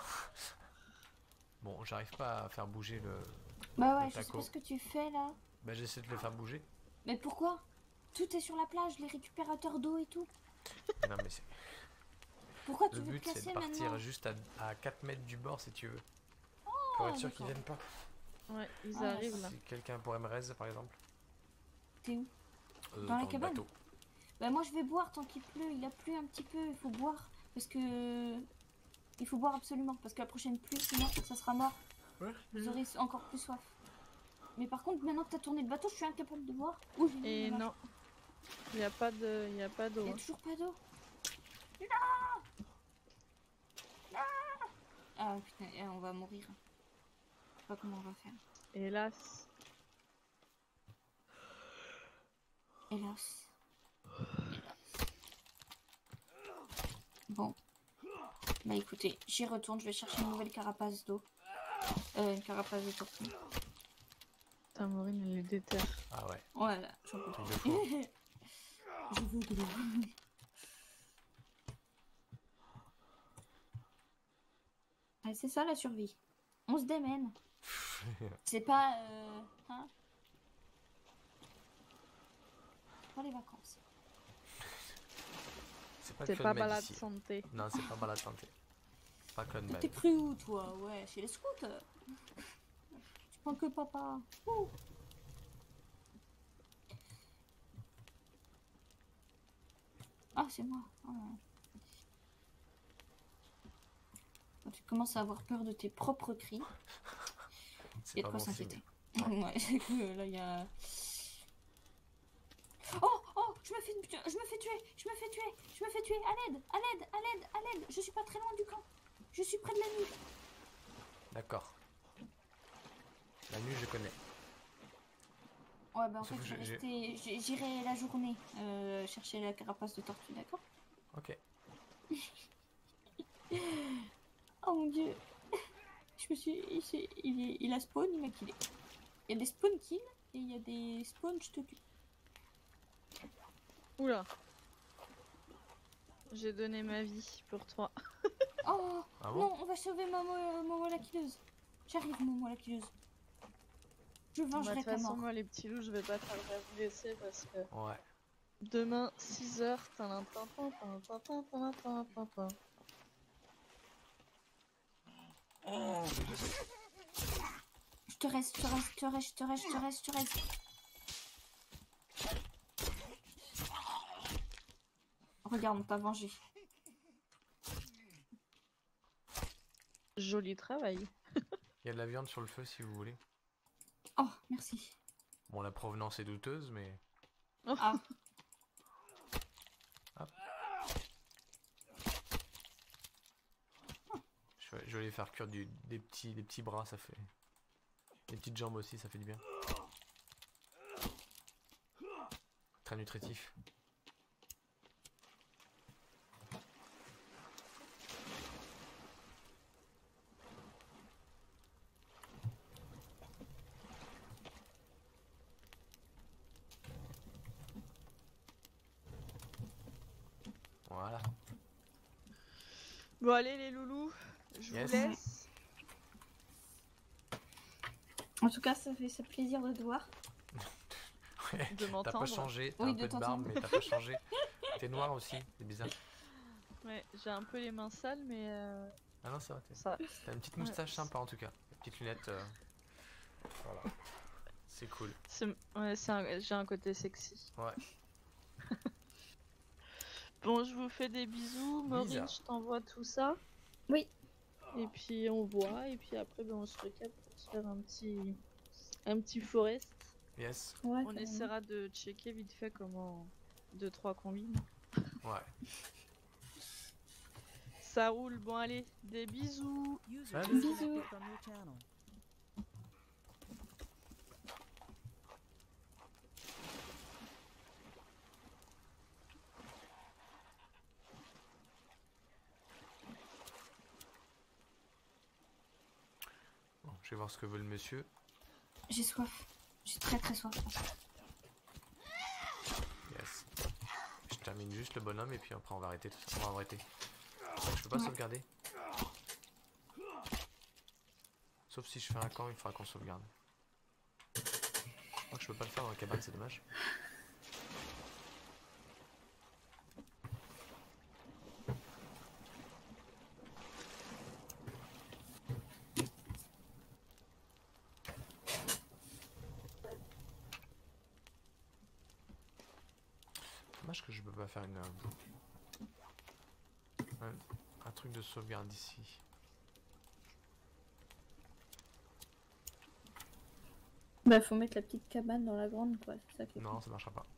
Bon, j'arrive pas à faire bouger le... Bah ouais, Le je sais taco. pas ce que tu fais là. Bah, j'essaie de le faire bouger. Mais pourquoi? Tout est sur la plage, les récupérateurs d'eau et tout. Non, mais c'est... Pourquoi tu Le veux but, c'est casser de partir maintenant? juste à 4 mètres du bord, si tu veux. Pour être sûr qu'ils d'accord. viennent pas. Ouais, ils Ah, arrivent là. Si quelqu'un pourrait me raise, par exemple. T'es où? Dans la le cabane? bateau. Bah moi je vais boire tant qu'il pleut, il a plu un petit peu, il faut boire. Parce que... Il faut boire absolument, parce que la prochaine pluie, sinon ça sera mort. Ouais. Vous aurez encore plus soif. Mais par contre, maintenant que t'as tourné le bateau, je suis incapable de voir où j'ai mis Et la vache. non, il n'y a pas d'eau. Il y a Hein. toujours pas d'eau. Ah putain, on va mourir. Je sais pas comment on va faire. Hélas. Hélas. Bon. Bah écoutez, j'y retourne, je vais chercher une nouvelle carapace d'eau. Une carapace de tortue. Putain, Maureen, elle est déterre. Ah ouais. Voilà, j'en peux Truc plus. de fou. Je veux de l'eau. Ouais, c'est ça la survie. On se démène. C'est pas... Hein, pas les vacances. C'est pas C'est Claude pas Med balade ici. santé. Non, c'est pas balade santé. Pas Claude T'es Med. cru où toi? Ouais, chez les scouts. Tu prends que papa. Ouh. Ah, c'est moi. Oh. Quand tu commences à avoir peur de tes propres cris, il y C'est a de pas quoi bon s'inquiéter. signe. Ouais, c'est que là, il y a... Oh, oh, je me fais tuer, je me fais tuer, je me fais tuer, je me fais tuer, à l'aide, à l'aide, à l'aide, à l'aide. Je suis pas très loin du camp. Je suis près de la nuit. D'accord. La nuit, je connais. Ouais, bah en Sauf fait, que je vais j'ai- rester... J'irai la journée chercher la carapace de tortue, d'accord? Ok. Oh mon dieu. Je me suis... Il a spawn, il m'a killé. Il y a des spawn kills et il y a des spawn je te tue. Oula. J'ai donné ma vie pour toi. Oh Ah bon? non, on va sauver Momo la killeuse. J'arrive, Momo la killeuse. Je Bah, de vengerai toute ta façon, mort. moi, les petits loups, je vais pas tarder à vous laisser parce que Ouais. demain, 6h. Je te reste, je te reste, je te reste, je te reste, je te reste, je te reste. Regarde, on t'a vengé. Joli travail. Il y a de la viande sur le feu si vous voulez. Oh, merci. Bon, la provenance est douteuse, mais. Ah, Je vais aller faire cuire des petits bras, ça fait. Des petites jambes aussi, ça fait du bien. Très nutritif. Voilà. Bon, allez, les loulous. Je Yes. vous laisse. en tout cas, ça fait plaisir de te voir. Ouais, De t'as m'entendre. pas changé, t'as Oui, un de peu de barbe, t'entendre. mais t'as pas changé. T'es noir aussi, c'est bizarre. Ouais, j'ai un peu les mains sales, mais Ah non, ça va, ça. t'as une petite Ouais. moustache sympa en tout cas. Des petites lunettes. Voilà. C'est cool. Ouais, j'ai un côté sexy. Ouais. Bon, je vous fais des bisous. Maureen, Bisous. je t'envoie tout ça. Oui. Et puis on voit. Et puis après, ben, on se recapte pour se faire un petit forest. Yes. Ouais, On essaiera de checker vite fait comment 2-3 combines. Ouais. Ça roule. Bon, allez, des bisous. Salut. Bisous. from your channel. Bon, je vais voir ce que veut le monsieur. J'ai soif. J'ai très très soif. Yes. Je termine juste le bonhomme et puis après on va arrêter tout ça. On va arrêter. Je peux pas Ouais. sauvegarder. Sauf si je fais un camp, il faudra qu'on sauvegarde. Je crois que je peux pas le faire dans la cabane, c'est dommage. Dommage que je peux pas faire un truc de sauvegarde ici. Bah, faut mettre la petite cabane dans la grande, quoi. C'est ça qui est Non, cool. ça marchera pas.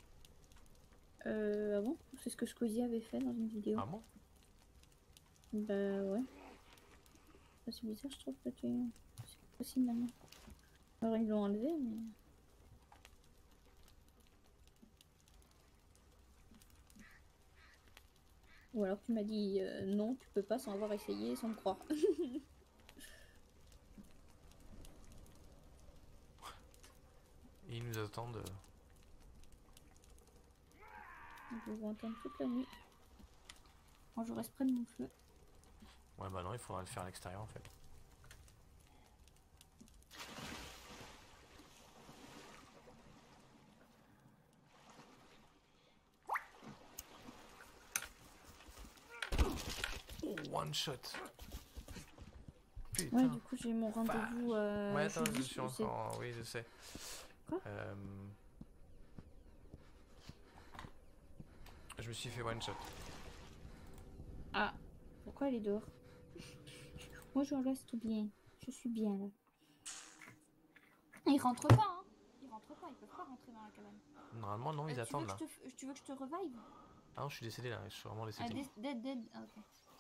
Ah bon? C'est ce que Squeezie avait fait dans une vidéo. Ah bon? Bah, ouais. Bah, c'est bizarre, je trouve que c'est pas possible maintenant. Alors, ils l'ont enlevé, mais. Ou alors tu m'as dit non, tu peux pas sans avoir essayé, sans me croire. Et ils nous attendent. Je vais entendre toute la nuit. Quand je reste près de mon feu. Ouais, bah non, il faudra le faire à l'extérieur en fait. Oh, one shot. Putain. Ouais, du coup, j'ai mon rendez-vous. Ouais, attends, je jeudi, suis je sais. encore. Oui, je sais. Quoi? Je me suis fait one shot. Ah, pourquoi elle est dehors? Moi, je reste bien. Je suis bien là. Ils rentrent pas, hein. Ils rentrent pas, ils peuvent pas rentrer dans la cabane. Normalement, non, ils attendent là. Tu veux que je te revive? Ah non, je suis décédé là, je suis vraiment Ah, décédé. dead. Ah, ok.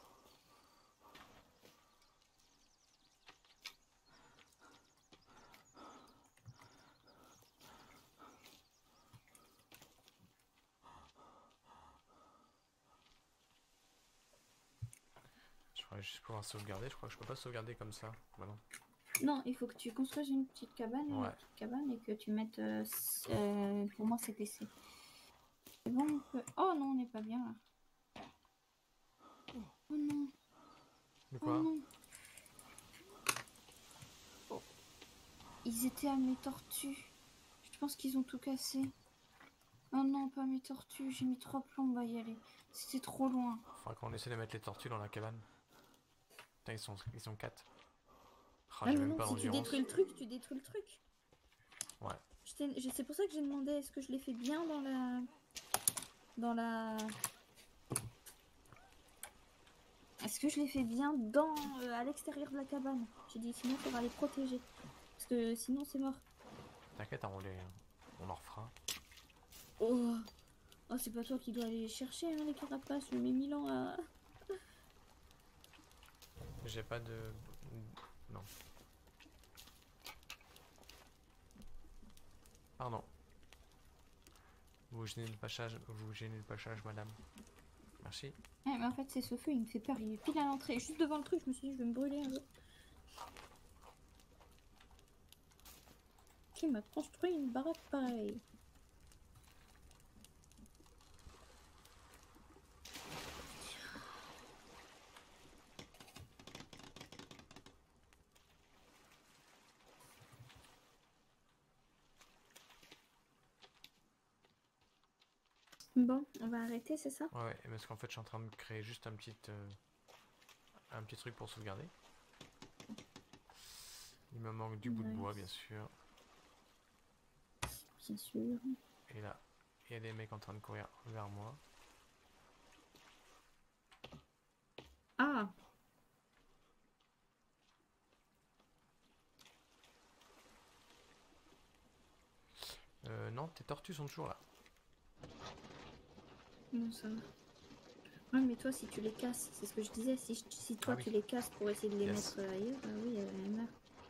Je crois juste pouvoir sauvegarder, je crois que je peux pas sauvegarder comme ça. Bah non. Non, il faut que tu construises une petite cabane, Ouais. une petite cabane et que tu mettes. Pour moi, c'est PC. C'est bon, on peut. Oh non, on n'est pas bien là. Oh non. De Oh quoi? non. Oh. Ils étaient à mes tortues. Je pense qu'ils ont tout cassé. Oh non, pas mes tortues. J'ai mis 3 plombes à y aller. C'était trop loin. Faudra qu'on essaie de mettre les tortues dans la cabane. Putain, ils sont 4. Ah, Ah j'ai mais même non, pas si tu d'endurance. détruis le truc, tu détruis le truc. Ouais. C'est pour ça que j'ai demandé est-ce que je l'ai fait bien dans la... Est-ce que je l'ai fait bien dans à l'extérieur de la cabane? J'ai dit sinon il faudra les protéger. Parce que sinon c'est mort. T'inquiète, on en refera. Oh, oh c'est pas toi qui dois aller les chercher hein, les carapaces. Je mets 1000 ans à... J'ai pas de... Non. Pardon. Vous gênez le passage, madame. Merci. Ouais, mais en fait c'est ce feu, il me fait peur. Il est pile à l'entrée. Juste devant le truc, je me suis dit je vais me brûler un peu. Qui m'a construit une baraque pareille? Bon, on va arrêter, c'est ça? Ouais, parce qu'en fait, je suis en train de créer juste un petit truc pour sauvegarder. Il me manque du bout de bois, bien sûr. Bien sûr. Et là, il y a des mecs en train de courir vers moi. Ah! Non, tes tortues sont toujours là. Non, ça va. Ouais, mais toi, si tu les casses, c'est ce que je disais, si toi Ah oui. tu les casses pour essayer de les Yes. mettre ailleurs, bah oui, elle meurt.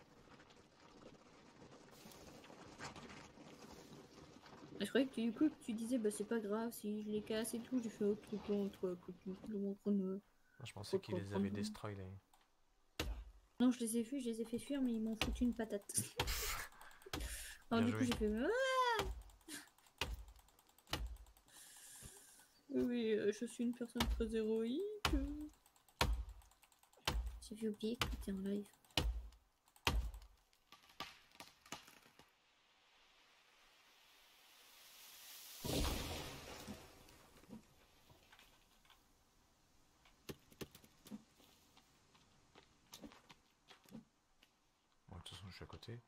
Je croyais que du coup, tu disais, bah c'est pas grave si je les casse et tout. J'ai fait autre contre, Non, je pensais qu'ils les avaient destroy les... Non, je les ai vus, je les ai fait fuir, mais ils m'ont foutu une patate. Alors Bien du coup, joué. j'ai fait. Ah oui, je suis une personne très héroïque. J'avais oublié que t'étais en live. Bon, de toute façon, je suis à côté.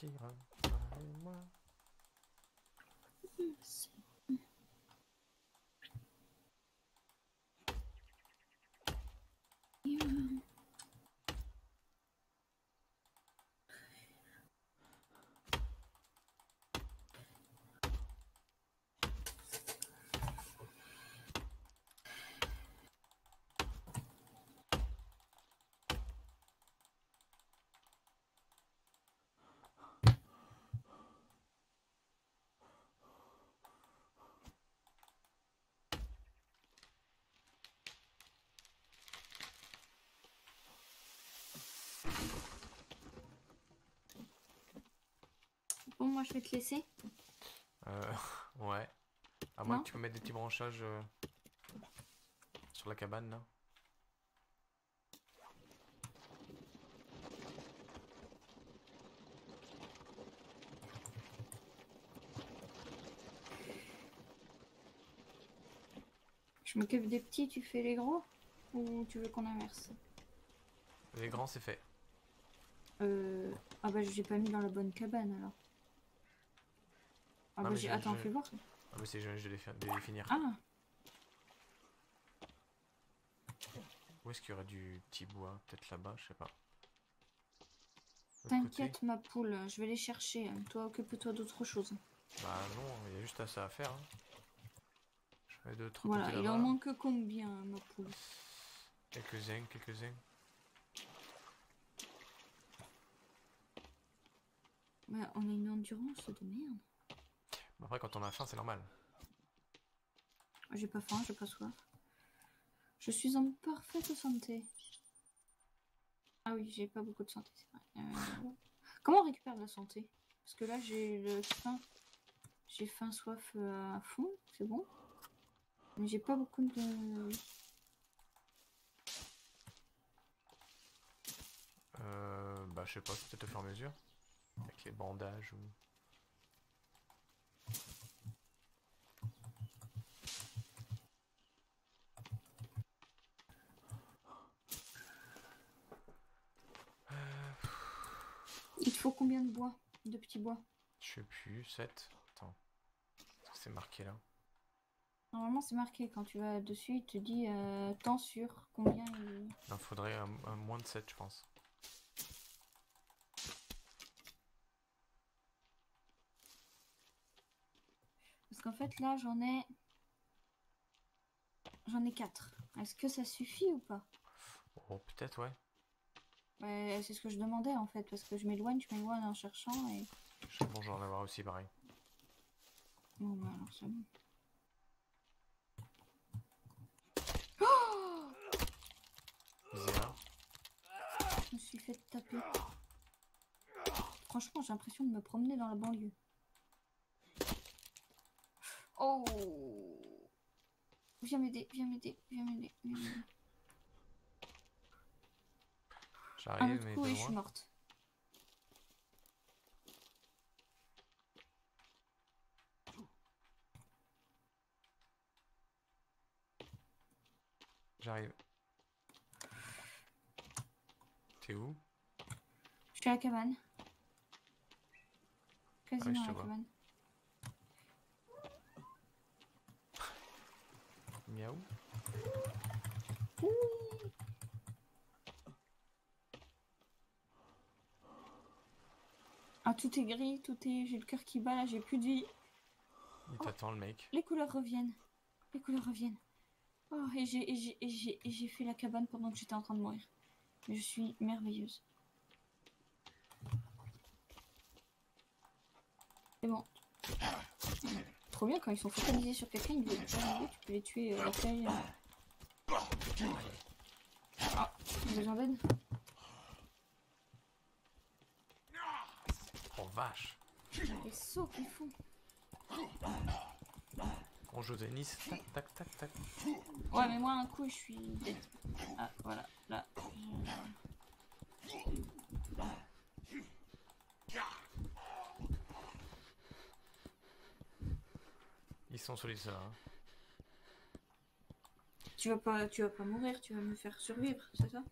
rire. Toi et moi. Bon, moi je vais te laisser. Ouais. À moins Non. que tu peux mettre des petits branchages sur la cabane là. Je m'occupe des petits, tu fais les gros? Ou tu veux qu'on inverse? Les grands, c'est fait. Ah bah j'ai pas mis dans la bonne cabane alors. Ah Ah, bah mais j'ai... je- Attends, je- fais voir. Ah, mais c'est je de les finir. Ah, Où est-ce qu'il y aurait du petit bois? Peut-être là-bas, je sais pas. De l'autre côté. t'inquiète ma poule, je vais les chercher. Toi, occupe-toi d'autre chose. Bah non, il y a juste ça à faire. Hein. Je vais de l'autre Voilà, côté il en là-bas. manque combien ma poule? Quelques-uns, quelques-uns. Bah, on a une endurance de merde. Mais après, quand on a faim, c'est normal. J'ai pas faim, j'ai pas soif. Je suis en parfaite santé. Ah oui, j'ai pas beaucoup de santé, c'est vrai. Comment on récupère de la santé? Parce que là, j'ai le faim. J'ai faim, soif à fond, c'est bon. Mais j'ai pas beaucoup de... Bah je sais pas, c'est peut-être au fur et à mesure. Avec les bandages ou... Il te faut combien de bois? De petits bois? Je sais plus, 7. Attends. Est-ce que c'est marqué là? Normalement, c'est marqué. Quand tu vas dessus, il te dit temps sur combien il... Il en faudrait un moins de 7, je pense. Parce qu'en fait, là, j'en ai... J'en ai 4. Est-ce que ça suffit ou pas? Oh, peut-être, ouais. Ouais, c'est ce que je demandais, en fait. Parce que je m'éloigne en cherchant et... Bon, je vais en avoir aussi, pareil. Bon, bah alors, c'est bon. Oh, Misère. je me suis fait taper. Franchement, j'ai l'impression de me promener dans la banlieue. Oh! Viens m'aider, viens m'aider, viens m'aider, viens m'aider. Un J'arrive, autre mais coup de et je suis loin. morte. J'arrive. T'es où? Je suis à la cabane. Ah oui, Quasiment je à te la vois. cabane. Miaou. Ah, tout est gris, tout est... J'ai le cœur qui bat, là, j'ai plus de vie. Il t'attend, le mec. Les couleurs reviennent. Les couleurs reviennent. Oh, et j'ai fait la cabane pendant que j'étais en train de mourir. Mais je suis merveilleuse. C'est bon. Trop bien quand ils sont focalisés sur quelqu'un, ils veulent pas arriver, tu peux les tuer la taille. Ah, j'ai besoin d'aide. Oh vache. Les sauts qu'ils font. On joue au tennis. Tac, tac, tac, tac. Ouais, mais moi, un coup, je suis dead. Ah, voilà, là. Ils sont solides, ça. Hein. Tu vas pas mourir, tu vas me faire survivre, c'est ça?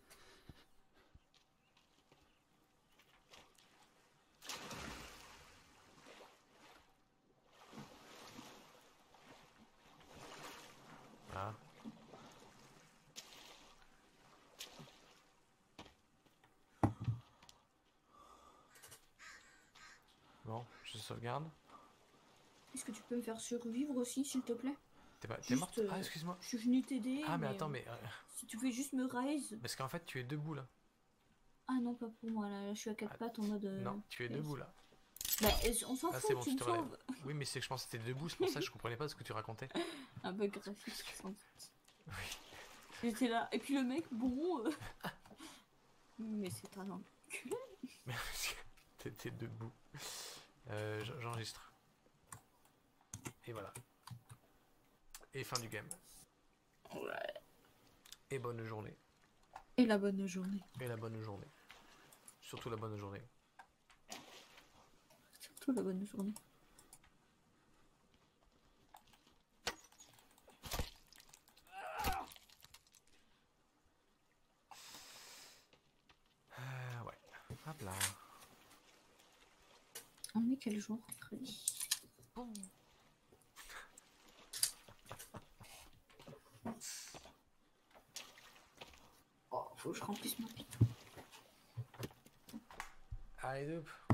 je sauvegarde. Est-ce que tu peux me faire survivre aussi, s'il te plaît? T'es morte? Juste, Ah, excuse-moi. Je suis venue t'aider. Ah, mais attends, mais. Si tu pouvais juste me raise. Parce qu'en fait, tu es debout là. Ah non, pas pour moi, là. Je suis à quatre pattes en mode. Non, tu es debout là. Bah, on s'en Ah, fout, c'est bon, tu tu me te relèves. sauves. Oui, mais c'est que je pensais que t'étais debout, c'est pour ça que je comprenais pas ce que tu racontais. Un peu graphique, sans doute. Oui. J'étais là. Et puis le mec, bon. Mais c'est un enculé. T'étais debout. J'enregistre. Et voilà. Et fin du game. Ouais. Et bonne journée. Et la bonne journée. Et la bonne journée. Surtout la bonne journée. Surtout la bonne journée. Ouais. Hop là. On est quel jour? Mercredi. Oh, faut que je remplisse ma pite. Allez, deux.